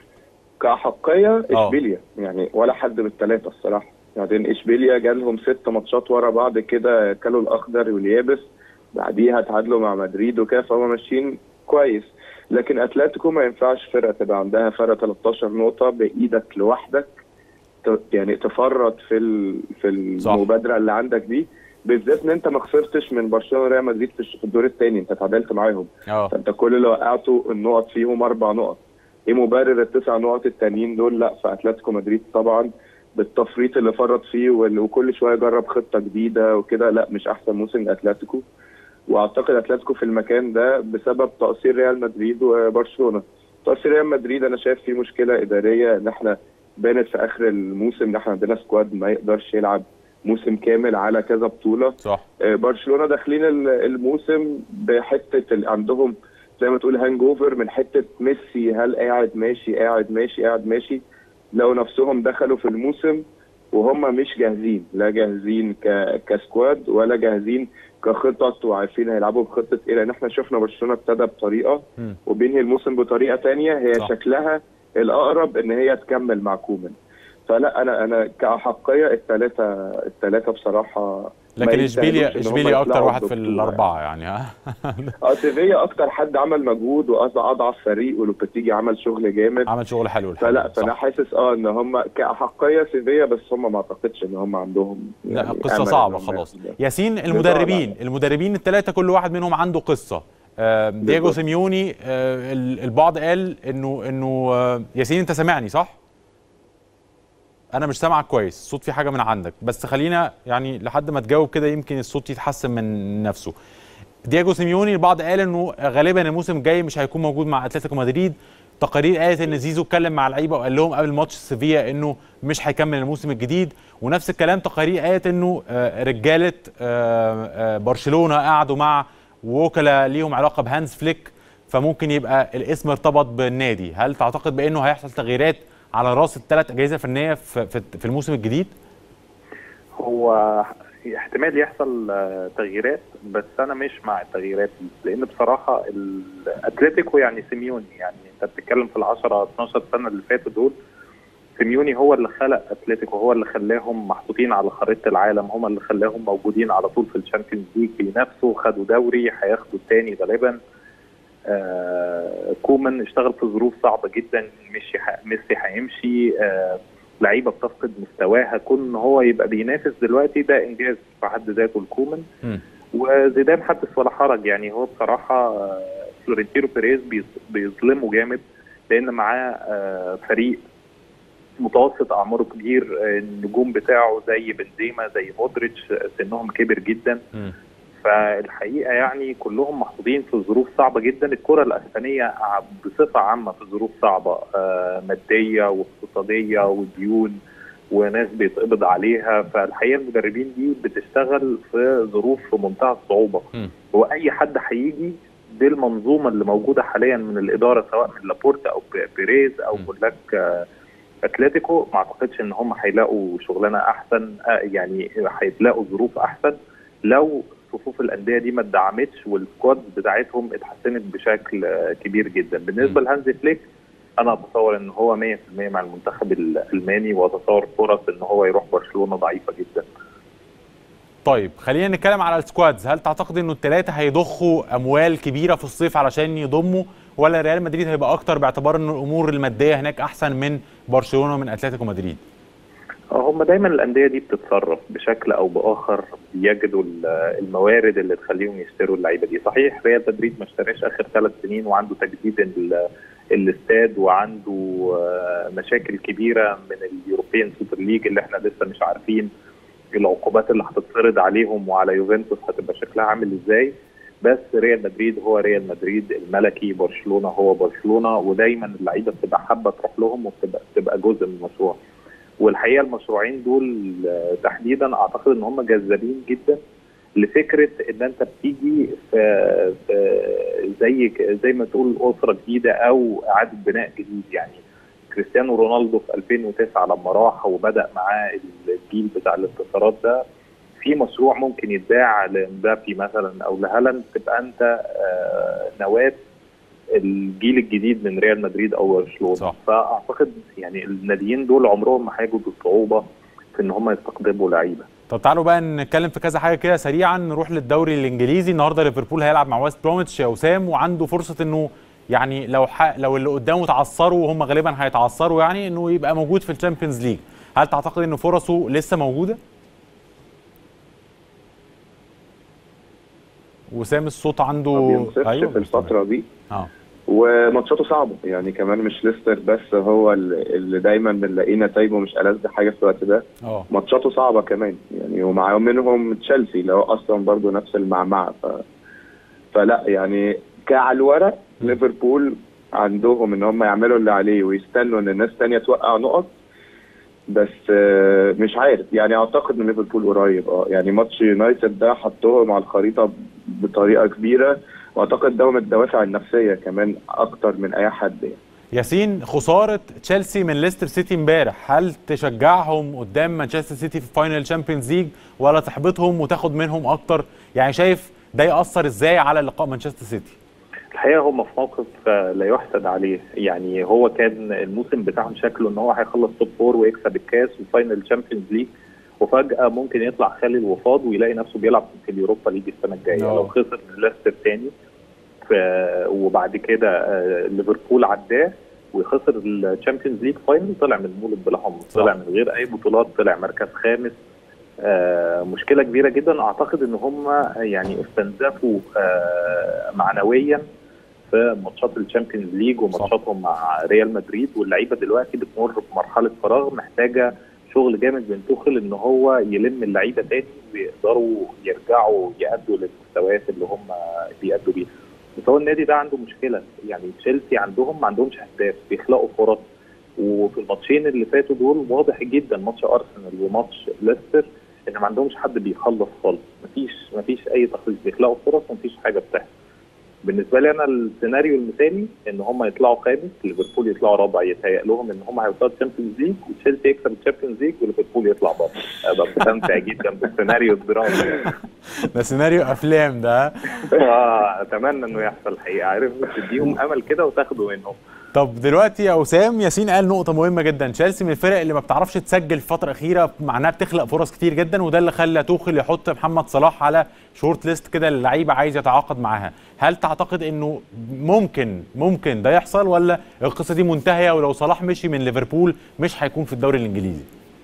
كأحقية اشبيليا يعني، ولا حد من ال3 الصراحه. بعدين اشبيليا جالهم 6 ماتشات ورا بعض كده كلوا الاخضر واليابس، بعديها تعادلوا مع مدريد وكده، فهم ماشيين كويس. لكن اتلتيكو ما ينفعش فرقه تبقى عندها فرق 13 نقطه بايدك لوحدك يعني تفرط في المبادره اللي عندك دي، بالذات ان انت ما خسرتش من برشلونه وريال مدريد في الدور الثاني، انت تعادلت معاهم. فانت كل اللي وقعته النقط فيهم 4 نقط. ايه مبرر ال9 نقط التانيين دول؟ لا، فاتلتيكو مدريد طبعا بالتفريط اللي فرط فيه وكل شويه جرب خطه جديده وكده، لا مش احسن موسم اتلتيكو. واعتقد اتلتيكو في المكان ده بسبب تقصير ريال مدريد وبرشلونه. تقصير ريال مدريد انا شايف فيه مشكله اداريه، ان احنا بانت في اخر الموسم ان احنا عندنا سكواد ما يقدرش يلعب موسم كامل على كذا بطوله. صح. برشلونه داخلين الموسم بحته عندهم زي ما تقول هانج اوفر من حته ميسي، هل قاعد ماشي قاعد ماشي قاعد ماشي. لو نفسهم دخلوا في الموسم وهم مش جاهزين، لا جاهزين كسكواد ولا جاهزين كخطط وعارفين هيلعبوا بخطه ايه، لان احنا شفنا برشلونه ابتدى بطريقه وبينهي الموسم بطريقه ثانيه هي صح. شكلها الاقرب ان هي تكمل مع كومان. فلا انا كأحقية الثلاثه بصراحه. لكن اشبيليا اكتر واحد في الاربعه يعني ها. سيفيا اكتر حد عمل مجهود واضعف فريق، ولوبيتيجي عمل شغل جامد، عمل شغل حلو. فانا حاسس ان هم كأحقية سيفيا، بس هم ما اعتقدش ان هم عندهم يعني لا قصه صعبه خلاص. ياسين، المدربين ال3 كل واحد منهم عنده قصه. دييجو سيميوني البعض قال انه ياسين انت سامعني صح؟ انا مش سامعك كويس، الصوت في حاجه من عندك، بس خلينا يعني لحد ما تجاوب كده يمكن الصوت يتحسن من نفسه. دييجو سيميوني البعض قال انه غالبا الموسم الجاي مش هيكون موجود مع اتلتيكو مدريد. تقارير قالت ان زيزو اتكلم مع اللعيبه وقال لهم قبل ماتش سيفيا انه مش هيكمل الموسم الجديد، ونفس الكلام تقارير قالت انه رجاله برشلونه قعدوا مع وكلاء ليهم علاقه بهانز فليك، فممكن يبقى الاسم ارتبط بالنادي. هل تعتقد بانه هيحصل تغييرات على راس ال3 اجهزه فنيه في الموسم الجديد؟ هو احتمال يحصل تغييرات، بس انا مش مع التغييرات دي، لان بصراحه الاتليتيكو يعني سيميوني، يعني انت بتتكلم في ال10 12 سنه اللي فاتوا دول، سيميوني هو اللي خلق اتليتيكو، هو اللي خلاهم محطوطين على خريطه العالم، هم اللي خلاهم موجودين على طول في الشامبيونز ليج، بينافسوا، خدوا دوري، هياخدوا الثاني غالبا. كومان اشتغل في ظروف صعبه جدا، ميسي هيمشي، لعيبه بتفقد مستواها، كون ان هو يبقى بينافس دلوقتي ده انجاز في حد ذاته لكومان. وزيدان حدث ولا حرج، يعني هو بصراحه فلورنتينو بيريز بيظلمه جامد، لان معاه فريق متوسط اعماره كبير، النجوم بتاعه زي بنزيما زي مودريتش سنهم كبر جدا. فالحقيقه يعني كلهم محطوطين في ظروف صعبه جدا. الكره الاسبانيه بصفه عامه في ظروف صعبه، ماديه واقتصاديه وديون وناس بيتقبض عليها. فالحقيقه المدربين دي بتشتغل في ظروف في منتهى الصعوبه، واي حد هيجي بالمنظومه اللي موجوده حاليا من الاداره، سواء من لابورتا او بيريز او بولاك اتلتيكو، ما اعتقدش ان هم هيلاقوا شغلانه احسن، يعني هيلاقوا ظروف احسن لو صفوف الانديه دي ما اتدعمتش والسكواد بتاعتهم اتحسنت بشكل كبير جدا. بالنسبه لهانزي فليك، انا اتصور ان هو 100% مع المنتخب الالماني، واتصور فرص ان هو يروح برشلونه ضعيفه جدا. طيب خلينا نتكلم على السكوادز. هل تعتقد انه الثلاثه هيضخوا اموال كبيره في الصيف علشان يضموا، ولا ريال مدريد هيبقى اكتر باعتبار ان الامور الماديه هناك احسن من برشلونه ومن اتلتيكو مدريد؟ هم دايما الانديه دي بتتصرف بشكل او باخر، بيجدوا الموارد اللي تخليهم يشتروا اللعيبه دي. صحيح ريال مدريد ما اشتراش اخر 3 سنين، وعنده تجديد الاستاد، وعنده مشاكل كبيره من اليوروبيان سوبر ليج اللي احنا لسه مش عارفين العقوبات اللي هتتفرض عليهم وعلى يوفنتوس هتبقى شكلها عامل ازاي. بس ريال مدريد هو ريال مدريد الملكي، برشلونه هو برشلونه، ودايما اللعيبه بتبقى حابه تروح لهم وبتبقى جزء من المشروع. والحقيقه المشروعين دول تحديدا اعتقد ان هم جذابين جدا لفكره ان انت بتيجي في زي ما تقول اسره جديده او اعاده بناء جديد. يعني كريستيانو رونالدو في 2009 لما راح وبدا معاه الجيل بتاع الانتصارات ده، في مشروع ممكن يتباع لمبابي مثلا او لهالاند، تبقى انت نواه الجيل الجديد من ريال مدريد او برشلونه. فاعتقد يعني الناديين دول عمرهم ما هيجوا بالصعوبه في ان هم يستقطبوا لعيبه. طب تعالوا بقى نتكلم في كذا حاجه كده سريعا. نروح للدوري الانجليزي. النهارده ليفربول هيلعب مع ويست بروميتش يا وسام، وعنده فرصه انه يعني لو اللي قدامه تعثروا، وهم غالبا هيتعثروا، يعني انه يبقى موجود في الشامبيونز ليج. هل تعتقد ان فرصه لسه موجوده؟ وسام الصوت عنده ايوه في الفتره دي وماتشاته صعبه، يعني كمان مش ليستر بس هو اللي دايما بنلاقيه نتايجه مش ألذ حاجه في الوقت ده. ماتشاته صعبه كمان يعني، ومعاهم منهم تشيلسي اللي هو اصلا برضو نفس المعمعه. فلا يعني على الورق ليفربول عندهم ان هم يعملوا اللي عليه ويستنوا ان الناس ثانيه توقع نقط، بس مش عارف يعني. اعتقد ان ليفربول قريب يعني ماتش يونايتد ده حطهم على الخريطه بطريقه كبيره، واعتقد ده من الدوافع النفسيه كمان اكتر من اي حد يعني. ياسين، خساره تشيلسي من ليستر سيتي امبارح، هل تشجعهم قدام مانشستر سيتي في فاينل تشامبيونز ليج، ولا تحبطهم وتاخد منهم اكتر؟ يعني شايف ده يأثر ازاي على لقاء مانشستر سيتي؟ الحقيقه هم في موقف لا يحسد عليه. يعني هو كان الموسم بتاعهم شكله ان هو هيخلص توب 4 ويكسب الكاس وفاينل تشامبيونز ليج، وفجاه ممكن يطلع خالي الوفاض ويلاقي نفسه بيلعب في اليوروبا ليج السنه الجايه لو خسر من ليستر تاني. وبعد كده ليفربول عداه وخسر الشامبيونز ليج فاينل، طلع من المولد بلا حمص، طلع من غير اي بطولات، طلع مركز خامس. مشكله كبيره جدا. اعتقد ان هم يعني استنزفوا معنويا في ماتشات الشامبيونز ليج وماتشاتهم مع ريال مدريد، واللعيبه دلوقتي بتمر بمرحله فراغ محتاجه شغل جامد من توخل ان هو يلم اللعيبه تاني ويقدروا يرجعوا يأدوا للمستويات اللي هم بيأدوا بيها. بس هو النادي ده عنده مشكله، يعني تشيلسي ما عندهمش اهداف، بيخلقوا فرص. وفي الماتشين اللي فاتوا دول واضح جدا، ماتش ارسنال وماتش ليستر، ان ما عندهمش حد بيخلص خالص، مفيش اي تخليص، بيخلقوا فرص ومفيش حاجه بتحصل. بالنسبه لي انا السيناريو المثالي ان هم يطلعوا خامس، ليفربول يطلعوا رابع، يتهيأ لهم ان هم هيوصلوا الشامبيونز ليج، وتشيلسي يكسب الشامبيونز ليج وليفربول يطلع بره. ابقى مستمتع جدا بالسيناريو الدرامي ده سيناريو افلام ده. اتمنى انه يحصل الحقيقه، عارف تديهم امل كده وتاخدوا منهم. طب دلوقتي يا اسام، ياسين قال نقطه مهمه جدا، تشيلسي من الفرق اللي ما بتعرفش تسجل الفتره الاخيره، معناها بتخلق فرص كتير جدا، وده اللي خلى توخل يحط محمد صلاح على شورت ليست كده اللعيبه عايز يتعاقد معاها. هل تعتقد انه ممكن ده يحصل، ولا القصه دي منتهيه ولو صلاح مشي من ليفربول مش هيكون في الدوري الانجليزي؟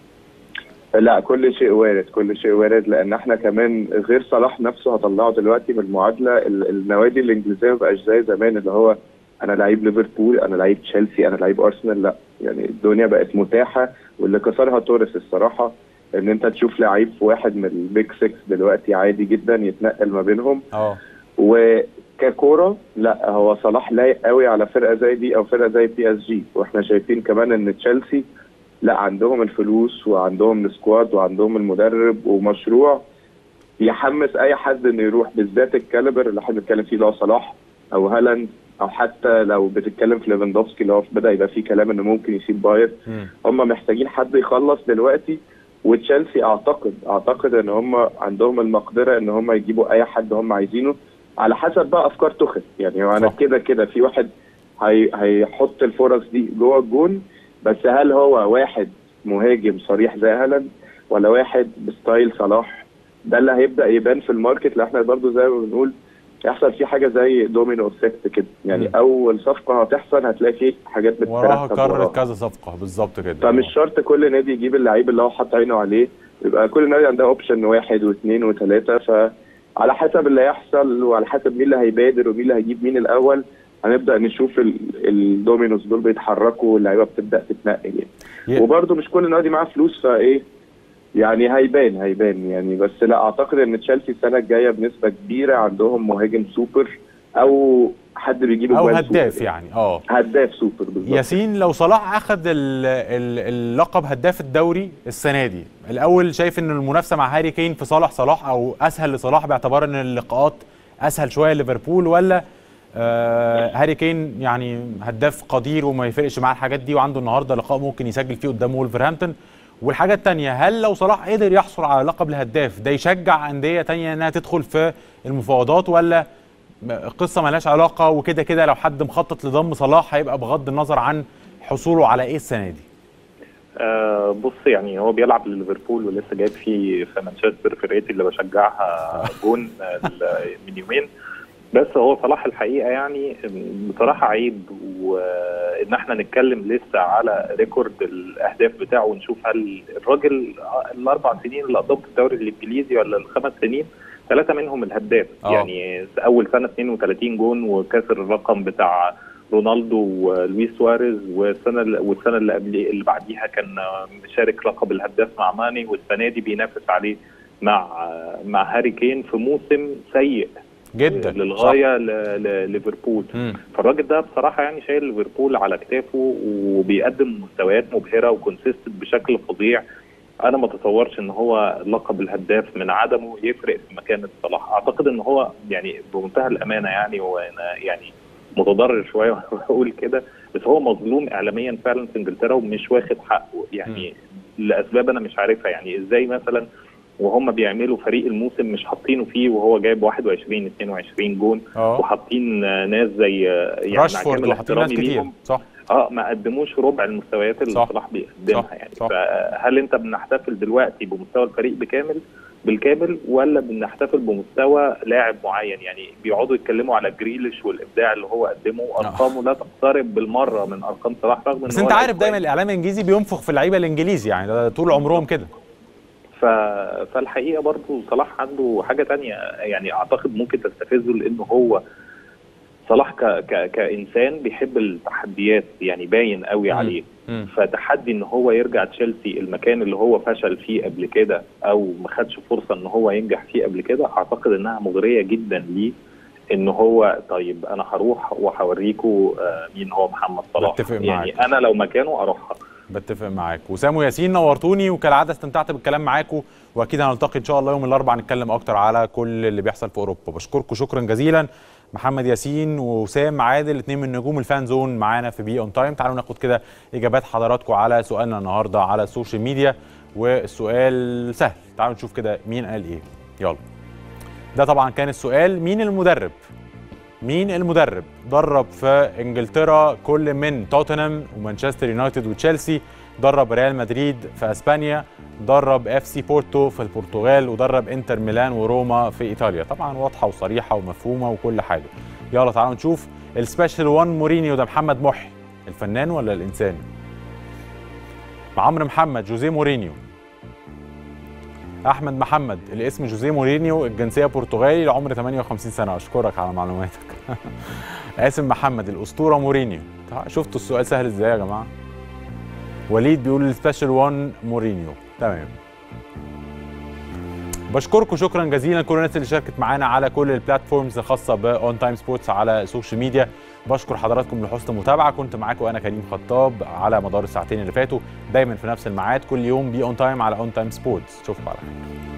لا، كل شيء وارد، لان احنا كمان غير صلاح نفسه هطلعه دلوقتي من المعادله. النوادي الانجليزيه ما بقاش زي زمان اللي هو انا لعيب ليفربول، انا لعيب تشيلسي، انا لعيب ارسنال. لا يعني الدنيا بقت متاحه، واللي كسرها توريس الصراحه ان انت تشوف لعيب في واحد من البيج 6 دلوقتي عادي جدا يتنقل ما بينهم. وككوره لا، هو صلاح لايق قوي على فرقه زي دي او فرقه زي PSG، واحنا شايفين كمان ان تشيلسي لا عندهم الفلوس وعندهم السكواد وعندهم المدرب ومشروع يحمس اي حد انه يروح، بالذات الكاليبر اللي احنا بنتكلم فيه اللي هو صلاح او هالاند، او حتى لو بتتكلم في ليفاندوفسكي اللي هو بدا يبقى فيه كلام انه ممكن يسيب باير. هم محتاجين حد يخلص دلوقتي، وتشيلسي اعتقد ان هم عندهم المقدره ان هم يجيبوا اي حد هم عايزينه على حسب بقى افكار توخل. يعني انا كده في واحد هيحط الفرص دي جوه الجون، بس هل هو واحد مهاجم صريح زي هالاند ولا واحد بستايل صلاح؟ ده اللي هيبدا يبان في الماركت، اللي احنا برضو زي ما بنقول يحصل فيه حاجه زي دومينو افكت كده. يعني اول صفقه هتحصل هتلاقي فيه حاجات بتترتب وراها كررت كذا صفقه بالظبط كده. فمش شرط كل نادي يجيب اللعيب اللي هو حاط عينه عليه، يبقى كل نادي عندها اوبشن 1 و2 و3. فعلى حسب اللي هيحصل وعلى حسب مين اللي هيبادر ومين اللي هيجيب مين الاول هنبدا نشوف الدومينوز دول بيتحركوا واللعيبه بتبدا تتنقل يعني. وبرده مش كل نادي معاه فلوس، فايه يعني هيبان يعني. بس لا اعتقد ان تشيلسي السنه الجايه بنسبه كبيره عندهم مهاجم سوبر او حد بيجيب او هداف يعني هداف سوبر بالظبط. ياسين، لو صلاح اخذ اللقب هداف الدوري السنه دي، الاول شايف ان المنافسه مع هاري كين في صلاح او اسهل لصلاح باعتبار ان اللقاءات اسهل شويه ليفربول، ولا هاري كين يعني هداف قدير وما يفرقش معاه الحاجات دي، وعنده النهارده لقاء ممكن يسجل فيه قدام وولفرهامبتون؟ والحاجه الثانيه، هل لو صلاح قدر يحصل على لقب الهداف ده يشجع انديه ثانيه انها تدخل في المفاوضات، ولا قصه مالهاش علاقه وكده كده لو حد مخطط لضم صلاح هيبقى بغض النظر عن حصوله على ايه السنه دي؟ بص يعني هو بيلعب لليفربول ولسه جايب فيه في مانشستر فرقتي اللي بشجعها جون من يومين. بس هو صلاح الحقيقه يعني بصراحه عيب وان احنا نتكلم لسه على ريكورد الاهداف بتاعه ونشوف هل الراجل ال4 سنين اللي قضاهم في الدوري الانجليزي ولا ال5 سنين 3 منهم الهداف. يعني اول سنه 32 جون وكسر الرقم بتاع رونالدو ولويس سواريز، والسنه اللي بعديها كان مشارك لقب الهداف مع ماني، والسنه دي بينافس عليه مع هاري كين في موسم سيء جدا للغايه لليفربول. فالراجل ده بصراحه يعني شايل ليفربول على كتافه وبيقدم مستويات مبهره وكونسيستنت بشكل فظيع. انا ما اتصورش ان هو لقب الهداف من عدمه يفرق في مكانه صلاح. اعتقد ان هو يعني بمنتهى الامانه يعني وانا يعني متضرر شويه واقول كده، بس هو مظلوم اعلاميا فعلا في انجلترا ومش واخد حقه يعني لاسباب انا مش عارفها. يعني ازاي مثلا وهم بيعملوا فريق الموسم مش حاطينه فيه وهو جايب 21 22 جون وحاطين ناس زي يعني راشفورد وحاطين ناس كتير صح ما قدموش ربع المستويات اللي صلاح بيقدمها يعني. فهل انت بنحتفل دلوقتي بمستوى الفريق بالكامل ولا بنحتفل بمستوى لاعب معين؟ يعني بيقعدوا يتكلموا على جريليش والابداع اللي هو قدمه، ارقامه لا تقترب بالمره من ارقام صلاح رغم بس انت عارف دايما الاعلام الانجليزي بينفخ في اللعيبه الانجليزي يعني ده طول عمرهم كده. فالحقيقه برضو صلاح عنده حاجه تانية يعني اعتقد ممكن تستفزه، لانه هو صلاح كانسان بيحب التحديات يعني باين قوي عليه. فتحدي ان هو يرجع تشيلسي المكان اللي هو فشل فيه قبل كده او ما خدش فرصه ان هو ينجح فيه قبل كده، اعتقد انها مغريه جدا ليه ان هو طيب انا هروح وهوريكم مين هو محمد صلاح. يعني انا لو مكانه اروحها. بتفق معاك. وسام وياسين نورتوني وكالعاده استمتعت بالكلام معاكم، واكيد هنلتقي ان شاء الله يوم الاربعاء نتكلم اكتر على كل اللي بيحصل في اوروبا. بشكركم شكرا جزيلا محمد ياسين وسام عادل، اثنين من نجوم الفان زون معانا في بي اون تايم. تعالوا ناخد كده اجابات حضراتكم على سؤالنا النهارده على السوشيال ميديا، والسؤال سهل. تعالوا نشوف كده مين قال ايه. يلا، ده طبعا كان السؤال: مين المدرب مين المدرب درب في انجلترا كل من توتنهام ومانشستر يونايتد وتشيلسي، درب ريال مدريد في اسبانيا، درب اف سي بورتو في البرتغال، ودرب انتر ميلان وروما في ايطاليا. طبعا واضحه وصريحه ومفهومه وكل حاجه. يلا تعالوا نشوف السبيشال 1 مورينيو ده محمد محي الفنان ولا الانسان؟ عمرو محمد جوزيه مورينيو. احمد محمد الاسم جوزيه مورينيو، الجنسيه برتغالي، العمر 58 سنه. اشكرك على معلوماتك. قاسم محمد الاسطوره مورينيو. شفتوا السؤال سهل ازاي يا جماعه؟ وليد بيقول السبيشال 1 مورينيو. تمام. بشكركم شكرا جزيلا كل الناس اللي شاركت معانا على كل البلاتفورمز الخاصه باون تايم سبورتس على السوشيال ميديا. بشكر حضراتكم لحسن المتابعه. كنت معاكم انا كريم خطاب على مدار الساعتين اللي فاتوا، دايما في نفس الميعاد كل يوم بي اون تايم على اون تايم سبورتس. اشوفكم على خير.